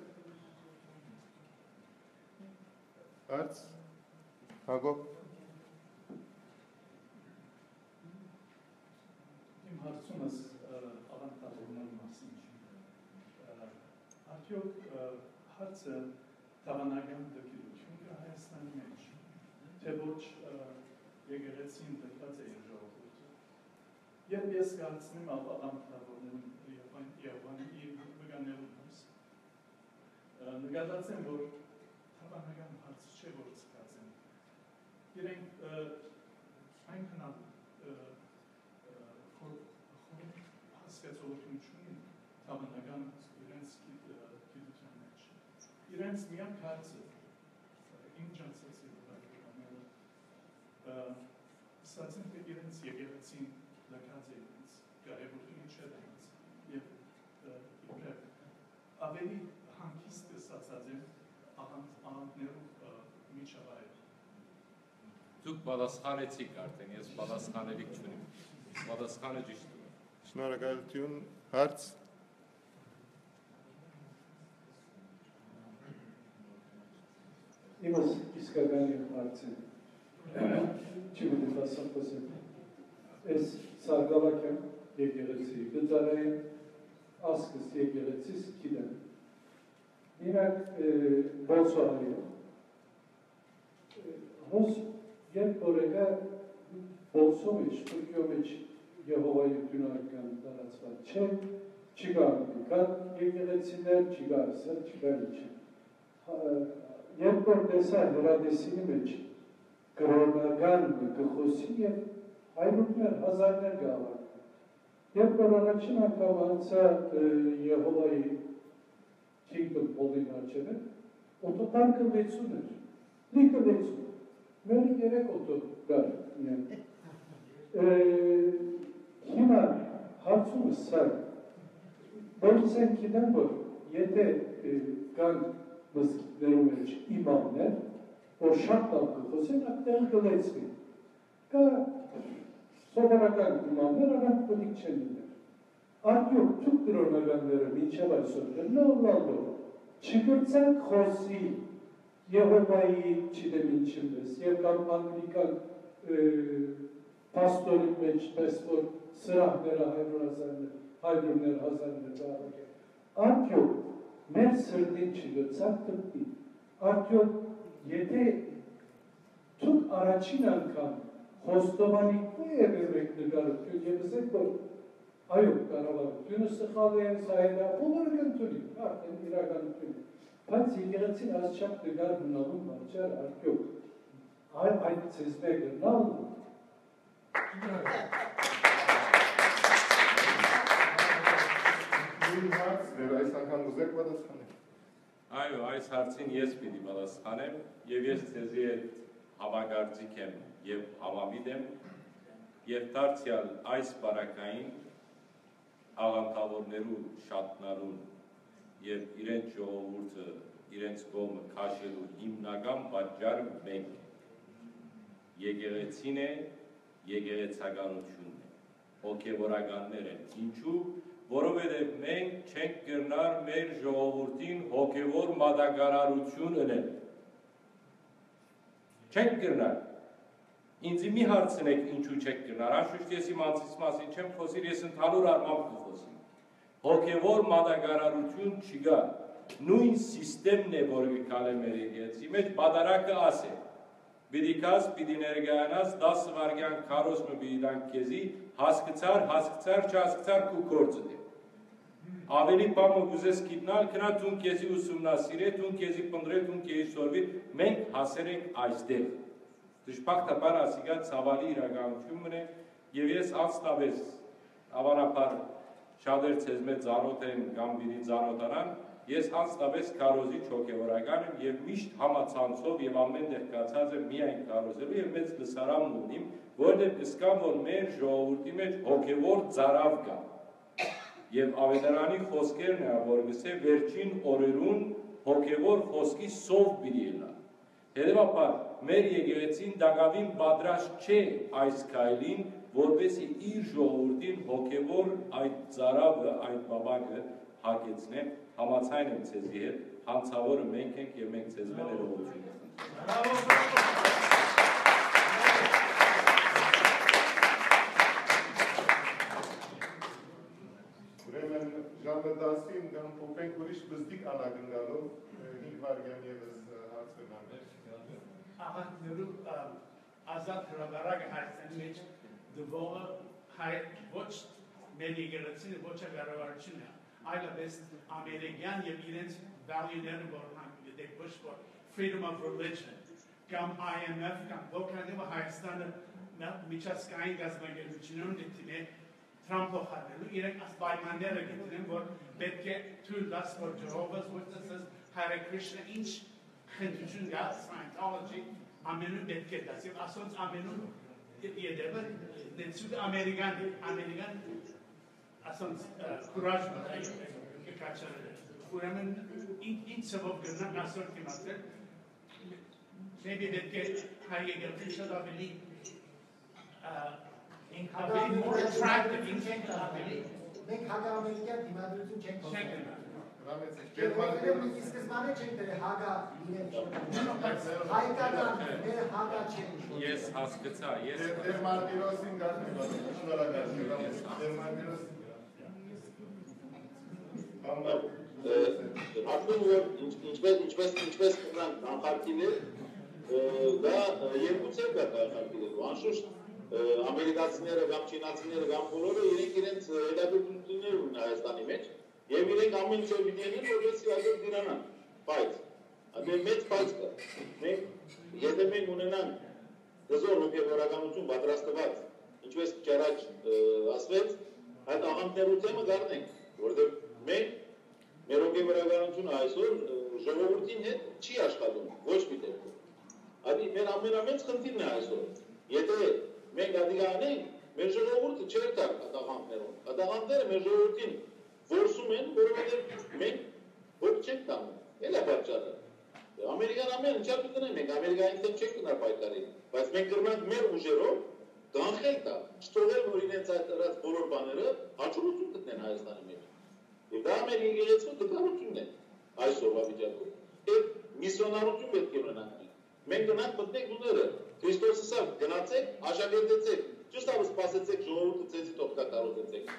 Հարց։ Հակոբ։ Իմ հարցումս ավանդավորման մասին չի։ Արդյոք հարցը տավանական դեպիրություն կա Հայաստանի մեջ, թե ոչ եկեղեցին դրված է իր ժողովուրդը։ Երբ ես կհարցնեմ անդամավորներին եւ իր վկաներուն հույս, նկատացեմ, որ թավանական հարց չէ, որ ցկած են։ Իրենք այնքան հասկացողություն չունեն թավանական իրենց գիտության մեջ։ Իրենց միակ հարցը ինչ ասացի վկայականները ստացեն, թե իրենց եկեղեցին լքած է իրենց կարևորությունը չէ դրանց եւ իբրև ավելի հանգիստ ստացած են աղանդներով միջավայր։ Դուք պատասխանեցիք արդեն, ես պատասխանելիք չունեմ, պատասխանը ճիշտ է։ Շնորհակալություն, հարց։ Իմս իսկական հարցը չգիտեմ ասեմ խոսեմ։ Ես սարգալակեմ եկեղեցի, գծարային ասկս եկեղեցիս գիտեմ։ Իրանք բոլսոհարիով։ Հոս երբ որ եկա բոլսով է, շպրկյով է Եհովայի դյունական տարածված չէ, չկա կան եկեղեցիներ, չկա ասել, չկա ինչ։ Երբ որ տեսա հրադեսինի մեջ կրոնական գխոսի և հայրուկներ, հազարներ գավարկը։ Երբ որ առաջին անգամ անցա Եհովայի քինգդոմ բոլին արջերը, օտոպարկը վեցուն էր, լիքը վեցուն, մերի երեք օտոպար Հիմա հարցումը սա է, որից են գիտեմ, որ եթե կան մզկիթներում մեջ իմամներ, որ շատ լավ կխոսեն, ատեղ գլեցվի։ Կա սովորական իմամներ, առանք պոլիկ չեն լիներ։ Արդյոք թուք կրոնականները մինչև այսօր գնալ լալով, չգրցանք խոսի Եհովայի չիդեմ ինչիմպես, և կամ անգլիկան պաստորի մեջ պես, որ սրահները հայրուր հազարներ, հայրուրներ հազարներ դարակ է։ Արդյոք մեր սրդին չգծակ տրպի, արդյոք եթե թուք առաջին անգամ խոստովանի կույ է վերմեք նգարություն և զեք, որ այո կարավարությունը սխալ է, սայելա, բոլորը կնտունի, արդեն իրականություն։ Բայց եկեղեցին ասչապ նգար հնալում վարջար արդյոք այդ ծեզմե գնալն Այս անգամ ուզեք պատասխանեք։ Այո, այս հարցին ես պիտի պատասխանեմ և ես ձեզի հետ համագործիկ եմ և համամիտ եմ և դարձյալ այս բարակային աղանդավորներու շատնարուն և իրենց ժողովուրդը իրենց կողմը քաշելու հիմնական պատճառը մենք եկեղեցին է, եկեղեցականությունն է, հոգևորականներ են։ Ինչու? Որովհետև մենք չենք կրնար մեր ժողովուրդին հոգևոր մատակարարություն ընել։ Չենք կրնար։ Ինձի մի հարցնեք ինչու չեք կրնար, անշուշտ ես իմ անձիս մասին չեմ խոսիր, ես ընդհանուր առմամբ կխոսեմ։ Հոգևոր մատակարարություն չկա։ Նույն սիստեմն է, որ գկալ է մեր եկեղեցի մեջ, պատարակը աս է։ Պիտի կաս, պիտի ներգայանաս, դասը վարգյան քարոսմը պիտի դանք քեզի, հասկցար, հասկցար, չհասկցար քու գործը դե։ Ավելի պամը գուզես գիտնալ, կնա տուն քեզի ուսումնասիրե, տուն քեզի պնդրե, տուն քեզի սորվի, մենք հասեր ենք այստեղ։ Դժբախտաբար ասիկա ցավալի իրականություն մնե, եւ ես անձնապես ավանապար շատեր ցեզ մեծ ծանոթ են կամ պիտի ծանոթանան, ես անձնապես քարոզիչ հոգևորական եմ եւ միշտ համացանցով եւ ամեն տեղ կացած եմ միայն քարոզելու եւ մեծ լսարան ունիմ, որտեղ կսկամ, որ մեր ժողովրդի մեջ հոգևոր ծարավ կա։ Եվ ավետարանի խոսքերն է, որ գսե վերջին օրերուն հոգևոր խոսքի սով պիտի ելա։ Հետևաբար մեր եկեղեցին դակավին պատրաստ չէ այս քայլին, որպեսզի իր ժողովրդին հոգևոր այդ ծարավը, այդ բաբակը հագեցնե, համաձայն եմ ցեզի հետ, հանցավորը մենք ենք եւ մենք ցեզ մեր ներողություն ենք։ Ուրեմն ժամը տասին կամ փոփենք ուրիշ բզդիկ անագնալով հինգ վարգյան եւս հարց կնանք։ աղանդներու ազատ հրավարակ հայցեն մեջ դվողը ոչ մեր եկեղեցին ոչ կառավարությունը այլապես ամերիկյան եւ իրենց value-ները որոնք they push for freedom of religion կամ I M F կամ ոքանիվ Հայաստանը միջազգային գազագերությունում դիտին Trump-ը խաղալու իրենք այս պայմանները գտնեն որ պետք է թույլ տաս որ Jehovah's Witnesses, Hare Krishna ինչ խնդություն կա Scientology ամենու պետք է դասի ասոնց ամենու յետևը դեցուկ ամերիկան ամերիկան ասոնց կուրաժ մտայ կաչարը ուրեմն ինչ ծավալ գնան ասոր կիմացել maybe պետք է հայ եկեղեցին շատ ավելի ավելի more attractive in Kenya. Մենք հակաամերիկյան դիմադրություն չենք Ռամեցեք, Գերմանիայում իսկ սկզբանե չենք դրել հակա իրեն հայկական մեր հակա չեն Ես հասկացա, ես Դերմարտիրոսին գարնի շնորհակալ Դերմարտիրոս Արդյոք որ ինչպես ինչպես ինչպես կնան անխարքիներ դա երկուց է կա անխարքիներու անշուշտ ամերիկացիները կամ չինացիները կամ բոլորը իրենք իրենց հետաքրքրություններ ունեն Հայաստանի մեջ եւ իրենք ամեն ինչ պիտի անեն որովհետեւ այդպես դիրանան բայց այդ մեծ բայց կա մենք եթե մենք ունենանք դժոխ հոգեվորականություն պատրաստված ինչպես ճարաճ ասվեց այդ աղանդներու թեմը գարնենք որովհետեւ մենք մեր հոգեվորականությունը այսօր ժողովրդին հետ չի աշխատում ոչ մի դեպքում այդ մեր ամենամեծ խնդիրն է այսօր եթե մենք ադիգա անենք, մեր ժողովուրդը չեր տար ադաղանքներում, ադաղանքները մեր ժողովրդին որսում են, որովհետև մենք ոք չենք տանում, էլ է պատճառը։ Ամերիկան ամեն ինչա կտնենք, մենք Ամերիկային դեմ չենք կնար պայքարի, բայց մենք կրնանք մեր ուժերով կանխել տա, չթողել, որ իրենց այդ ըրած բոլոր բաները հաջողություն գտնեն Հայաստանի մեջ։ Եվ դա մեր եկեղեցու դժվարությունն է այսօրվա վիճակում։ Եվ միսիոնարություն պետք է ունենանք։ Մենք գնանք մտնենք ուները Քրիստոսը սա գնացեք, աշակերտեցեք, ճիշտ ավը սպասեցեք ժողովուրդը ձեզից օգտակարողեցեք։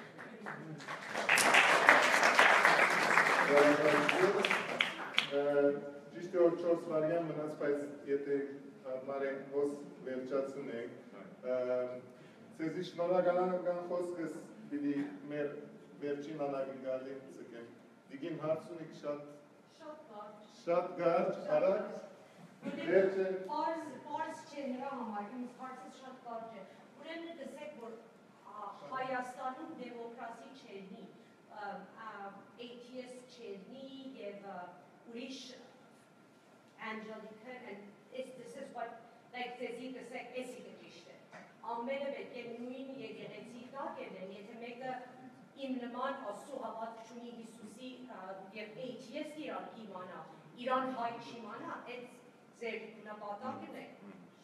Ճիշտ է որ չորս վարյան մնաց, բայց եթե մարեն հոս վերջացնենք, ձեզի շնորհակալական խոսքս պիտի մեր վերջին անագնգալին ծկեմ։ Դիգին հարց ունիք շատ շատ կարճ, արագ Պարս չէ նրա համար, ինձ հարցից շատ կարճ է։ Ուրեմն դսեք, որ Հայաստանում դեմոկրասի չերնի, atheist չերնի և ուրիշ angelical, and this is what, like ձեզի դսեք, էսի կճիշտ է։ Ամենը պետք է նույն եկեղեցի տակ ելեն, եթե մեկը իմ նման Աստծո հավատքունի Հիսուսի և atheist իրան իմանա, իրան հայ չիմանա, այդ ձեր նպատակն է։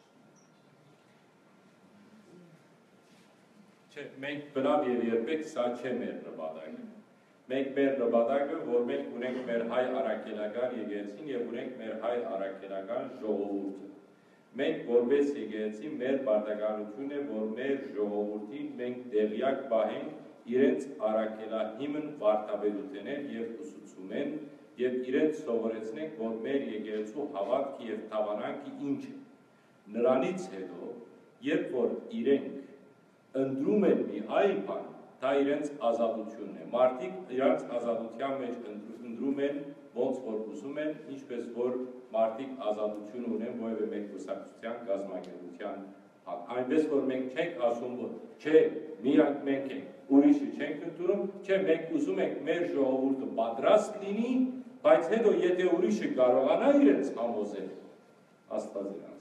Չէ, մենք բնավ եւ երբեք սա չէ մեր նպատակը։ Մենք մեր նպատակը, որ մենք ունենք մեր հայ առաքելական եկեղեցին եւ ունենք մեր հայ առաքելական ժողովուրդը։ Մենք որպես եկեղեցի մեր պարտականությունն է, որ մեր ժողովրդին մենք դեղյակ պահենք իրենց առաքելահիմն վարդապետութենեն եւ ուսուցումեն և իրենց սովորեցնենք, որ մեր եկեղեցու հավատքի և թավանանքի ինչ է։ Նրանից հետո, երբ որ իրենք ընդրում են մի այլ բան, դա իրենց ազատությունն է։ Մարդիկ իրենց ազատության մեջ ընդրում են, ոնց որ ուզում են, ինչպես որ մարդիկ ազատություն ունեն որևէ մեկ կուսակցության կազմակերպության հակ։ Այնպես որ մենք չենք ասում, որ չէ, միակ մենք ենք, ուրիշը չենք ընդունում, չէ, մենք ուզում ենք մեր ժողովուրդը պատրաստ լինի, բայց հետո եթե ուրիշը կարողանա իրենց համոզել, Աստված իրանց։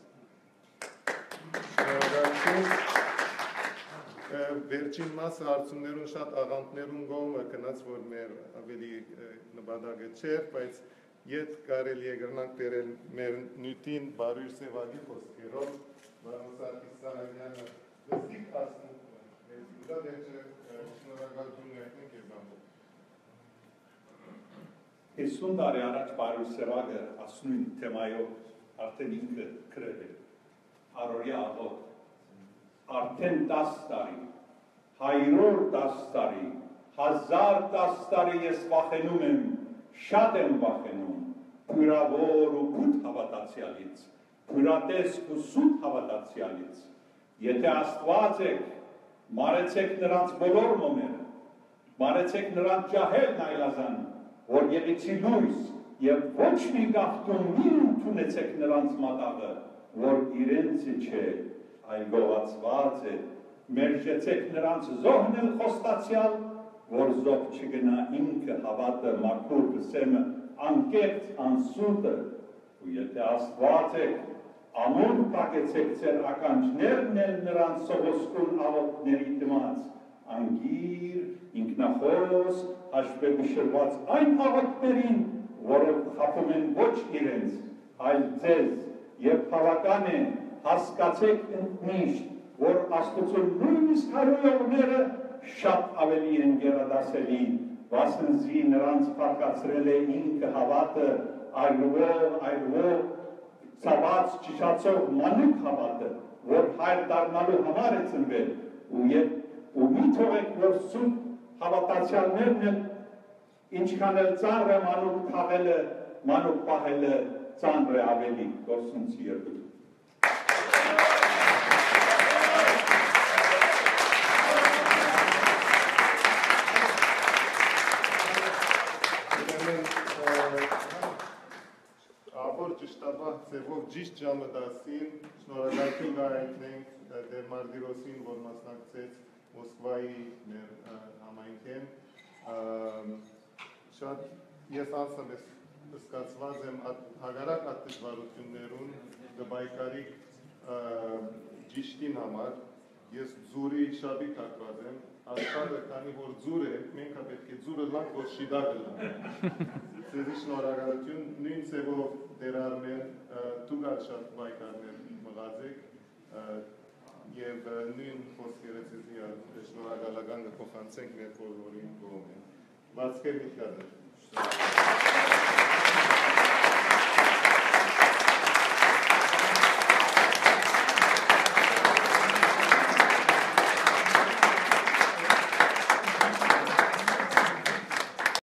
Վերջին մասը հարցումներուն շատ աղանդներուն գոմը կնաց, որ մեր ավելի նպատակը չէր, բայց ետ կարելի է գրնանք տերել մեր նյութին բարույր սևագի խոսքերով, Վարմուսարքի Սարագյանը լսիկ ասնում, մեզ ուրա վերջը շնորհակալություն ներկնենք և բամբով։ հիսուն տարի առաջ բարույր սևագը ասնույն թեմայով արդեն ինքը գրել է, առօրյա աղոտ, արդեն տաս տարի, հայրոր տաս տարի, հազար տաս տարի ես վախենում եմ, շատ եմ վախենում, յուրավոր ու կուտ հավատացյալից, հյուրատեսկ ու սուտ հավատացյալից, եթե Աստված եք, մարեցեք նրանց բոլոր մոմերը, մարեցեք նրանց ջահելն այլազան, որ եղիցի լույս և ոչ մի գաղթում մի ընդունեցեք նրանց մատաղը, որ իրենցը չէ, այլ գողացված է, մերժեցեք նրանց զոհն էլ խոստացյալ, որ զոհ չգնա ինքը հավատը մաքուր վսեմը անկեղծ անսուտը, ու եթե Աստված եք, ամուր պակեցեք ձեր ականջներն էլ նրանց սողոսկուն աղոտների դիմաց, անգիր, ինքնախոս, հաշվեգուշրված այն աղոտներին, որով խապում են ոչ իրենց, այլ ձեզ, և բավական է, հասկացեք ընդմիշտ, որ Աստծուն նույնիսկ հարույողները շատ ավելի են գերադասելի, վասնզի նրանց փառկացրել է ինքը հավատը, այլվող, այլվող, ցաված ճիշացող մանուկ հավատը, որ հայր դառնալու համար է ծնվել, ու մի թողեք, որ սուտ հավատացյալներն են, ինչքան էլ ծանր է մանուկ թաղելը, մանուկ պահելը ծանր է ավելի, Գործունցի երկու։ Ճշտաբահ ձևով ճիշտ ժամը դասին շնորհակալություն գայտնենք Տեր Մարտիրոսին, որ մասնակցեց Մոսկվայի մեր համայնքին։ Շատ ես անձամբ զսկացված եմ հագարակ այդ դժվարություններուն կբայկարի ճիշտին համար։ Ես ձուրի շաբիկ հակված եմ, աշխարհը քանի որ ձուր է, մենք պետք է ձուրը լանք, որ շիդակը լանք։ Ձեզի շնորհակալություն, նույն ձևով Տեր Արմեն, դուք շատ բայկարներ մղած եք և նույն խոսքերը ձեզի շնորհակալական կփոխանցենք մեր բոլորին կողմին։ Բացկեր միտքադր։